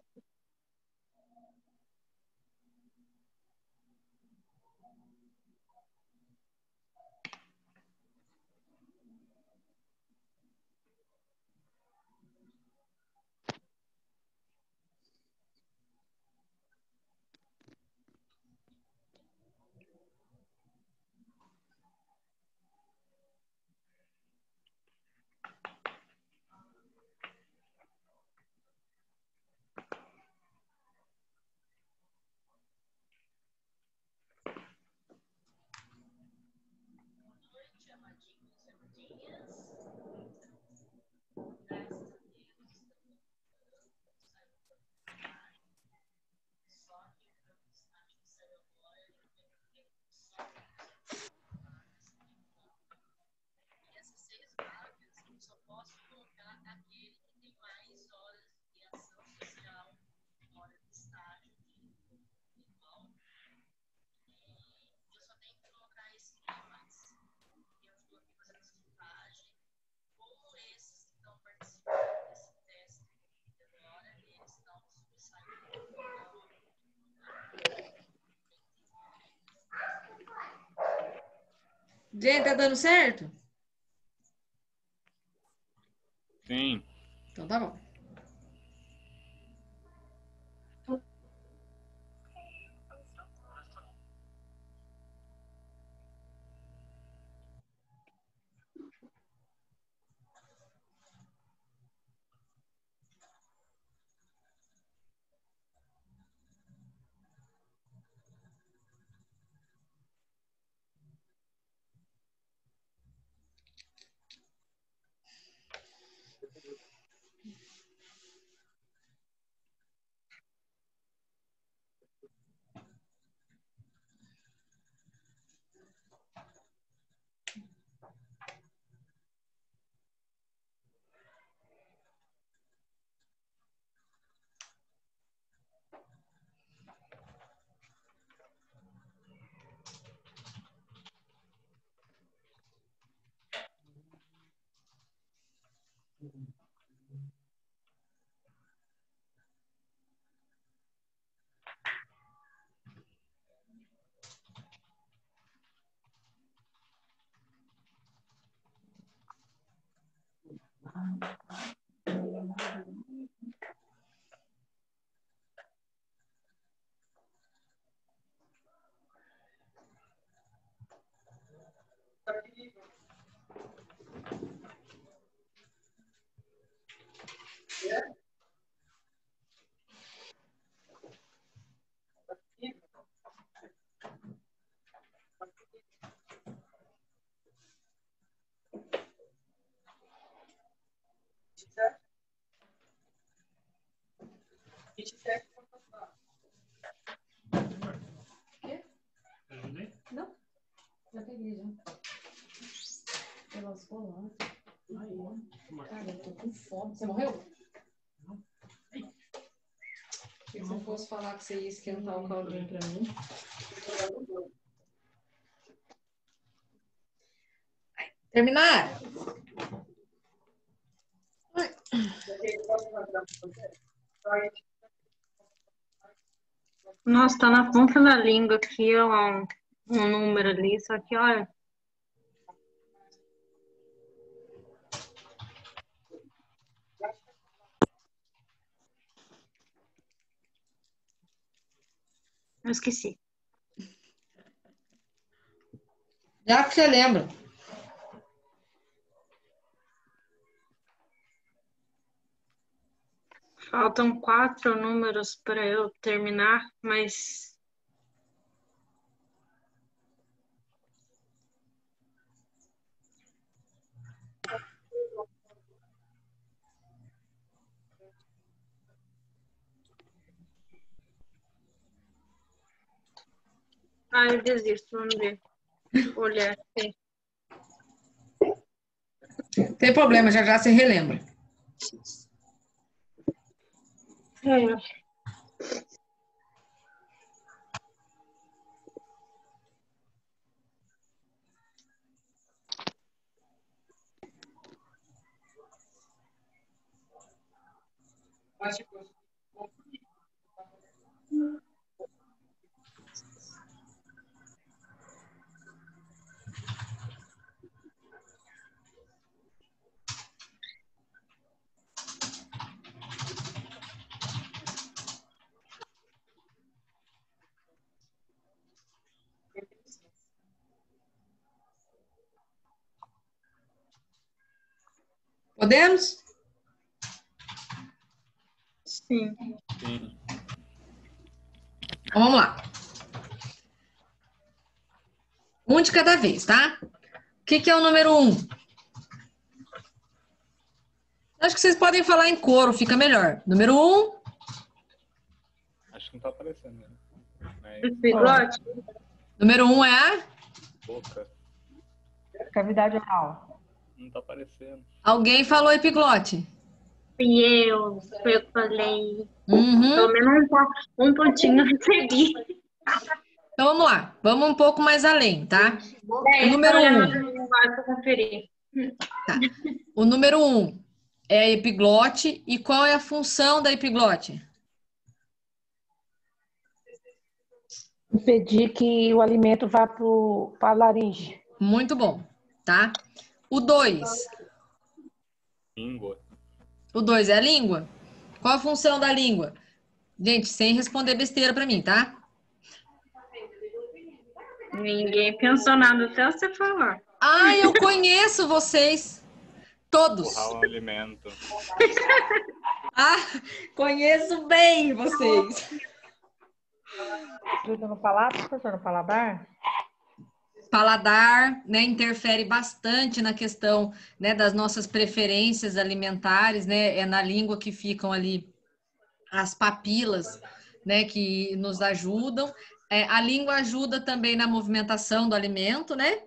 Gente, tá dando certo? Sim. Então tá bom. Não, já peguei já. Eu lascou lá. Cara, eu tô com fome. Você morreu? Não. Se você fosse falar que você ia esquentar o caldinho pra mim. Terminar? Nossa, tá na ponta da língua aqui, ó, um, um número ali, só que, olha. Eu esqueci. Já que você lembra. Faltam quatro números para eu terminar, mas... Ah, eu desisto, vamos ver. Olhar aqui. Tem problema, já já você relembra. É. Podemos? Sim. Sim. Então, vamos lá. Um de cada vez, tá? O que, que é o número um? Acho que vocês podem falar em coro, fica melhor. Número um. Acho que não tá aparecendo. Né? Mas... Bigode. Número um é a? Boca. Cavidade oral. Não tá aparecendo. Alguém falou epiglote? E eu, foi eu que falei. Uhum. Pelo menos um, um pontinho eu recebi. Então vamos lá, vamos um pouco mais além, tá? É, o número um. Para conferir. Tá. O número um é a epiglote. E qual é a função da epiglote? Impedir que o alimento vá para a laringe. Muito bom, tá? O dois. Língua. O dois é a língua? Qual a função da língua? Gente, sem responder besteira pra mim, tá? Ninguém pensou nada até você falar. Ah, eu conheço vocês. Todos. Empurrar o alimento. Ah, conheço bem vocês. Ajuda no paladar, professor, no paladar? Paladar, né, interfere bastante na questão, né, das nossas preferências alimentares, né, é na língua que ficam ali as papilas, né, que nos ajudam. É, a língua ajuda também na movimentação do alimento, né?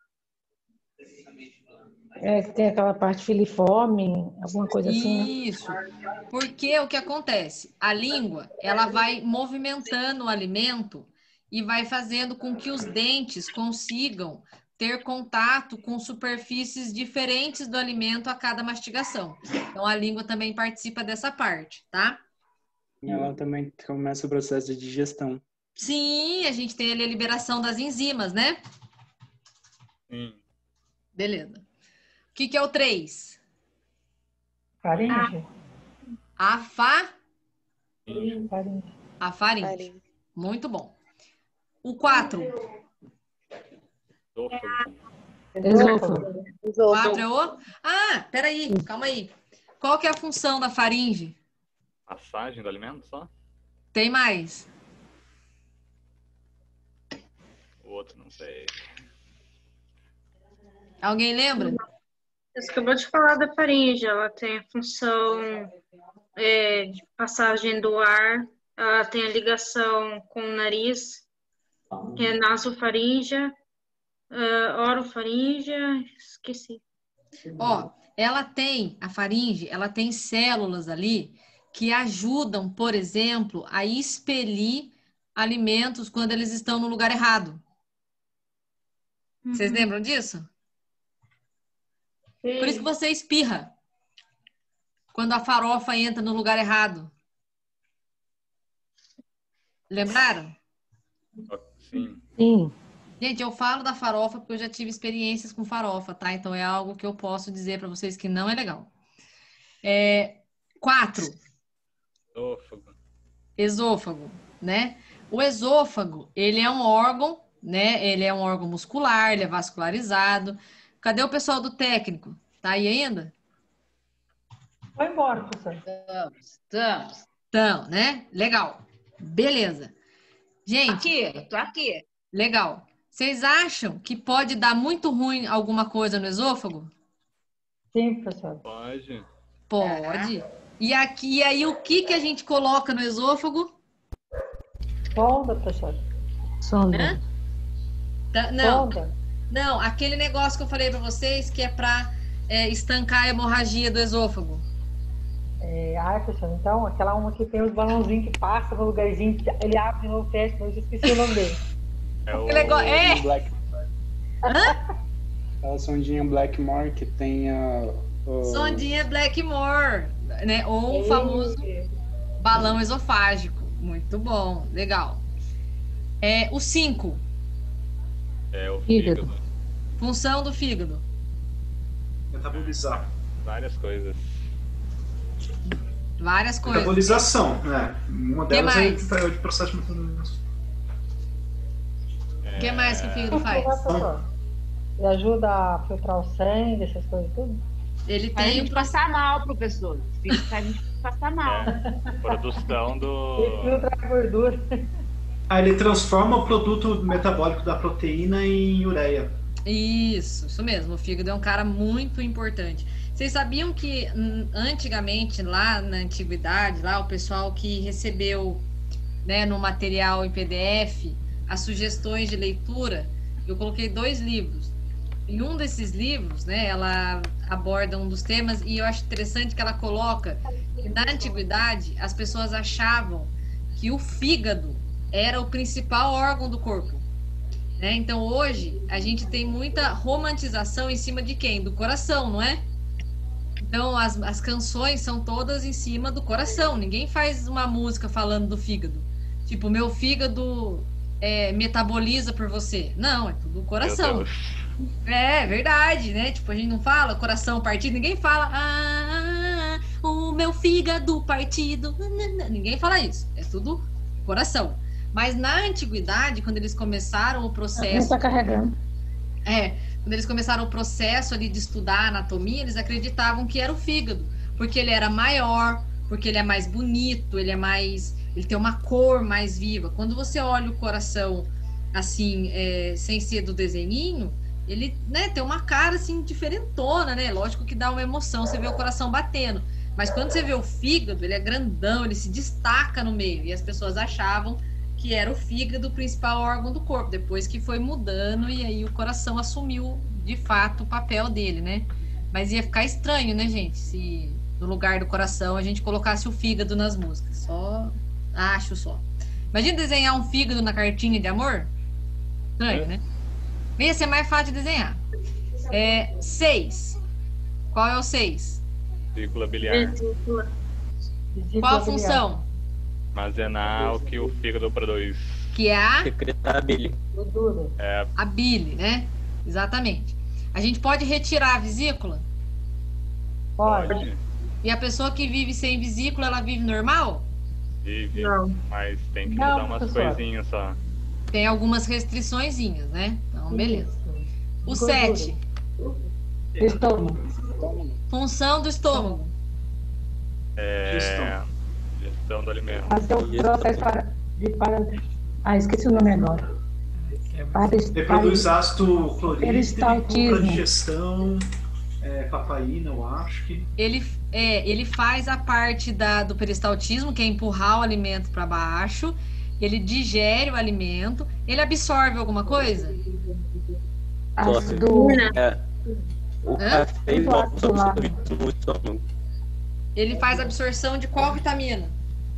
É, que tem aquela parte filiforme, alguma coisa assim, né? Isso. Porque o que acontece? A língua, ela vai movimentando o alimento e vai fazendo com que os dentes consigam ter contato com superfícies diferentes do alimento a cada mastigação. Então, a língua também participa dessa parte, tá? Ela também começa o processo de digestão. Sim, a gente tem ali a liberação das enzimas, né? Sim. Beleza. O que, que é o três? Faringe? A fa... Faringe. A faringe. Muito bom. O quatro. Esôfago. quatro é o... Ah, peraí, calma aí. Qual que é a função da faringe? Passagem do alimento só? Tem mais. O outro não sei. Alguém lembra? Você acabou de falar da faringe. Ela tem a função é, de passagem do ar. Ela tem a ligação com o nariz, que é nasofaríngea, uh, orofaríngea, esqueci. Ó, ela tem, a faringe, ela tem células ali que ajudam, por exemplo, a expelir alimentos quando eles estão no lugar errado. Uhum. Vocês lembram disso? Sim. Por isso que você espirra quando a farofa entra no lugar errado. Lembraram? Sim. Sim. Gente, eu falo da farofa porque eu já tive experiências com farofa, tá? Então é algo que eu posso dizer para vocês que não é legal. É, quatro. Esôfago. Esôfago, né? O esôfago, ele é um órgão, né? Ele é um órgão muscular, ele é vascularizado. Cadê o pessoal do técnico? Tá aí ainda? Vai embora, professor. Estamos, estamos. Então, né? Legal. Beleza. Gente. Aqui, tô aqui. Legal. Vocês acham que pode dar muito ruim alguma coisa no esôfago? Sim, professor. Pode. Pode. E aqui, e aí, o que, que a gente coloca no esôfago? Sonda, professor. Sonda. Hã? Tá, não. Sonda. Não, aquele negócio que eu falei para vocês que é para é, estancar a hemorragia do esôfago. É, ah, professor, então, aquela uma que tem os balãozinhos que passa no lugarzinho, ele abre de novo, fecha, mas eu esqueci o nome dele. É o... negócio... é. Black... Hã? A sondinha Blackmore que tem a... O... Sondinha Blackmore, né? Ou o famoso balão esofágico. Muito bom, legal. É, o cinco. É o fígado. fígado. Função do fígado. Metabolizar. Várias coisas. Várias coisas. Metabolização, né? Uma Que delas mais? é o de processo de metabolização. O que mais que o fígado faz? Ele ajuda a filtrar o sangue, essas coisas tudo? Ele Faz a tem... gente passar mal, professor. Faz a gente passar mal. É, produção do... Ele filtra a gordura. Ah, ele transforma o produto metabólico da proteína em ureia. Isso, isso mesmo. O fígado é um cara muito importante. Vocês sabiam que antigamente, lá na antiguidade, lá o pessoal que recebeu, né, no material em P D F as sugestões de leitura, eu coloquei dois livros. Em um desses livros, né, ela aborda um dos temas e eu acho interessante que ela coloca que na antiguidade as pessoas achavam que o fígado era o principal órgão do corpo. Né? Então hoje a gente tem muita romantização em cima de quem? Do coração, não é? Então as, as canções são todas em cima do coração. Ninguém faz uma música falando do fígado. Tipo, meu fígado é, metaboliza por você. Não, é tudo o coração. É, verdade, né? Tipo, a gente não fala coração partido, ninguém fala ah, o meu fígado partido. Ninguém fala isso. É tudo coração. Mas na antiguidade, quando eles começaram o processo... Está carregando. É, quando eles começaram o processo ali de estudar a anatomia, eles acreditavam que era o fígado, porque ele era maior, porque ele é mais bonito, ele é mais... ele tem uma cor mais viva. Quando você olha o coração, assim, é, sem ser do desenhinho, ele, né, tem uma cara, assim, diferentona, né? Lógico que dá uma emoção, você vê o coração batendo. Mas quando você vê o fígado, ele é grandão, ele se destaca no meio. E as pessoas achavam que era o fígado o principal órgão do corpo, depois que foi mudando e aí o coração assumiu de fato o papel dele, né? Mas ia ficar estranho, né, gente, se no lugar do coração a gente colocasse o fígado nas músicas. Só acho só. Imagina desenhar um fígado na cartinha de amor? Estranho, né? Ia ser mais fácil de desenhar. É, seis. Qual é o seis? Vesícula biliar. Qual a função? Armazenar o que o fígado produz. Que é a? Secretar a bile. É. A bile, né? Exatamente. A gente pode retirar a vesícula? Pode. E a pessoa que vive sem vesícula, ela vive normal? Vive, Não. mas tem que Não, mudar umas professor. coisinhas só. Tem algumas restriçõezinhas, né? Então, beleza. O Gordura. sete. Estômago. Função do estômago. É... Gestão. Gestão do alimento. Fazer o processo para, de para... Ah, esqueci o nome agora. Para, Reproduz para- ácido clorídrico peristaltismo. para digestão, é, papaína, eu acho que. Ele, é, ele faz a parte da, do peristaltismo, que é empurrar o alimento para baixo. Ele digere o alimento. Ele absorve alguma coisa? Ácido. É. O Hã? café e o álcool são absorvidos no estômago. Ele faz absorção de qual vitamina?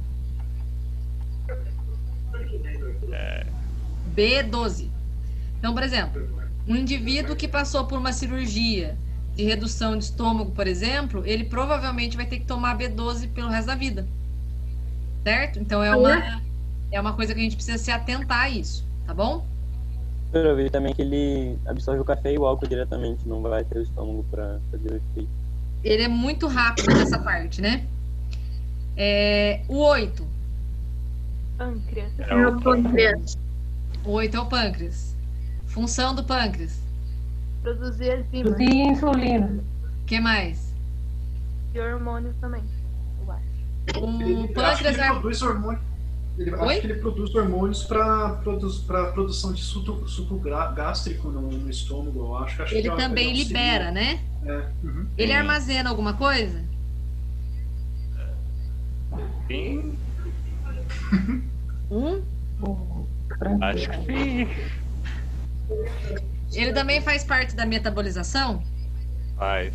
É... B doze. Então, por exemplo, um indivíduo que passou por uma cirurgia de redução de estômago, por exemplo, ele provavelmente vai ter que tomar B doze pelo resto da vida. Certo? Então é uma, é uma coisa que a gente precisa se atentar a isso, tá bom? Eu vi também que ele absorve o café e o álcool diretamente, não vai ter o estômago para fazer o efeito. Ele é muito rápido nessa parte, né? É, o oito. Pâncreas. É o pâncreas. O oito é o pâncreas. Função do pâncreas. Produzir enzimas. Produzir insulina. O que mais? E hormônios também. Eu acho. O Ele, acho que pâncreas ele é... produz hormônios. Ele, Oi? acho que ele produz hormônios para produz, para produção de suco, suco gra- gástrico no, no estômago, eu acho. acho Ele que também auxilia. libera, né? É, uhum. Ele armazena alguma coisa? Sim. Um? Acho que sim. Ele também faz parte da metabolização? Faz.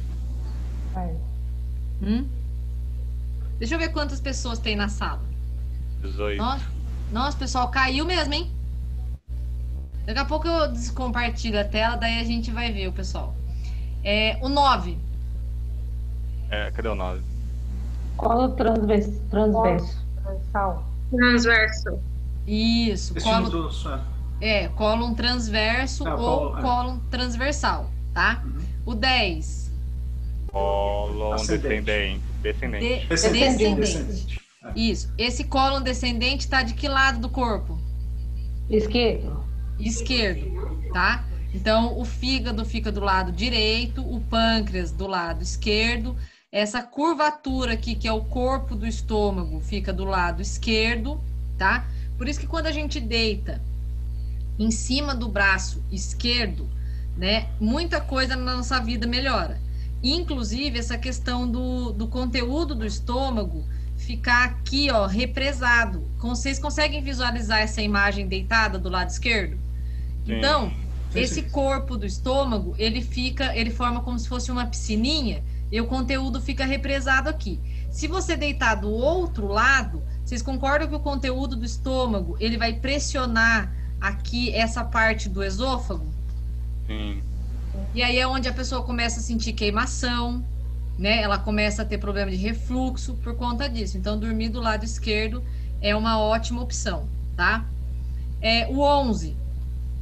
Hum? Deixa eu ver quantas pessoas tem na sala. dezoito. Nossa, nossa, pessoal, caiu mesmo, hein? Daqui a pouco eu descompartilho a tela, daí a gente vai ver o pessoal. É, o nove. É, cadê o nove? Colo transverso. Transverso. Transversal. Transverso. Isso, Intestino colo, grosso, é. é, cólon transverso Ah, ou colo, é. cólon transversal, tá? O dez. Cólon Ascendente. descendente. Descendente. De- Descendente. descendente. Isso. Esse cólon descendente tá de que lado do corpo? Esquerdo. Esquerdo, tá? Então, o fígado fica do lado direito, o pâncreas do lado esquerdo. Essa curvatura aqui, que é o corpo do estômago, fica do lado esquerdo, tá? Por isso que quando a gente deita em cima do braço esquerdo, né, muita coisa na nossa vida melhora. Inclusive, essa questão do, do conteúdo do estômago ficar aqui, ó, represado. Vocês conseguem visualizar essa imagem deitada do lado esquerdo? Sim. Então, Sim, esse sim. corpo do estômago, ele fica, ele forma como se fosse uma piscininha e o conteúdo fica represado aqui. Se você deitar do outro lado, vocês concordam que o conteúdo do estômago, ele vai pressionar aqui essa parte do esôfago? Sim. E aí é onde a pessoa começa a sentir queimação, né? Ela começa a ter problema de refluxo por conta disso. Então, dormir do lado esquerdo é uma ótima opção, tá? É, o onze.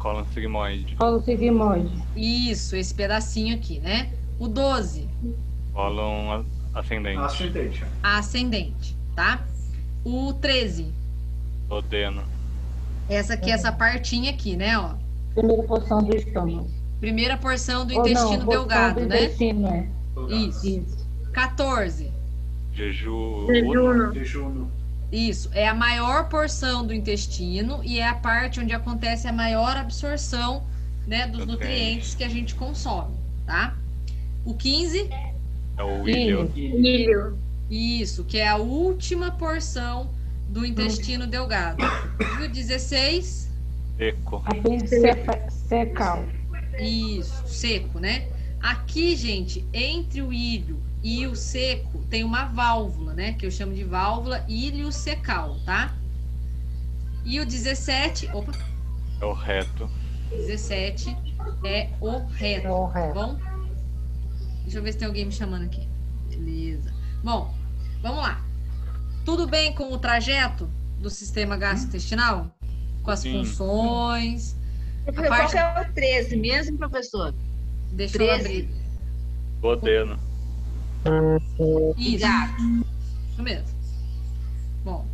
Cólon sigmoide. Cólon sigmoide. Isso, esse pedacinho aqui, né? O doze. Cólon ascendente. Ascendente. Ascendente, tá? O treze. Duodeno. Essa aqui, essa partinha aqui, né, ó. Primeira porção do estômago. Primeira porção do Ou intestino não, delgado, do né? intestino, é. Isso. Isso. quatorze. Jeju... Jejuno. Jejuno. Isso, é a maior porção do intestino e é a parte onde acontece a maior absorção, né, dos nutrientes que a gente consome, tá? O quinze é o ilho. Ilho. Isso, que é a última porção do intestino delgado. E o dezesseis? Seco. Apêndice secal. Isso, seco, né? Aqui, gente, entre o ilho e o seco tem uma válvula, né? Que eu chamo de válvula iliocecal, tá? E o dezessete, opa. É o reto. dezessete é o reto, É o reto. tá bom? Deixa eu ver se tem alguém me chamando aqui. Beleza. Bom, vamos lá. Tudo bem com o trajeto do sistema gastrointestinal? Com as Sim. funções? A Qual parte... que é o treze mesmo, professor? Deixa treze. eu abrir. Duodeno. Isso. Isso mesmo. Bom.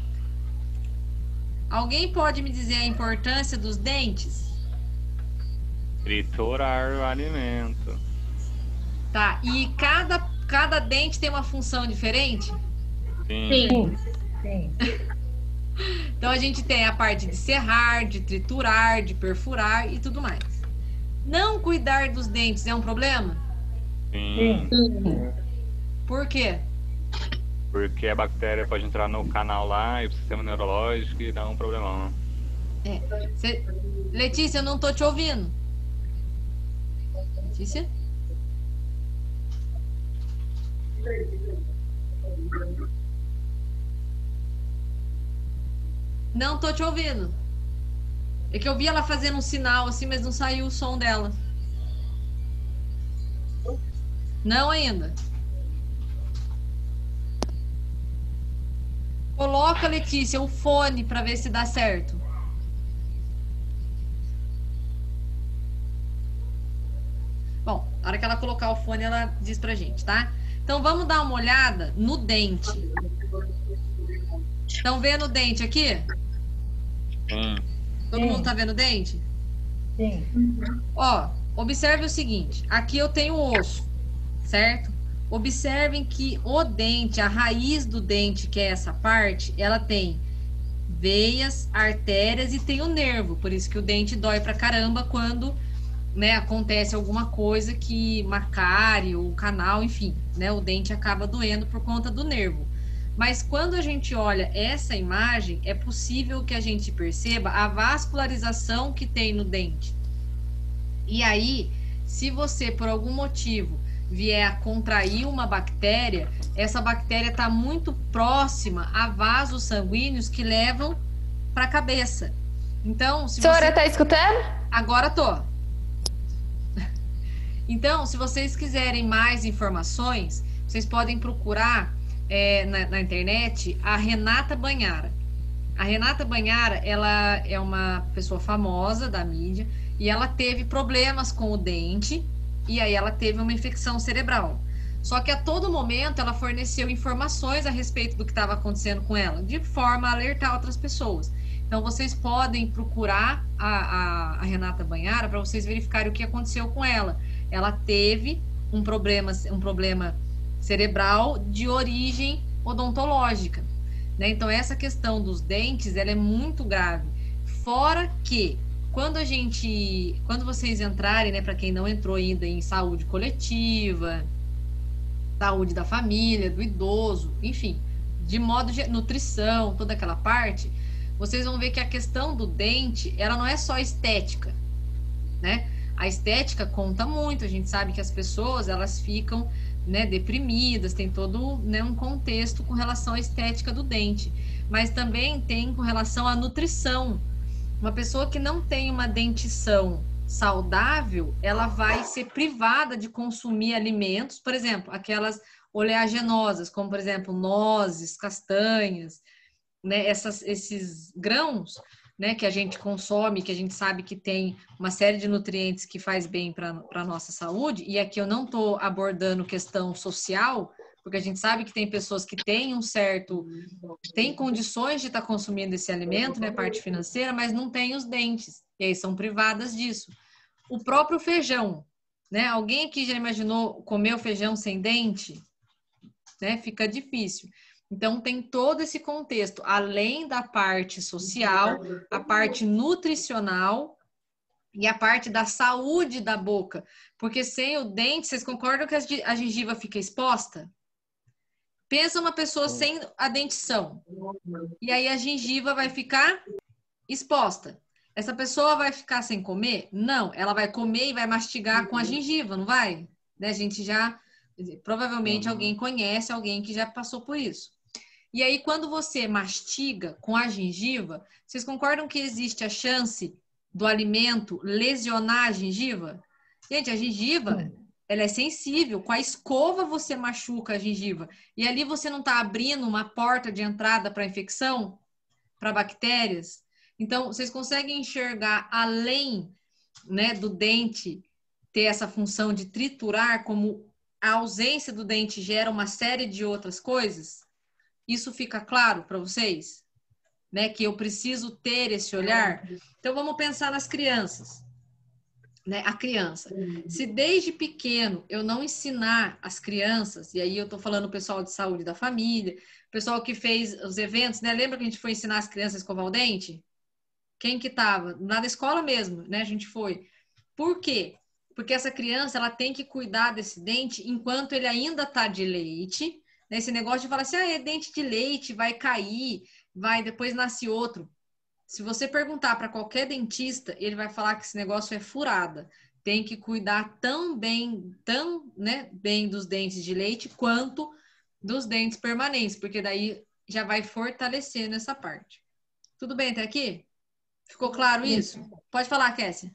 Alguém pode me dizer a importância dos dentes? Triturar o alimento. Tá. E cada, cada dente tem uma função diferente? Sim. Sim. Então a gente tem a parte de serrar, de triturar, de perfurar e tudo mais. Não cuidar dos dentes é um problema? Sim. Sim. Por quê? Porque a bactéria pode entrar no canal lá e o sistema neurológico e dar um problemão. É. Cê... Letícia, eu não tô te ouvindo. Letícia? Não tô te ouvindo. É que eu vi ela fazendo um sinal assim, mas não saiu o som dela. Não ainda. Coloca, Letícia, o fone para ver se dá certo. Bom, na hora que ela colocar o fone, ela diz pra gente, tá? Então vamos dar uma olhada no dente. Estão vendo o dente aqui? Sim. Todo Sim. mundo tá vendo o dente? Sim. Ó, observe o seguinte. Aqui eu tenho o osso, certo? Observem que o dente, a raiz do dente, que é essa parte, ela tem veias, artérias e tem o nervo. Por isso que o dente dói pra caramba quando, né, acontece alguma coisa que macário, o canal, enfim, né, o dente acaba doendo por conta do nervo. Mas quando a gente olha essa imagem, é possível que a gente perceba a vascularização que tem no dente. E aí, se você, por algum motivo, vier a contrair uma bactéria, essa bactéria está muito próxima a vasos sanguíneos que levam para a cabeça. Então, se Senhora, você... tá escutando? Agora tô. Então, se vocês quiserem mais informações, vocês podem procurar é, na, na internet a Renata Banhara. A Renata Banhara, ela é uma pessoa famosa da mídia e ela teve problemas com o dente e aí ela teve uma infecção cerebral. Só que a todo momento ela forneceu informações a respeito do que estava acontecendo com ela, de forma a alertar outras pessoas. Então, vocês podem procurar a, a, a Renata Banhara para vocês verificarem o que aconteceu com ela. Ela teve um problema, um problema cerebral de origem odontológica, né? Então, essa questão dos dentes, ela é muito grave. Fora que, quando a gente, quando vocês entrarem, né, para quem não entrou ainda em saúde coletiva, saúde da família, do idoso, enfim, de modo de nutrição, toda aquela parte, vocês vão ver que a questão do dente, ela não é só estética, né? A estética conta muito, a gente sabe que as pessoas, elas ficam, né, deprimidas, tem todo, né, um contexto com relação à estética do dente, mas também tem com relação à nutrição. Uma pessoa que não tem uma dentição saudável, ela vai ser privada de consumir alimentos, por exemplo, aquelas oleaginosas, como por exemplo, nozes, castanhas, né, essas, esses grãos né, que a gente consome, que a gente sabe que tem uma série de nutrientes que faz bem para a nossa saúde, e aqui eu não estou abordando questão social, porque a gente sabe que tem pessoas que têm um certo, têm condições de estar tá consumindo esse alimento, né, parte financeira, mas não tem os dentes, e aí são privadas disso. O próprio feijão, né, alguém aqui já imaginou comer o feijão sem dente? Né, fica difícil. Então, tem todo esse contexto, além da parte social, a parte nutricional e a parte da saúde da boca. Porque sem o dente, vocês concordam que a gengiva fica exposta? Pensa uma pessoa sem a dentição. E aí a gengiva vai ficar exposta. Essa pessoa vai ficar sem comer? Não, ela vai comer e vai mastigar com a gengiva, não vai? Né? A gente já, provavelmente alguém conhece alguém que já passou por isso. E aí, quando você mastiga com a gengiva, vocês concordam que existe a chance do alimento lesionar a gengiva? Gente, a gengiva, ela é sensível. Com a escova você machuca a gengiva. E ali você não está abrindo uma porta de entrada para infecção, para bactérias. Então, vocês conseguem enxergar além, né, do dente ter essa função de triturar, como a ausência do dente gera uma série de outras coisas? Isso fica claro para vocês? Né? Que eu preciso ter esse olhar? Então, vamos pensar nas crianças. Né? A criança. Se desde pequeno eu não ensinar as crianças, e aí eu estou falando o pessoal de saúde da família, o pessoal que fez os eventos, né? Lembra que a gente foi ensinar as crianças a escovar o dente? Quem que estava? Lá da escola mesmo, né? A gente foi. Por quê? Porque essa criança ela tem que cuidar desse dente enquanto ele ainda está de leite. Esse negócio de falar assim, ah, é dente de leite, vai cair, vai, depois nasce outro. Se você perguntar para qualquer dentista, ele vai falar que esse negócio é furada. Tem que cuidar tão bem, tão, né, bem dos dentes de leite quanto dos dentes permanentes, porque daí já vai fortalecendo essa parte. Tudo bem até aqui? Ficou claro isso? Pode falar, Kessia.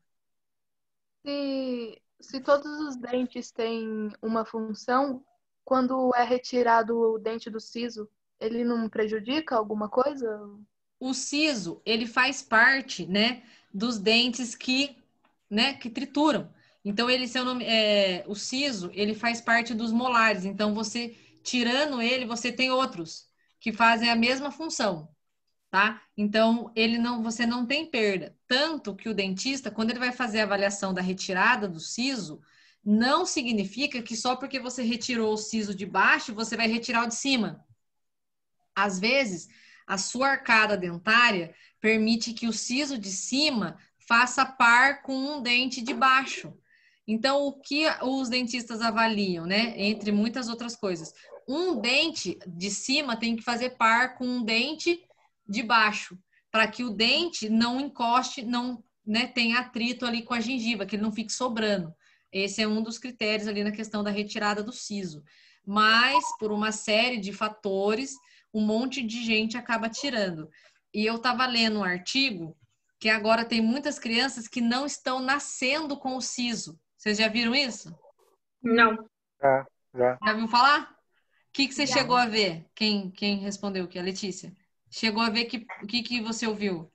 Se, se todos os dentes têm uma função, quando é retirado o dente do siso, ele não prejudica alguma coisa? O siso, ele faz parte, né, dos dentes que, né, que trituram. Então, ele, seu nome, é, o siso, ele faz parte dos molares. Então, você, tirando ele, você tem outros que fazem a mesma função, tá? Então, ele não, você não tem perda. Tanto que o dentista, quando ele vai fazer a avaliação da retirada do siso, não significa que só porque você retirou o siso de baixo, você vai retirar o de cima. Às vezes, a sua arcada dentária permite que o siso de cima faça par com um dente de baixo. Então, o que os dentistas avaliam, né? Entre muitas outras coisas. Um dente de cima tem que fazer par com um dente de baixo, para que o dente não encoste, não, né, tenha atrito ali com a gengiva, que ele não fique sobrando. Esse é um dos critérios ali na questão da retirada do siso. Mas, por uma série de fatores, um monte de gente acaba tirando. E eu estava lendo um artigo que agora tem muitas crianças que não estão nascendo com o siso. Vocês já viram isso? Não. Já, já. Já viu falar? O que, que você já. chegou a ver? Quem, quem respondeu aqui? A Letícia. Chegou a ver que, o que, que você ouviu?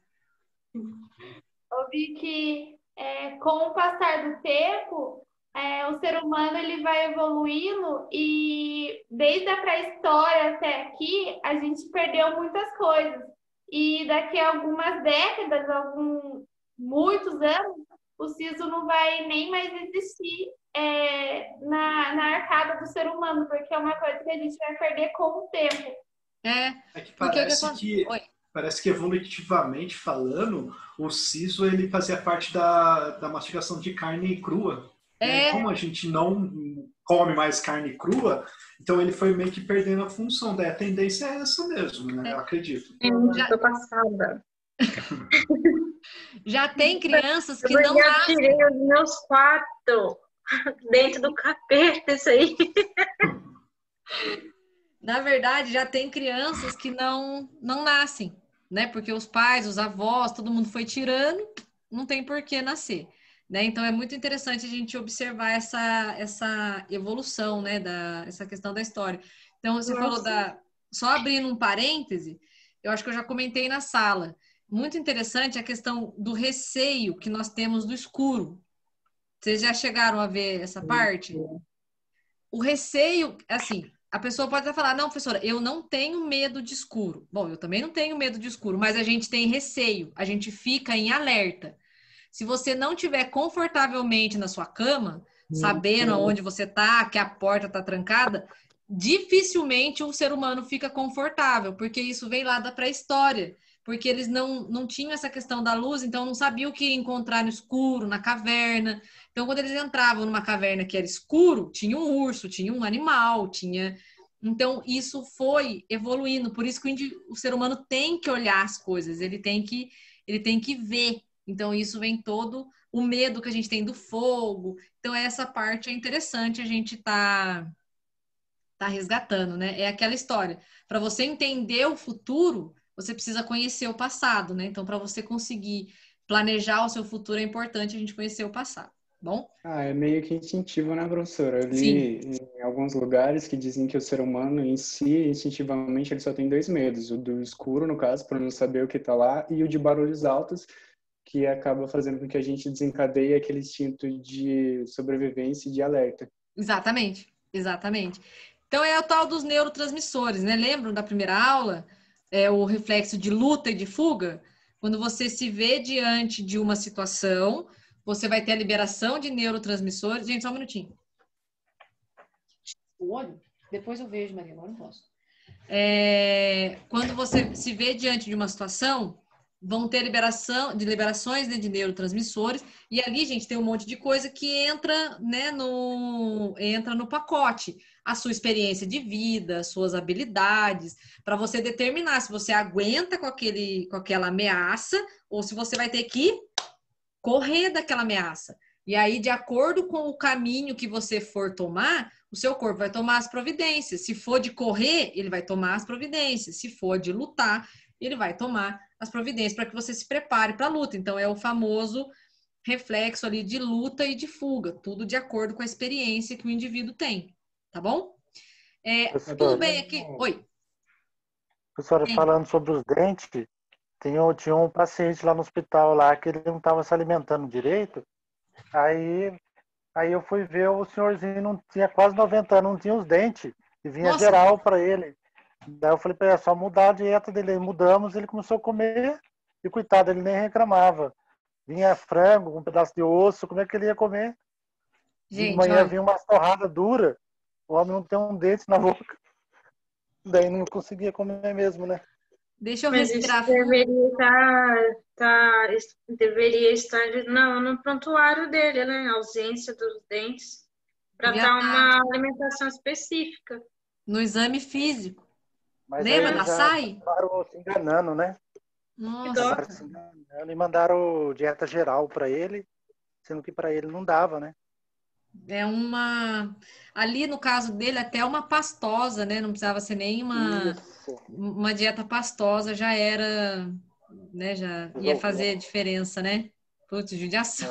Ouvi que é, com o passar do tempo, é, o ser humano ele vai evoluindo e desde a pré-história até aqui, a gente perdeu muitas coisas. E daqui a algumas décadas, algum, muitos anos, o siso não vai nem mais existir é, na, na arcada do ser humano, porque é uma coisa que a gente vai perder com o tempo. É, é que parece que, que parece que evolutivamente falando, o siso ele fazia parte da, da mastigação de carne crua. É. E como a gente não come mais carne crua, então ele foi meio que perdendo a função. Daí a tendência é essa mesmo, né? É. Eu acredito. Eu já tô passada. Já tem crianças que eu não já nascem. tirei os meus quatro dentro do capeta, isso aí. Na verdade, já tem crianças que não, não nascem, né? Porque os pais, os avós, todo mundo foi tirando, não tem por que nascer, né? Então, é muito interessante a gente observar essa, essa evolução, né? Da, essa questão da história. Então, você Nossa. falou da... Só abrindo um parêntese, eu acho que eu já comentei na sala, muito interessante a questão do receio que nós temos do escuro. Vocês já chegaram a ver essa parte? O receio, assim, a pessoa pode até falar, não, professora, eu não tenho medo de escuro. Bom, eu também não tenho medo de escuro, mas a gente tem receio, a gente fica em alerta. Se você não estiver confortavelmente na sua cama, sabendo aonde você está, que a porta está trancada, dificilmente um ser humano fica confortável, porque isso vem lá da pré-história, porque eles não, não tinham essa questão da luz, então não sabiam o que encontrar no escuro, na caverna. Então, quando eles entravam numa caverna que era escuro, tinha um urso, tinha um animal, tinha... Então, isso foi evoluindo, por isso que o, indi... o ser humano tem que olhar as coisas, ele tem que, ele tem que ver. Então, isso vem todo o medo que a gente tem do fogo. Então, essa parte é interessante a gente tá, tá resgatando, né? É aquela história. Para você entender o futuro, você precisa conhecer o passado, né? Então, para você conseguir planejar o seu futuro, é importante a gente conhecer o passado. Bom? Ah, é meio que instintivo, né, professora? Eu li em alguns lugares que dizem que o ser humano em si, instintivamente, ele só tem dois medos. O do escuro, no caso, para não saber o que está lá, e o de barulhos altos, que acaba fazendo com que a gente desencadeie aquele instinto de sobrevivência e de alerta. Exatamente, exatamente. Então, é o tal dos neurotransmissores, né? Lembram da primeira aula? É o reflexo de luta e de fuga? Quando você se vê diante de uma situação, você vai ter a liberação de neurotransmissores. Gente, só um minutinho. O olho? Depois eu vejo, Maria, agora não posso. É, quando você se vê diante de uma situação, vão ter liberação de liberações, né, de neurotransmissores, e ali, gente, tem um monte de coisa que entra, né, no, entra no pacote. A sua experiência de vida, suas habilidades, para você determinar se você aguenta com, aquele, com aquela ameaça ou se você vai ter que correr daquela ameaça. E aí, de acordo com o caminho que você for tomar, o seu corpo vai tomar as providências. Se for de correr, ele vai tomar as providências. Se for de lutar, ele vai tomar as providências para que você se prepare para a luta. Então, é o famoso reflexo ali de luta e de fuga, tudo de acordo com a experiência que o indivíduo tem, tá bom? É, tudo bem aqui? Oi. Professora, Sim. falando sobre os dentes, tinha, tinha um paciente lá no hospital lá que ele não estava se alimentando direito, aí, aí eu fui ver, o senhorzinho não tinha quase noventa anos, não tinha os dentes, e vinha Nossa. geral para ele. Daí eu falei para ele, é só mudar a dieta dele. Aí mudamos, ele começou a comer e, coitado, ele nem reclamava. Vinha frango, um pedaço de osso, como é que ele ia comer? Gente, de manhã olha. vinha uma torrada dura, o homem não tem um dente na boca. Daí não conseguia comer mesmo, né? Deixa eu Mas respirar isso deveria estar, tá, isso deveria estar não, no prontuário dele, né? A ausência dos dentes, para Devia dar tá. uma alimentação específica. No exame físico. Mas Lembra aí da já S A I? acabaram se enganando, né? Nossa. Acabaram se enganando e mandaram dieta geral para ele, sendo que para ele não dava, né? É uma... Ali, no caso dele, até uma pastosa, né? Não precisava ser nem uma, uma dieta pastosa, já era... Né? Já ia fazer diferença, né? Putz, judiação.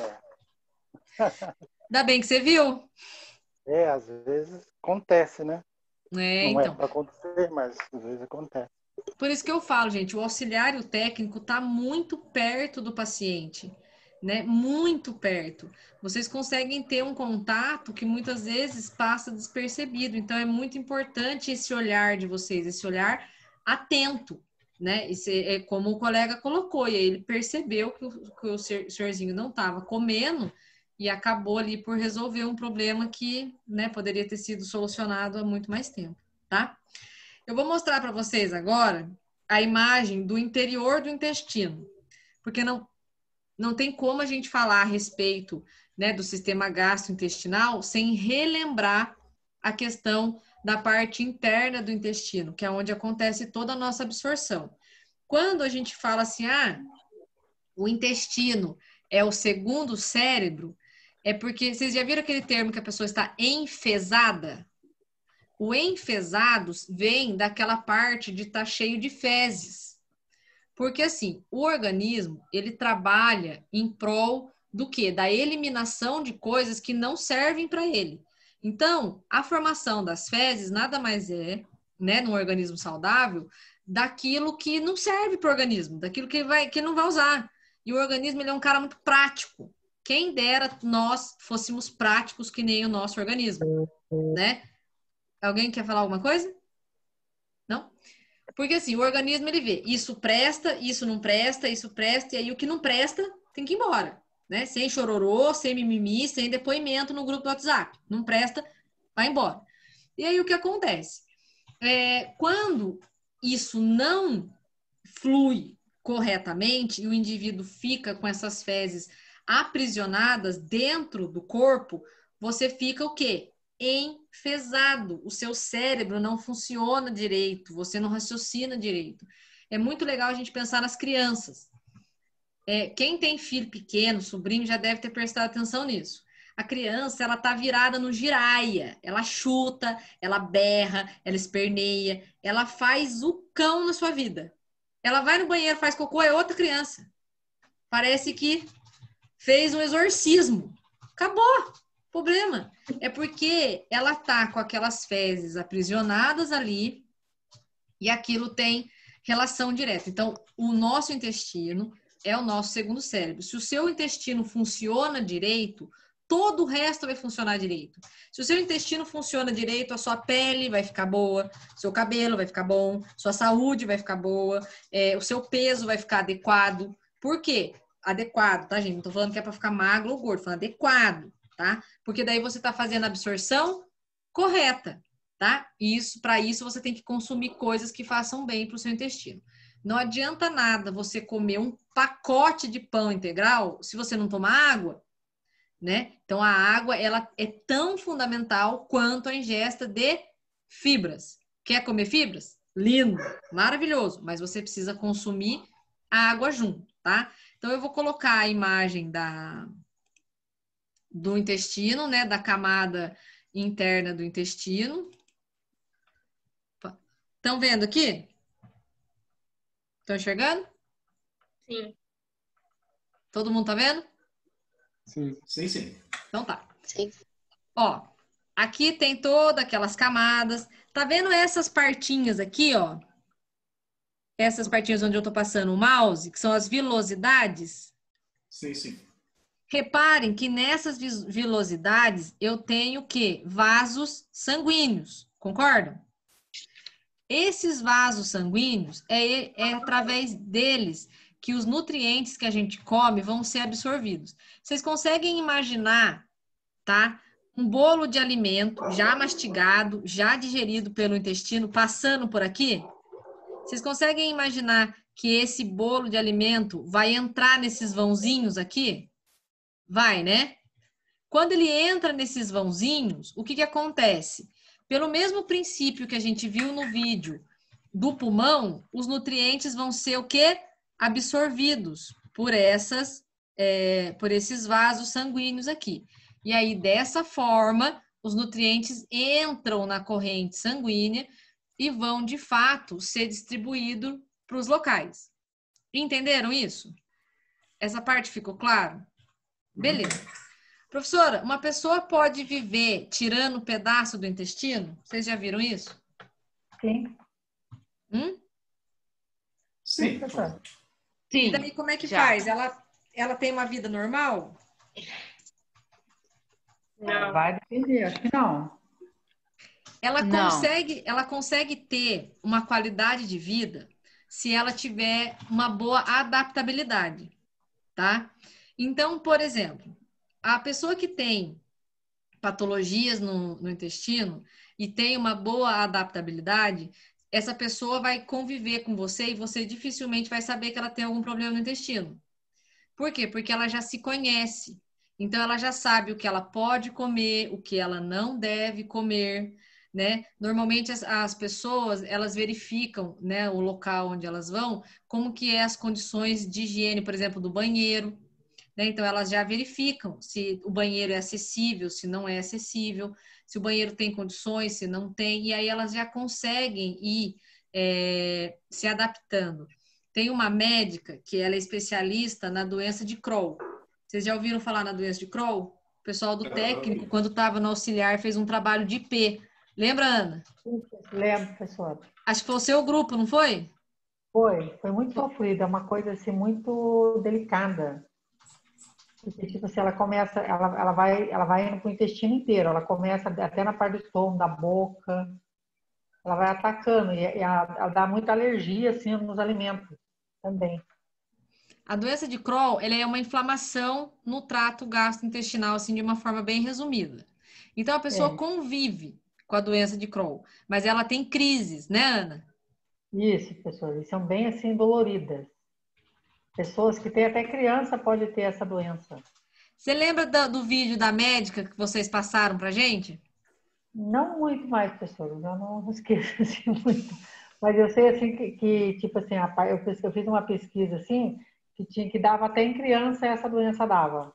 É. Ainda bem que você viu. É, às vezes acontece, né? É, não então. é para acontecer, mas às vezes acontece. Por isso que eu falo, gente, o auxiliar e o técnico está muito perto do paciente, né? Muito perto. Vocês conseguem ter um contato que muitas vezes passa despercebido. Então, é muito importante esse olhar de vocês, esse olhar atento, né? Esse, é como o colega colocou, e aí ele percebeu que o, que o senhorzinho não estava comendo e acabou ali por resolver um problema que, né, poderia ter sido solucionado há muito mais tempo, tá? Eu vou mostrar para vocês agora a imagem do interior do intestino, porque não, não tem como a gente falar a respeito, né, do sistema gastrointestinal sem relembrar a questão da parte interna do intestino, que é onde acontece toda a nossa absorção. Quando a gente fala assim, ah, o intestino é o segundo cérebro, é porque, vocês já viram aquele termo que a pessoa está enfesada? O enfesados vem daquela parte de estar cheio de fezes. Porque, assim, o organismo, ele trabalha em prol do quê? Da eliminação de coisas que não servem para ele. Então, a formação das fezes nada mais é, né, num organismo saudável, daquilo que não serve para o organismo, daquilo que, vai, que não vai usar. E o organismo ele é um cara muito prático. Quem dera nós fôssemos práticos que nem o nosso organismo, né? Alguém quer falar alguma coisa? Não? Porque assim, o organismo ele vê, isso presta, isso não presta, isso presta, e aí o que não presta tem que ir embora, né? Sem chororô, sem mimimi, sem depoimento no grupo do WhatsApp. Não presta, vai embora. E aí o que acontece? É, quando isso não flui corretamente e o indivíduo fica com essas fezes aprisionadas dentro do corpo, você fica o quê? Enfesado. O seu cérebro não funciona direito, você não raciocina direito. É muito legal a gente pensar nas crianças. É, quem tem filho pequeno, sobrinho, já deve ter prestado atenção nisso. A criança, ela tá virada no giraia, ela chuta, ela berra, ela esperneia, ela faz o cão na sua vida. Ela vai no banheiro, faz cocô, é outra criança. Parece que fez um exorcismo. Acabou. Problema. É porque ela tá com aquelas fezes aprisionadas ali e aquilo tem relação direta. Então, o nosso intestino é o nosso segundo cérebro. Se o seu intestino funciona direito, todo o resto vai funcionar direito. Se o seu intestino funciona direito, a sua pele vai ficar boa, seu cabelo vai ficar bom, sua saúde vai ficar boa, é, o seu peso vai ficar adequado. Por quê? Adequado, tá, gente? Não tô falando que é para ficar magro ou gordo, tô falando adequado, tá? Porque daí você tá fazendo a absorção correta, tá? E isso, para isso você tem que consumir coisas que façam bem para o seu intestino. Não adianta nada você comer um pacote de pão integral se você não tomar água, né? Então, a água, ela é tão fundamental quanto a ingesta de fibras. Quer comer fibras? Lindo, maravilhoso, mas você precisa consumir água junto, tá? Então, eu vou colocar a imagem da, do intestino, né? Da camada interna do intestino. Estão vendo aqui? Estão enxergando? Sim. Todo mundo tá vendo? Sim, sim, sim. Então tá. Sim. Ó, aqui tem todas aquelas camadas. Tá vendo essas partinhas aqui, ó? Essas partinhas onde eu tô passando o mouse, que são as vilosidades? Sim, sim. Reparem que nessas vilosidades eu tenho o quê? Vasos sanguíneos. Concordam? Esses vasos sanguíneos, é, é através deles que os nutrientes que a gente come vão ser absorvidos. Vocês conseguem imaginar, tá? Um bolo de alimento já mastigado, já digerido pelo intestino, passando por aqui? Vocês conseguem imaginar que esse bolo de alimento vai entrar nesses vãozinhos aqui? Vai, né? Quando ele entra nesses vãozinhos, o que que acontece? Pelo mesmo princípio que a gente viu no vídeo do pulmão, os nutrientes vão ser o quê? Absorvidos por essas, é, por esses vasos sanguíneos aqui. E aí, dessa forma, os nutrientes entram na corrente sanguínea e vão, de fato, ser distribuídos para os locais. Entenderam isso? Essa parte ficou claro? Beleza. Professora, uma pessoa pode viver tirando um pedaço do intestino? Vocês já viram isso? Sim. Hum? Sim. professor. Sim. E daí como é que já. faz? Ela, ela tem uma vida normal? Não. Vai depender, acho que não. Ela Não. consegue, ela consegue ter uma qualidade de vida se ela tiver uma boa adaptabilidade, tá? Então, por exemplo, a pessoa que tem patologias no, no intestino e tem uma boa adaptabilidade, essa pessoa vai conviver com você e você dificilmente vai saber que ela tem algum problema no intestino. Por quê? Porque ela já se conhece. Então, ela já sabe o que ela pode comer, o que ela não deve comer, né? Normalmente, as, as pessoas, elas verificam, né, o local onde elas vão, como que é as condições de higiene, por exemplo, do banheiro, né? Então, elas já verificam se o banheiro é acessível, se não é acessível, se o banheiro tem condições, se não tem, e aí elas já conseguem ir é, se adaptando. Tem uma médica que ela é especialista na doença de Crohn. Vocês já ouviram falar na doença de Crohn? O pessoal do técnico, quando estava no auxiliar, fez um trabalho de I P. Lembra, Ana? Lembro, professor. Acho que foi o seu grupo, não foi? Foi, foi muito sofrido, é uma coisa assim muito delicada. Porque, tipo assim, ela começa, ela, ela vai, ela vai indo pro intestino inteiro, ela começa até na parte do estômago, da boca, ela vai atacando e, e ela, ela dá muita alergia assim nos alimentos também. A doença de Crohn, ela é uma inflamação no trato gastrointestinal, assim, de uma forma bem resumida. Então, a pessoa É. convive com a doença de Crohn, mas ela tem crises, né, Ana? Isso, pessoas, e são bem assim doloridas. Pessoas que têm até criança pode ter essa doença. Você lembra do, do vídeo da médica que vocês passaram pra gente? Não muito mais, professor, eu não esqueço assim muito. Mas eu sei assim que, que tipo assim, a, eu, fiz, eu fiz uma pesquisa assim, que tinha que dava até em criança essa doença dava.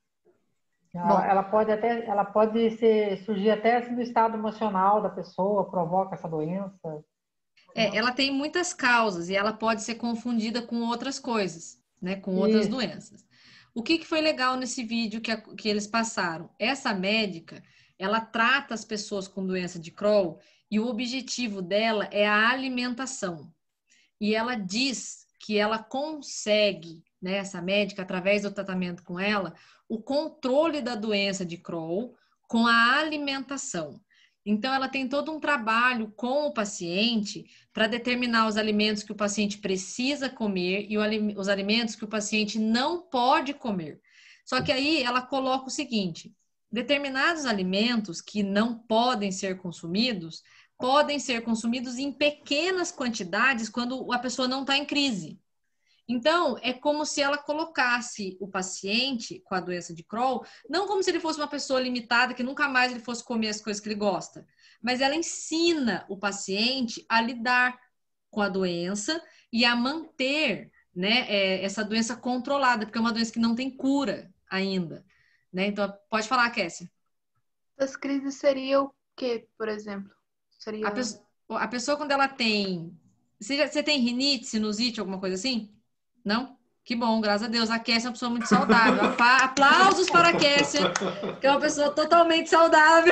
Ela, ela pode até, ela pode ser, surgir até assim, do estado emocional da pessoa, provoca essa doença. É, ela tem muitas causas e ela pode ser confundida com outras coisas, né? Com outras Isso. doenças. O que, que foi legal nesse vídeo que, a, que eles passaram? Essa médica, ela trata as pessoas com doença de Crohn e o objetivo dela é a alimentação. E ela diz que ela consegue, né, essa médica, através do tratamento com ela, o controle da doença de Crohn com a alimentação. Então, ela tem todo um trabalho com o paciente para determinar os alimentos que o paciente precisa comer e os alimentos que o paciente não pode comer. Só que aí ela coloca o seguinte: determinados alimentos que não podem ser consumidos, podem ser consumidos em pequenas quantidades quando a pessoa não está em crise. Então, é como se ela colocasse o paciente com a doença de Crohn, não como se ele fosse uma pessoa limitada, que nunca mais ele fosse comer as coisas que ele gosta, mas ela ensina o paciente a lidar com a doença e a manter, né, é, essa doença controlada, porque é uma doença que não tem cura ainda, né? Então, pode falar, Kessia. As crises seriam o quê, por exemplo? Seria... A, pe a pessoa, quando ela tem... Você, já, você tem rinite, sinusite, alguma coisa assim? Não? Que bom, graças a Deus. A Kessia é uma pessoa muito saudável. Aplausos para a Kessia, que é uma pessoa totalmente saudável.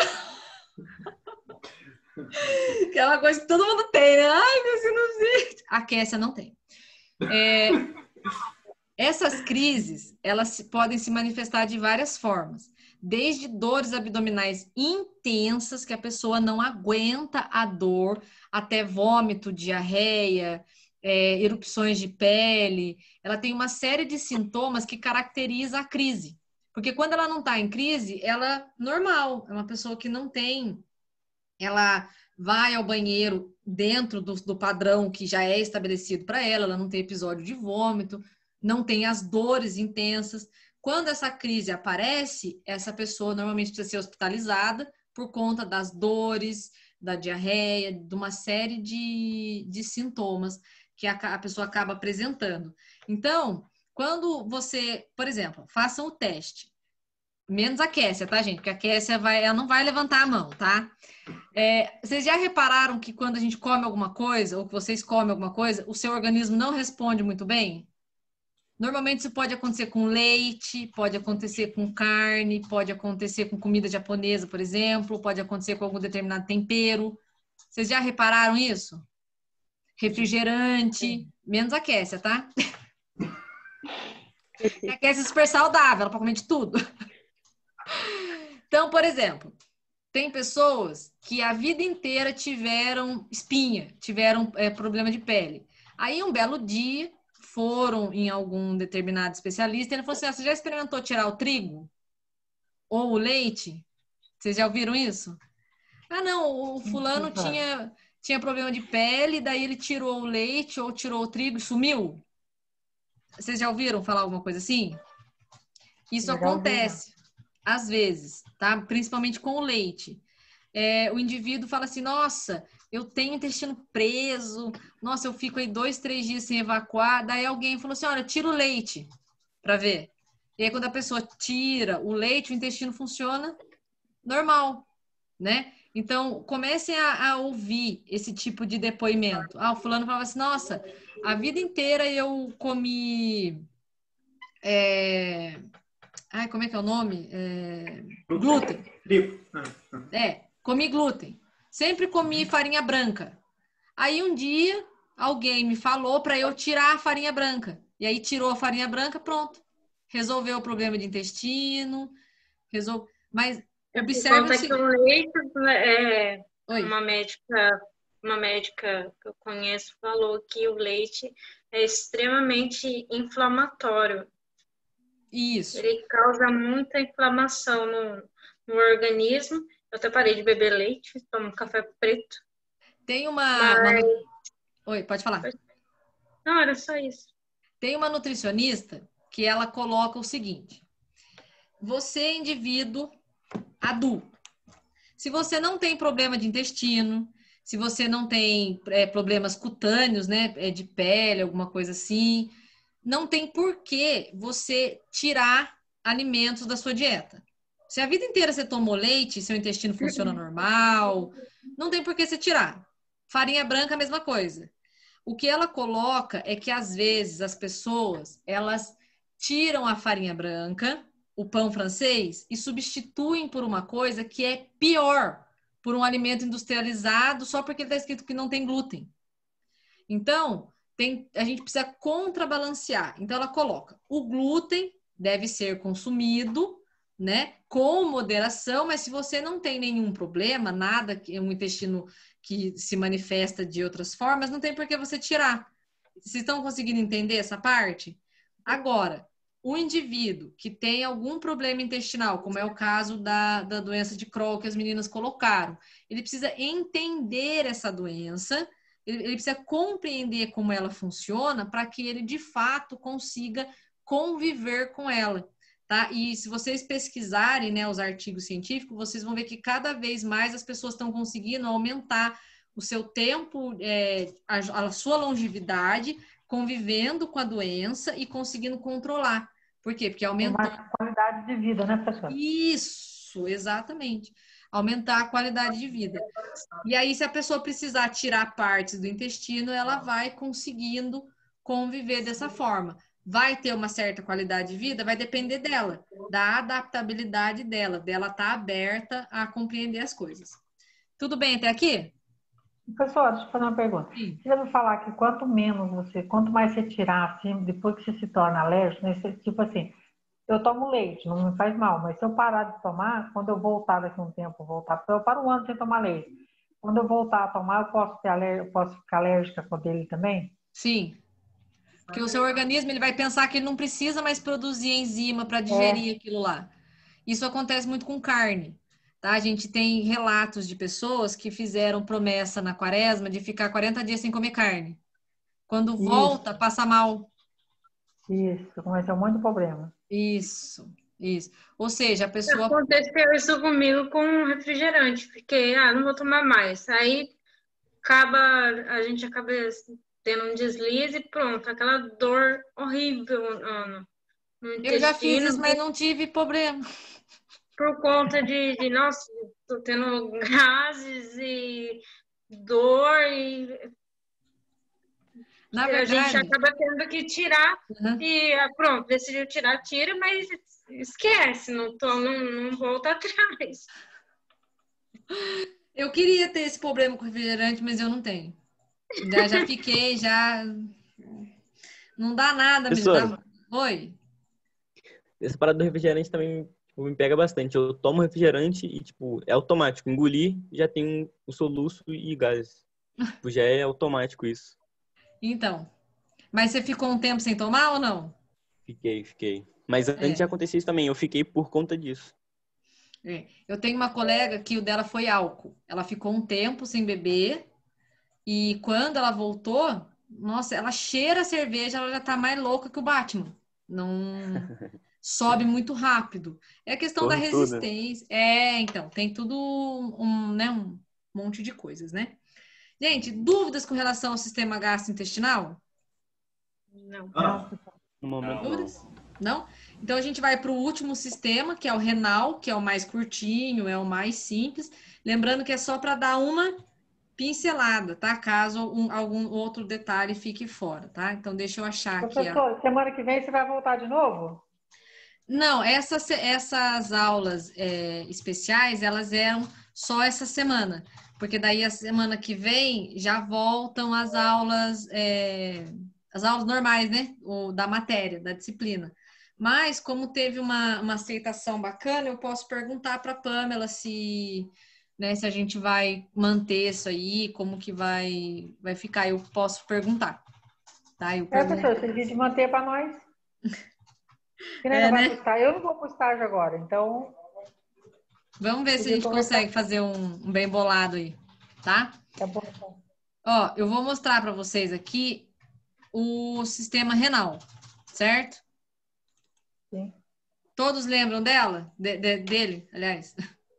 Aquela coisa que todo mundo tem, né? Ai, meu sinusite. A Kessia não tem. É, essas crises, elas podem se manifestar de várias formas. Desde dores abdominais intensas, que a pessoa não aguenta a dor, até vômito, diarreia, é, erupções de pele. Ela tem uma série de sintomas que caracteriza a crise. Porque quando ela não está em crise, ela é normal, é uma pessoa que não tem... Ela vai ao banheiro dentro do, do padrão que já é estabelecido para ela, ela não tem episódio de vômito, não tem as dores intensas. Quando essa crise aparece, essa pessoa normalmente precisa ser hospitalizada por conta das dores, da diarreia, de uma série de, de sintomas que a, a pessoa acaba apresentando. Então, quando você, por exemplo, façam o teste, menos a Kessia, tá, gente? Porque a Kessia vai, ela não vai levantar a mão, tá? É, vocês já repararam que quando a gente come alguma coisa, ou que vocês comem alguma coisa, o seu organismo não responde muito bem? Normalmente isso pode acontecer com leite, pode acontecer com carne, pode acontecer com comida japonesa, por exemplo, pode acontecer com algum determinado tempero. Vocês já repararam isso? Refrigerante, menos a Kessia, tá? A Kessia é super saudável, ela pode comer de tudo. Então, por exemplo, tem pessoas que a vida inteira tiveram espinha, tiveram é, problema de pele. Aí, um belo dia, foram em algum determinado especialista e ele falou assim: ah, você já experimentou tirar o trigo? Ou o leite? Vocês já ouviram isso? Ah, não, o fulano tinha, tinha problema de pele, daí ele tirou o leite ou tirou o trigo e sumiu? Vocês já ouviram falar alguma coisa assim? Isso acontece, às vezes, tá? Principalmente com o leite. É, o indivíduo fala assim: nossa, eu tenho intestino preso, nossa, eu fico aí dois, três dias sem evacuar. Daí alguém falou assim: olha, tira o leite para ver. E aí, quando a pessoa tira o leite, o intestino funciona normal, né? Então, comecem a, a ouvir esse tipo de depoimento. Ah, o fulano falava assim: nossa, a vida inteira eu comi... É... Ai, como é que é o nome? É... Glúten. É, comi glúten. Sempre comi farinha branca. Aí um dia alguém me falou para eu tirar a farinha branca. E aí tirou a farinha branca, pronto. Resolveu o problema de intestino, resolve... mas observe Conta que o leite, é, uma médica, uma médica que eu conheço falou que o leite é extremamente inflamatório. Isso. Ele causa muita inflamação no, no organismo. Eu até parei de beber leite, tomo café preto. Tem uma... Mas... uma... Oi, pode falar. Não, era só isso. Tem uma nutricionista que ela coloca o seguinte: você, indivíduo adulto, se você não tem problema de intestino, se você não tem é, problemas cutâneos, né, é, de pele, alguma coisa assim, não tem por que você tirar alimentos da sua dieta. Se a vida inteira você tomou leite, seu intestino funciona normal, não tem por que você tirar. Farinha branca, a mesma coisa. O que ela coloca é que, às vezes, as pessoas, elas tiram a farinha branca, o pão francês, e substituem por uma coisa que é pior, por um alimento industrializado, só porque está escrito que não tem glúten. Então, tem, a gente precisa contrabalancear. Então, ela coloca, o glúten deve ser consumido, né, com moderação, mas se você não tem nenhum problema, nada, que é um intestino que se manifesta de outras formas, não tem por que você tirar. Vocês estão conseguindo entender essa parte? Agora, o indivíduo que tem algum problema intestinal, como é o caso da, da doença de Crohn que as meninas colocaram, ele precisa entender essa doença, ele, ele precisa compreender como ela funciona para que ele, de fato, consiga conviver com ela. Tá? E se vocês pesquisarem, né, os artigos científicos, vocês vão ver que cada vez mais as pessoas estão conseguindo aumentar o seu tempo, é, a, a sua longevidade, convivendo com a doença e conseguindo controlar. Por quê? Porque aumentou... Mais qualidade de vida, né, professor? Isso, exatamente. Aumentar a qualidade de vida. E aí, se a pessoa precisar tirar partes do intestino, ela vai conseguindo conviver dessa forma. Vai ter uma certa qualidade de vida? Vai depender dela, da adaptabilidade dela, dela estar aberta a compreender as coisas. Tudo bem até aqui? Professor, deixa eu fazer uma pergunta. Sim. Você vai me falar que quanto menos você, quanto mais você tirar, assim, depois que você se torna alérgico, né, você, tipo assim, eu tomo leite, não me faz mal, mas se eu parar de tomar, quando eu voltar daqui a um tempo, voltar, eu paro um ano sem tomar leite. Quando eu voltar a tomar, eu posso, ter alérgica, eu posso ficar alérgica com ele também? Sim. Porque o seu organismo ele vai pensar que ele não precisa mais produzir enzima para digerir é. aquilo lá. Isso acontece muito com carne. Tá? A gente tem relatos de pessoas que fizeram promessa na quaresma de ficar quarenta dias sem comer carne. Quando Isso. volta, passa mal. Isso, começa um monte de problema. Isso, isso. Ou seja, a pessoa... Aconteceu isso comigo com refrigerante. Fiquei, ah, não vou tomar mais. Aí acaba, a gente acaba... tendo um deslize e pronto, aquela dor horrível, Ana. Eu já fiz isso, mas não tive problema. Por conta de, de nossa, tô tendo gases e dor e... Na verdade... A gente acaba tendo que tirar uhum. e pronto, decidiu tirar, tira, mas esquece, não, tô, não, não volta atrás. Eu queria ter esse problema com refrigerante, mas eu não tenho. Já, já fiquei, já... Não dá nada mesmo. Dá... Oi? Essa parada do refrigerante também tipo, me pega bastante. Eu tomo refrigerante e, tipo, é automático. Engolir, já tem o soluço e gases. Tipo, já é automático isso. Então. Mas você ficou um tempo sem tomar ou não? Fiquei, fiquei. Mas antes é. já acontecia isso também. Eu fiquei por conta disso. É. Eu tenho uma colega que o dela foi álcool. Ela ficou um tempo sem beber... E quando ela voltou, nossa, ela cheira a cerveja, ela já tá mais louca que o Batman. Não sobe muito rápido. É a questão Corre da resistência. Tudo. É, então, tem tudo um, né, um monte de coisas, né? Gente, dúvidas com relação ao sistema gastrointestinal? Não. Ah, no momento dúvidas? Não. não? Então a gente vai para o último sistema, que é o renal, que é o mais curtinho, é o mais simples. Lembrando que é só para dar uma pincelada, tá? Caso um, algum outro detalhe fique fora, tá? Então, deixa eu achar aqui. Professor, semana que vem você vai voltar de novo? Não, essas, essas aulas é, especiais, elas eram só essa semana, porque daí a semana que vem já voltam as aulas, é, as aulas normais, né? O, da matéria, da disciplina. Mas, como teve uma, uma aceitação bacana, eu posso perguntar para a Pamela se, né, se a gente vai manter isso aí, como que vai, vai ficar. Eu posso perguntar. Tá? Eu É, pergunto. professor, você devia de manter para nós. Que nem É, vai né? pro estágio. Eu não vou para o estágio agora, então... Vamos ver se a gente consegue fazer um, um bem bolado aí, tá? Tá bom, então. Ó, eu vou mostrar para vocês aqui o sistema renal, certo? Sim. Todos lembram dela? De, de, dele, aliás?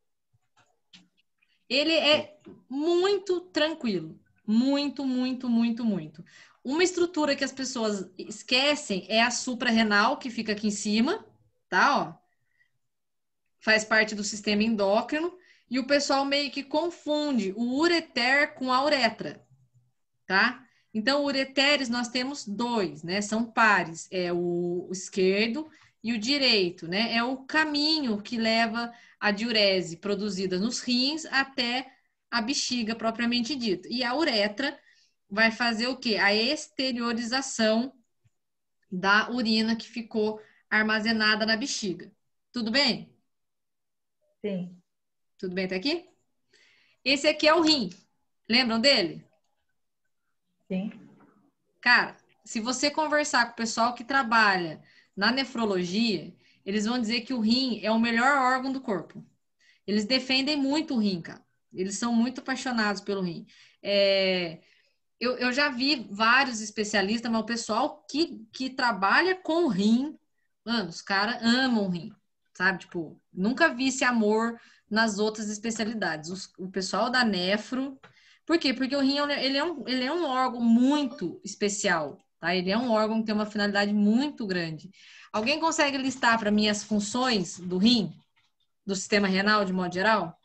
Ele é muito tranquilo. Muito, muito, muito, muito. Uma estrutura que as pessoas esquecem é a suprarrenal, que fica aqui em cima, tá? Ó. Faz parte do sistema endócrino. E o pessoal meio que confunde o ureter com a uretra, tá? Então, ureteres nós temos dois, né? São pares. É o esquerdo e o direito, né? É o caminho que leva a diurese produzida nos rins até a bexiga propriamente dita. E a uretra vai fazer o quê? A exteriorização da urina que ficou armazenada na bexiga. Tudo bem? Sim. Tudo bem até aqui? Esse aqui é o rim. Lembram dele? Sim. Cara, se você conversar com o pessoal que trabalha na nefrologia, eles vão dizer que o rim é o melhor órgão do corpo. Eles defendem muito o rim, cara. Eles são muito apaixonados pelo rim. É, eu, eu já vi vários especialistas, mas o pessoal que, que trabalha com o rim, mano, os caras amam o rim, sabe? Tipo, nunca vi esse amor nas outras especialidades. Os, o pessoal da nefro... Por quê? Porque o rim ele é, um, ele é um órgão muito especial, tá? Ele é um órgão que tem uma finalidade muito grande. Alguém consegue listar para mim as funções do rim, do sistema renal, de modo geral?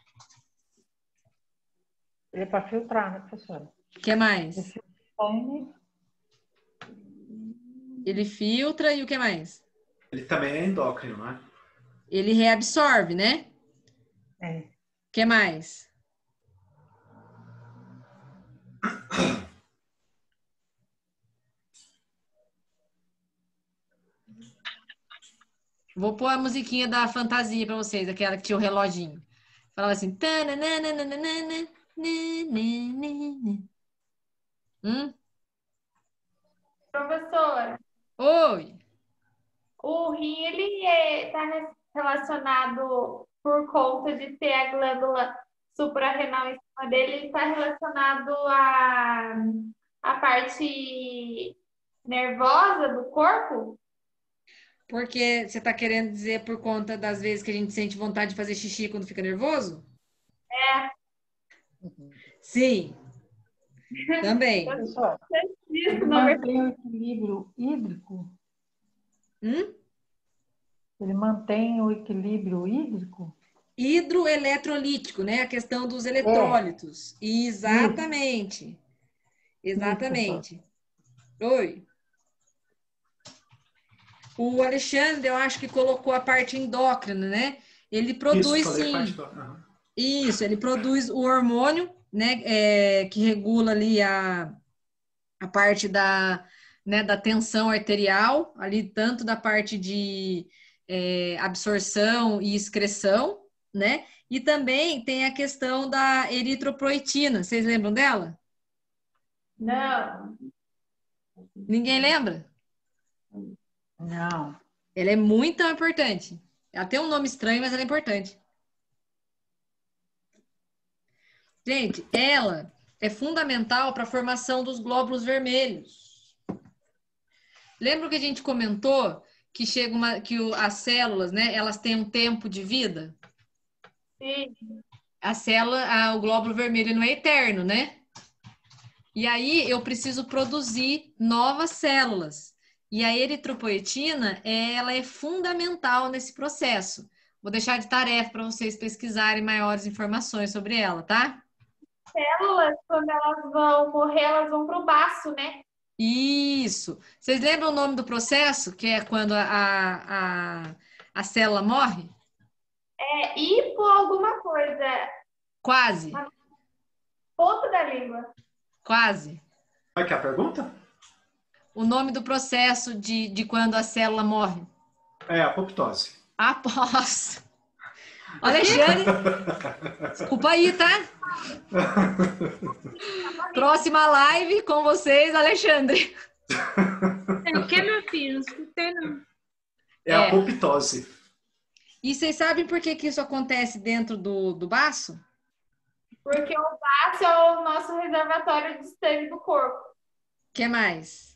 Ele é para filtrar, né, professora? O que mais? Ele filtra, ele filtra e o que mais? Ele também é endócrino, né? Ele reabsorve, né? É. O que mais? Vou pôr a musiquinha da fantasia para vocês, aquela que tinha o reloginho. Falava assim. Hum? Professora. Oi. O rim, ele está relacionado por conta de ter a glândula suprarrenal em cima dele, ele está relacionado à, à parte nervosa do corpo? Porque você está querendo dizer por conta das vezes que a gente sente vontade de fazer xixi quando fica nervoso? É. Sim. Também. Pessoal, ele mantém o equilíbrio hídrico? Hum? Ele mantém o equilíbrio hídrico? Hidroeletrolítico, né? A questão dos eletrólitos. É. Exatamente. Isso. Exatamente. Isso. Oi. O Alexandre, eu acho que colocou a parte endócrina, né? Ele produz, Isso, sim. uhum. Isso, ele produz o hormônio, né? É, que regula ali a, a parte da, né, da tensão arterial, ali tanto da parte de é, absorção e excreção, né? E também tem a questão da eritropoetina. Vocês lembram dela? Não. Ninguém lembra? Não. Ela é muito importante. Ela tem um nome estranho, mas ela é importante. Gente, ela é fundamental para a formação dos glóbulos vermelhos. Lembra que a gente comentou que chega uma, que o, as células, né, elas têm um tempo de vida? Sim. A célula, a, o glóbulo vermelho não é eterno, né? E aí eu preciso produzir novas células. E a eritropoetina, ela é fundamental nesse processo. Vou deixar de tarefa para vocês pesquisarem maiores informações sobre ela, tá? Células, quando elas vão morrer, elas vão para o baço, né? Isso. Vocês lembram o nome do processo? Que é quando a, a, a célula morre? É hipo alguma coisa. Quase. Ponta da língua. Quase. Qual que é a pergunta? O nome do processo de, de quando a célula morre. É apoptose. Após. Alexandre, desculpa aí, tá? Próxima live com vocês, Alexandre. É o que, meu filho? Não escutei, não. É, é apoptose. E vocês sabem por que, que isso acontece dentro do, do baço? Porque o baço é o nosso reservatório de sangue do corpo. O que mais?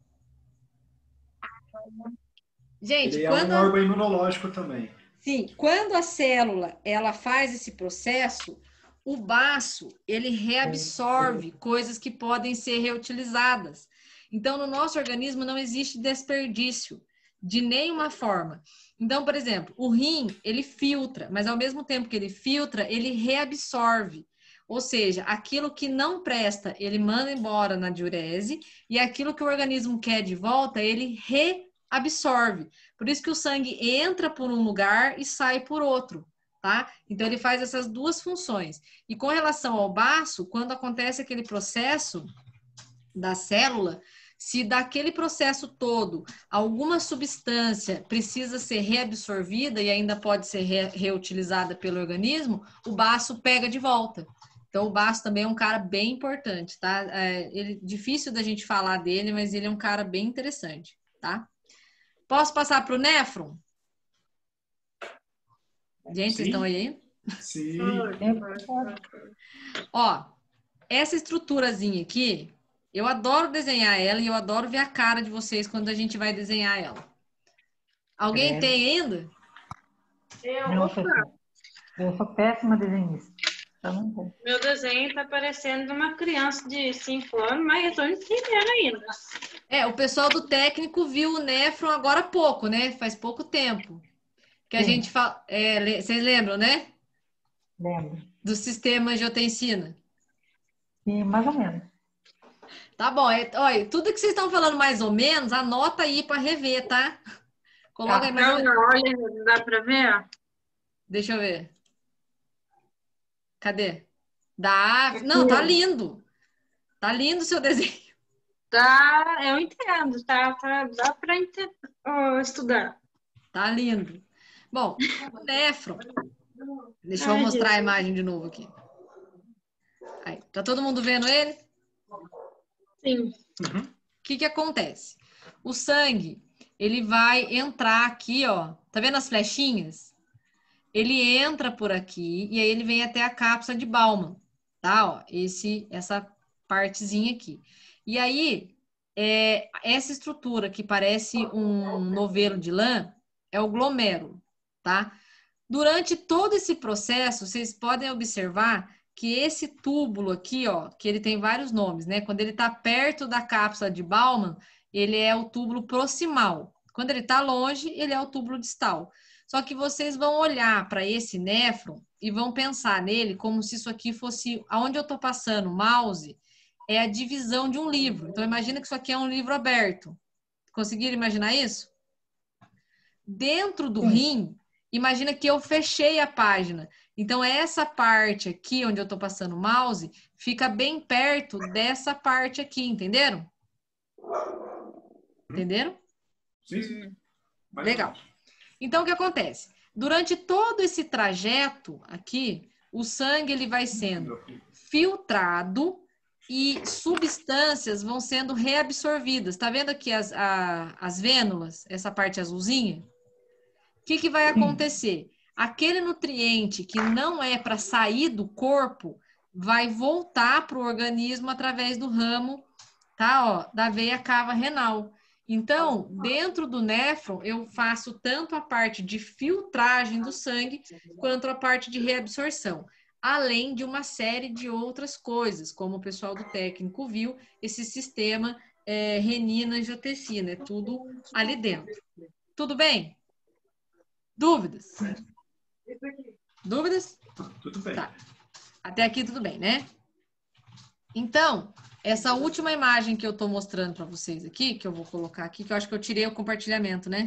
Gente, Ele quando... é um órgão imunológico também. Sim, quando a célula ela faz esse processo, o baço ele reabsorve coisas que podem ser reutilizadas. Então, no nosso organismo não existe desperdício de nenhuma forma. Então, por exemplo, o rim, ele filtra, mas ao mesmo tempo que ele filtra, ele reabsorve. Ou seja, aquilo que não presta, ele manda embora na diurese, e aquilo que o organismo quer de volta, ele reabsorve. Por isso que o sangue entra por um lugar e sai por outro, tá? Então, ele faz essas duas funções. E com relação ao baço, quando acontece aquele processo da célula, se daquele processo todo alguma substância precisa ser reabsorvida e ainda pode ser re reutilizada pelo organismo, o baço pega de volta. Então, o baço também é um cara bem importante, tá? É ele, difícil da gente falar dele, mas ele é um cara bem interessante, tá? Posso passar para o néfron? Gente, Sim. Vocês estão aí? Sim. Ó, essa estruturazinha aqui, eu adoro desenhar ela e eu adoro ver a cara de vocês quando a gente vai desenhar ela. Alguém É. tem ainda? Eu, Não, opa. eu sou péssima desenhista. Então, Meu desenho tá parecendo uma criança de cinco anos, mas eu tô entendendo ainda. É, o pessoal do técnico viu o néfron agora há pouco, né? Faz pouco tempo. Que a Sim. gente fala. É, le- vocês lembram, né? lembro. Do sistema angiotensina. E mais ou menos. Tá bom. É, olha, tudo que vocês estão falando mais ou menos, anota aí para rever, tá? Coloca aí mais ou Não, menos. não, olha, dá pra ver? Deixa eu ver. Cadê? Dá. Não, tá lindo. Tá lindo o seu desenho. Tá, eu entendo, tá, tá, dá pra ente- ó, estudar. Tá lindo. Bom, o néfron. Deixa eu Ai, mostrar a Jesus. imagem de novo aqui. Aí, tá todo mundo vendo ele? Sim. O que que acontece? O sangue, ele vai entrar aqui, ó. Tá vendo as flechinhas? Ele entra por aqui e aí ele vem até a cápsula de Bowman, tá? Ó, esse, essa partezinha aqui. E aí, é, essa estrutura que parece um novelo de lã é o glomérulo, tá? Durante todo esse processo, vocês podem observar que esse túbulo aqui, ó, que ele tem vários nomes, né? Quando ele está perto da cápsula de Bowman, ele é o túbulo proximal. Quando ele está longe, ele é o túbulo distal. Só que vocês vão olhar para esse néfron e vão pensar nele como se isso aqui fosse, aonde eu estou passando o mouse, é a divisão de um livro. Então, imagina que isso aqui é um livro aberto. Conseguiram imaginar isso? Dentro do rim, imagina que eu fechei a página. Então, essa parte aqui, onde eu estou passando o mouse, fica bem perto dessa parte aqui, entenderam? Entenderam? Sim, sim. Legal. Então, o que acontece? Durante todo esse trajeto aqui, o sangue ele vai sendo filtrado e substâncias vão sendo reabsorvidas. Tá vendo aqui as, a, as vênulas, essa parte azulzinha? O que que vai acontecer? Aquele nutriente que não é para sair do corpo vai voltar para o organismo através do ramo, tá? Ó, da veia cava renal. Então, dentro do néfron, eu faço tanto a parte de filtragem do sangue quanto a parte de reabsorção, além de uma série de outras coisas, como o pessoal do técnico viu, esse sistema é, renina-angiotensina, é tudo ali dentro. Tudo bem? Dúvidas? Dúvidas? Tudo bem. Tá. Até aqui tudo bem, né? Então, essa última imagem que eu estou mostrando para vocês aqui, que eu vou colocar aqui, que eu acho que eu tirei o compartilhamento, né?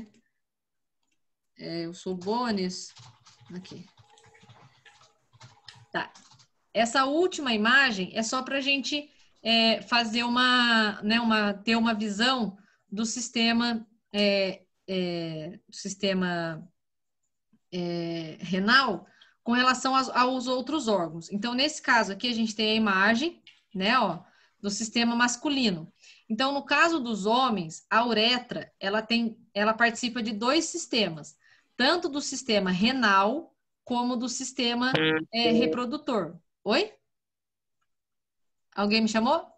É, eu sou boa nisso. Aqui. Tá. Essa última imagem é só para a gente é, fazer uma, né, uma, ter uma visão do sistema, é, é, do sistema é, renal com relação aos, aos outros órgãos. Então, nesse caso aqui, a gente tem a imagem, né, ó, do sistema masculino. Então, no caso dos homens, a uretra, ela tem, ela participa de dois sistemas, tanto do sistema renal como do sistema é, reprodutor. Oi? Alguém me chamou?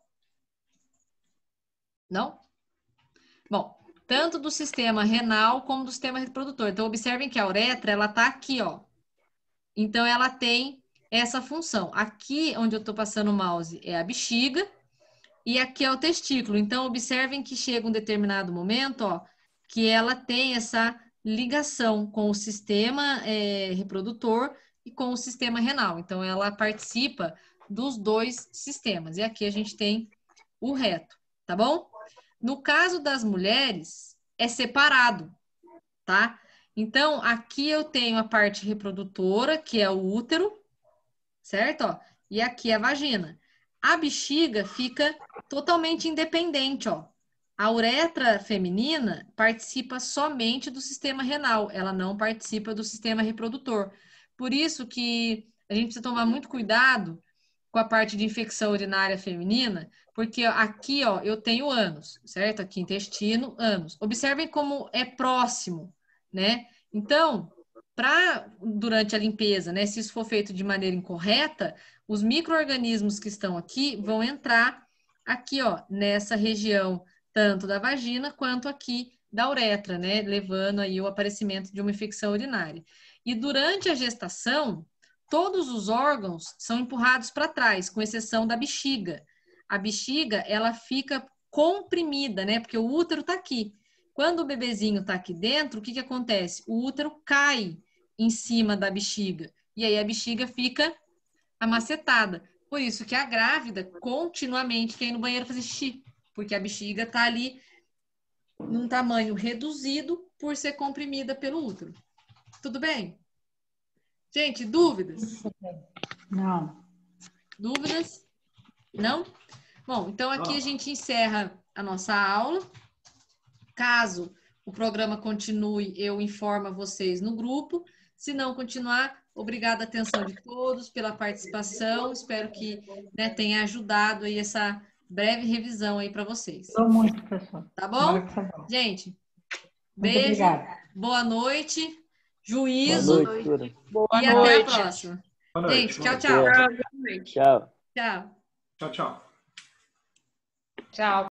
Não? Bom, tanto do sistema renal como do sistema reprodutor. Então, observem que a uretra, ela tá aqui, ó. Então, ela tem essa função. Aqui, onde eu tô passando o mouse, é a bexiga. E aqui é o testículo. Então, observem que chega um determinado momento, ó, que ela tem essa ligação com o sistema é, reprodutor e com o sistema renal. Então, ela participa dos dois sistemas. E aqui a gente tem o reto, tá bom? No caso das mulheres, é separado, tá? Então, aqui eu tenho a parte reprodutora, que é o útero, certo? Ó, e aqui a vagina. A bexiga fica totalmente independente, ó. A uretra feminina participa somente do sistema renal, ela não participa do sistema reprodutor. Por isso que a gente precisa tomar muito cuidado com a parte de infecção urinária feminina, porque aqui, ó, eu tenho ânus, certo? Aqui intestino, ânus. Observem como é próximo, né? Então, para durante a limpeza, né, se isso for feito de maneira incorreta, os micro-organismos que estão aqui vão entrar aqui, ó, nessa região, tanto da vagina quanto aqui da uretra, né, levando aí o aparecimento de uma infecção urinária. E durante a gestação, todos os órgãos são empurrados para trás, com exceção da bexiga. A bexiga, ela fica comprimida, né, porque o útero está aqui. Quando o bebezinho está aqui dentro, o que que acontece? O útero cai em cima da bexiga, e aí a bexiga fica amacetada. Por isso que a grávida continuamente quer ir no banheiro fazer xixi, porque a bexiga está ali num tamanho reduzido por ser comprimida pelo útero. Tudo bem? Gente, dúvidas? Não. Dúvidas? Não? Bom, então aqui a gente encerra a nossa aula. Caso o programa continue, eu informo vocês no grupo. Se não continuar, obrigada a atenção de todos pela participação. Espero que, né, tenha ajudado aí essa breve revisão aí para vocês. Estou muito, professor. Tá bom? Gente, beijo, boa noite, juízo. Boa noite, boa e noite. Até a próxima. Boa noite, gente, boa tchau, noite. tchau. Tchau. Tchau. Tchau, tchau. Tchau.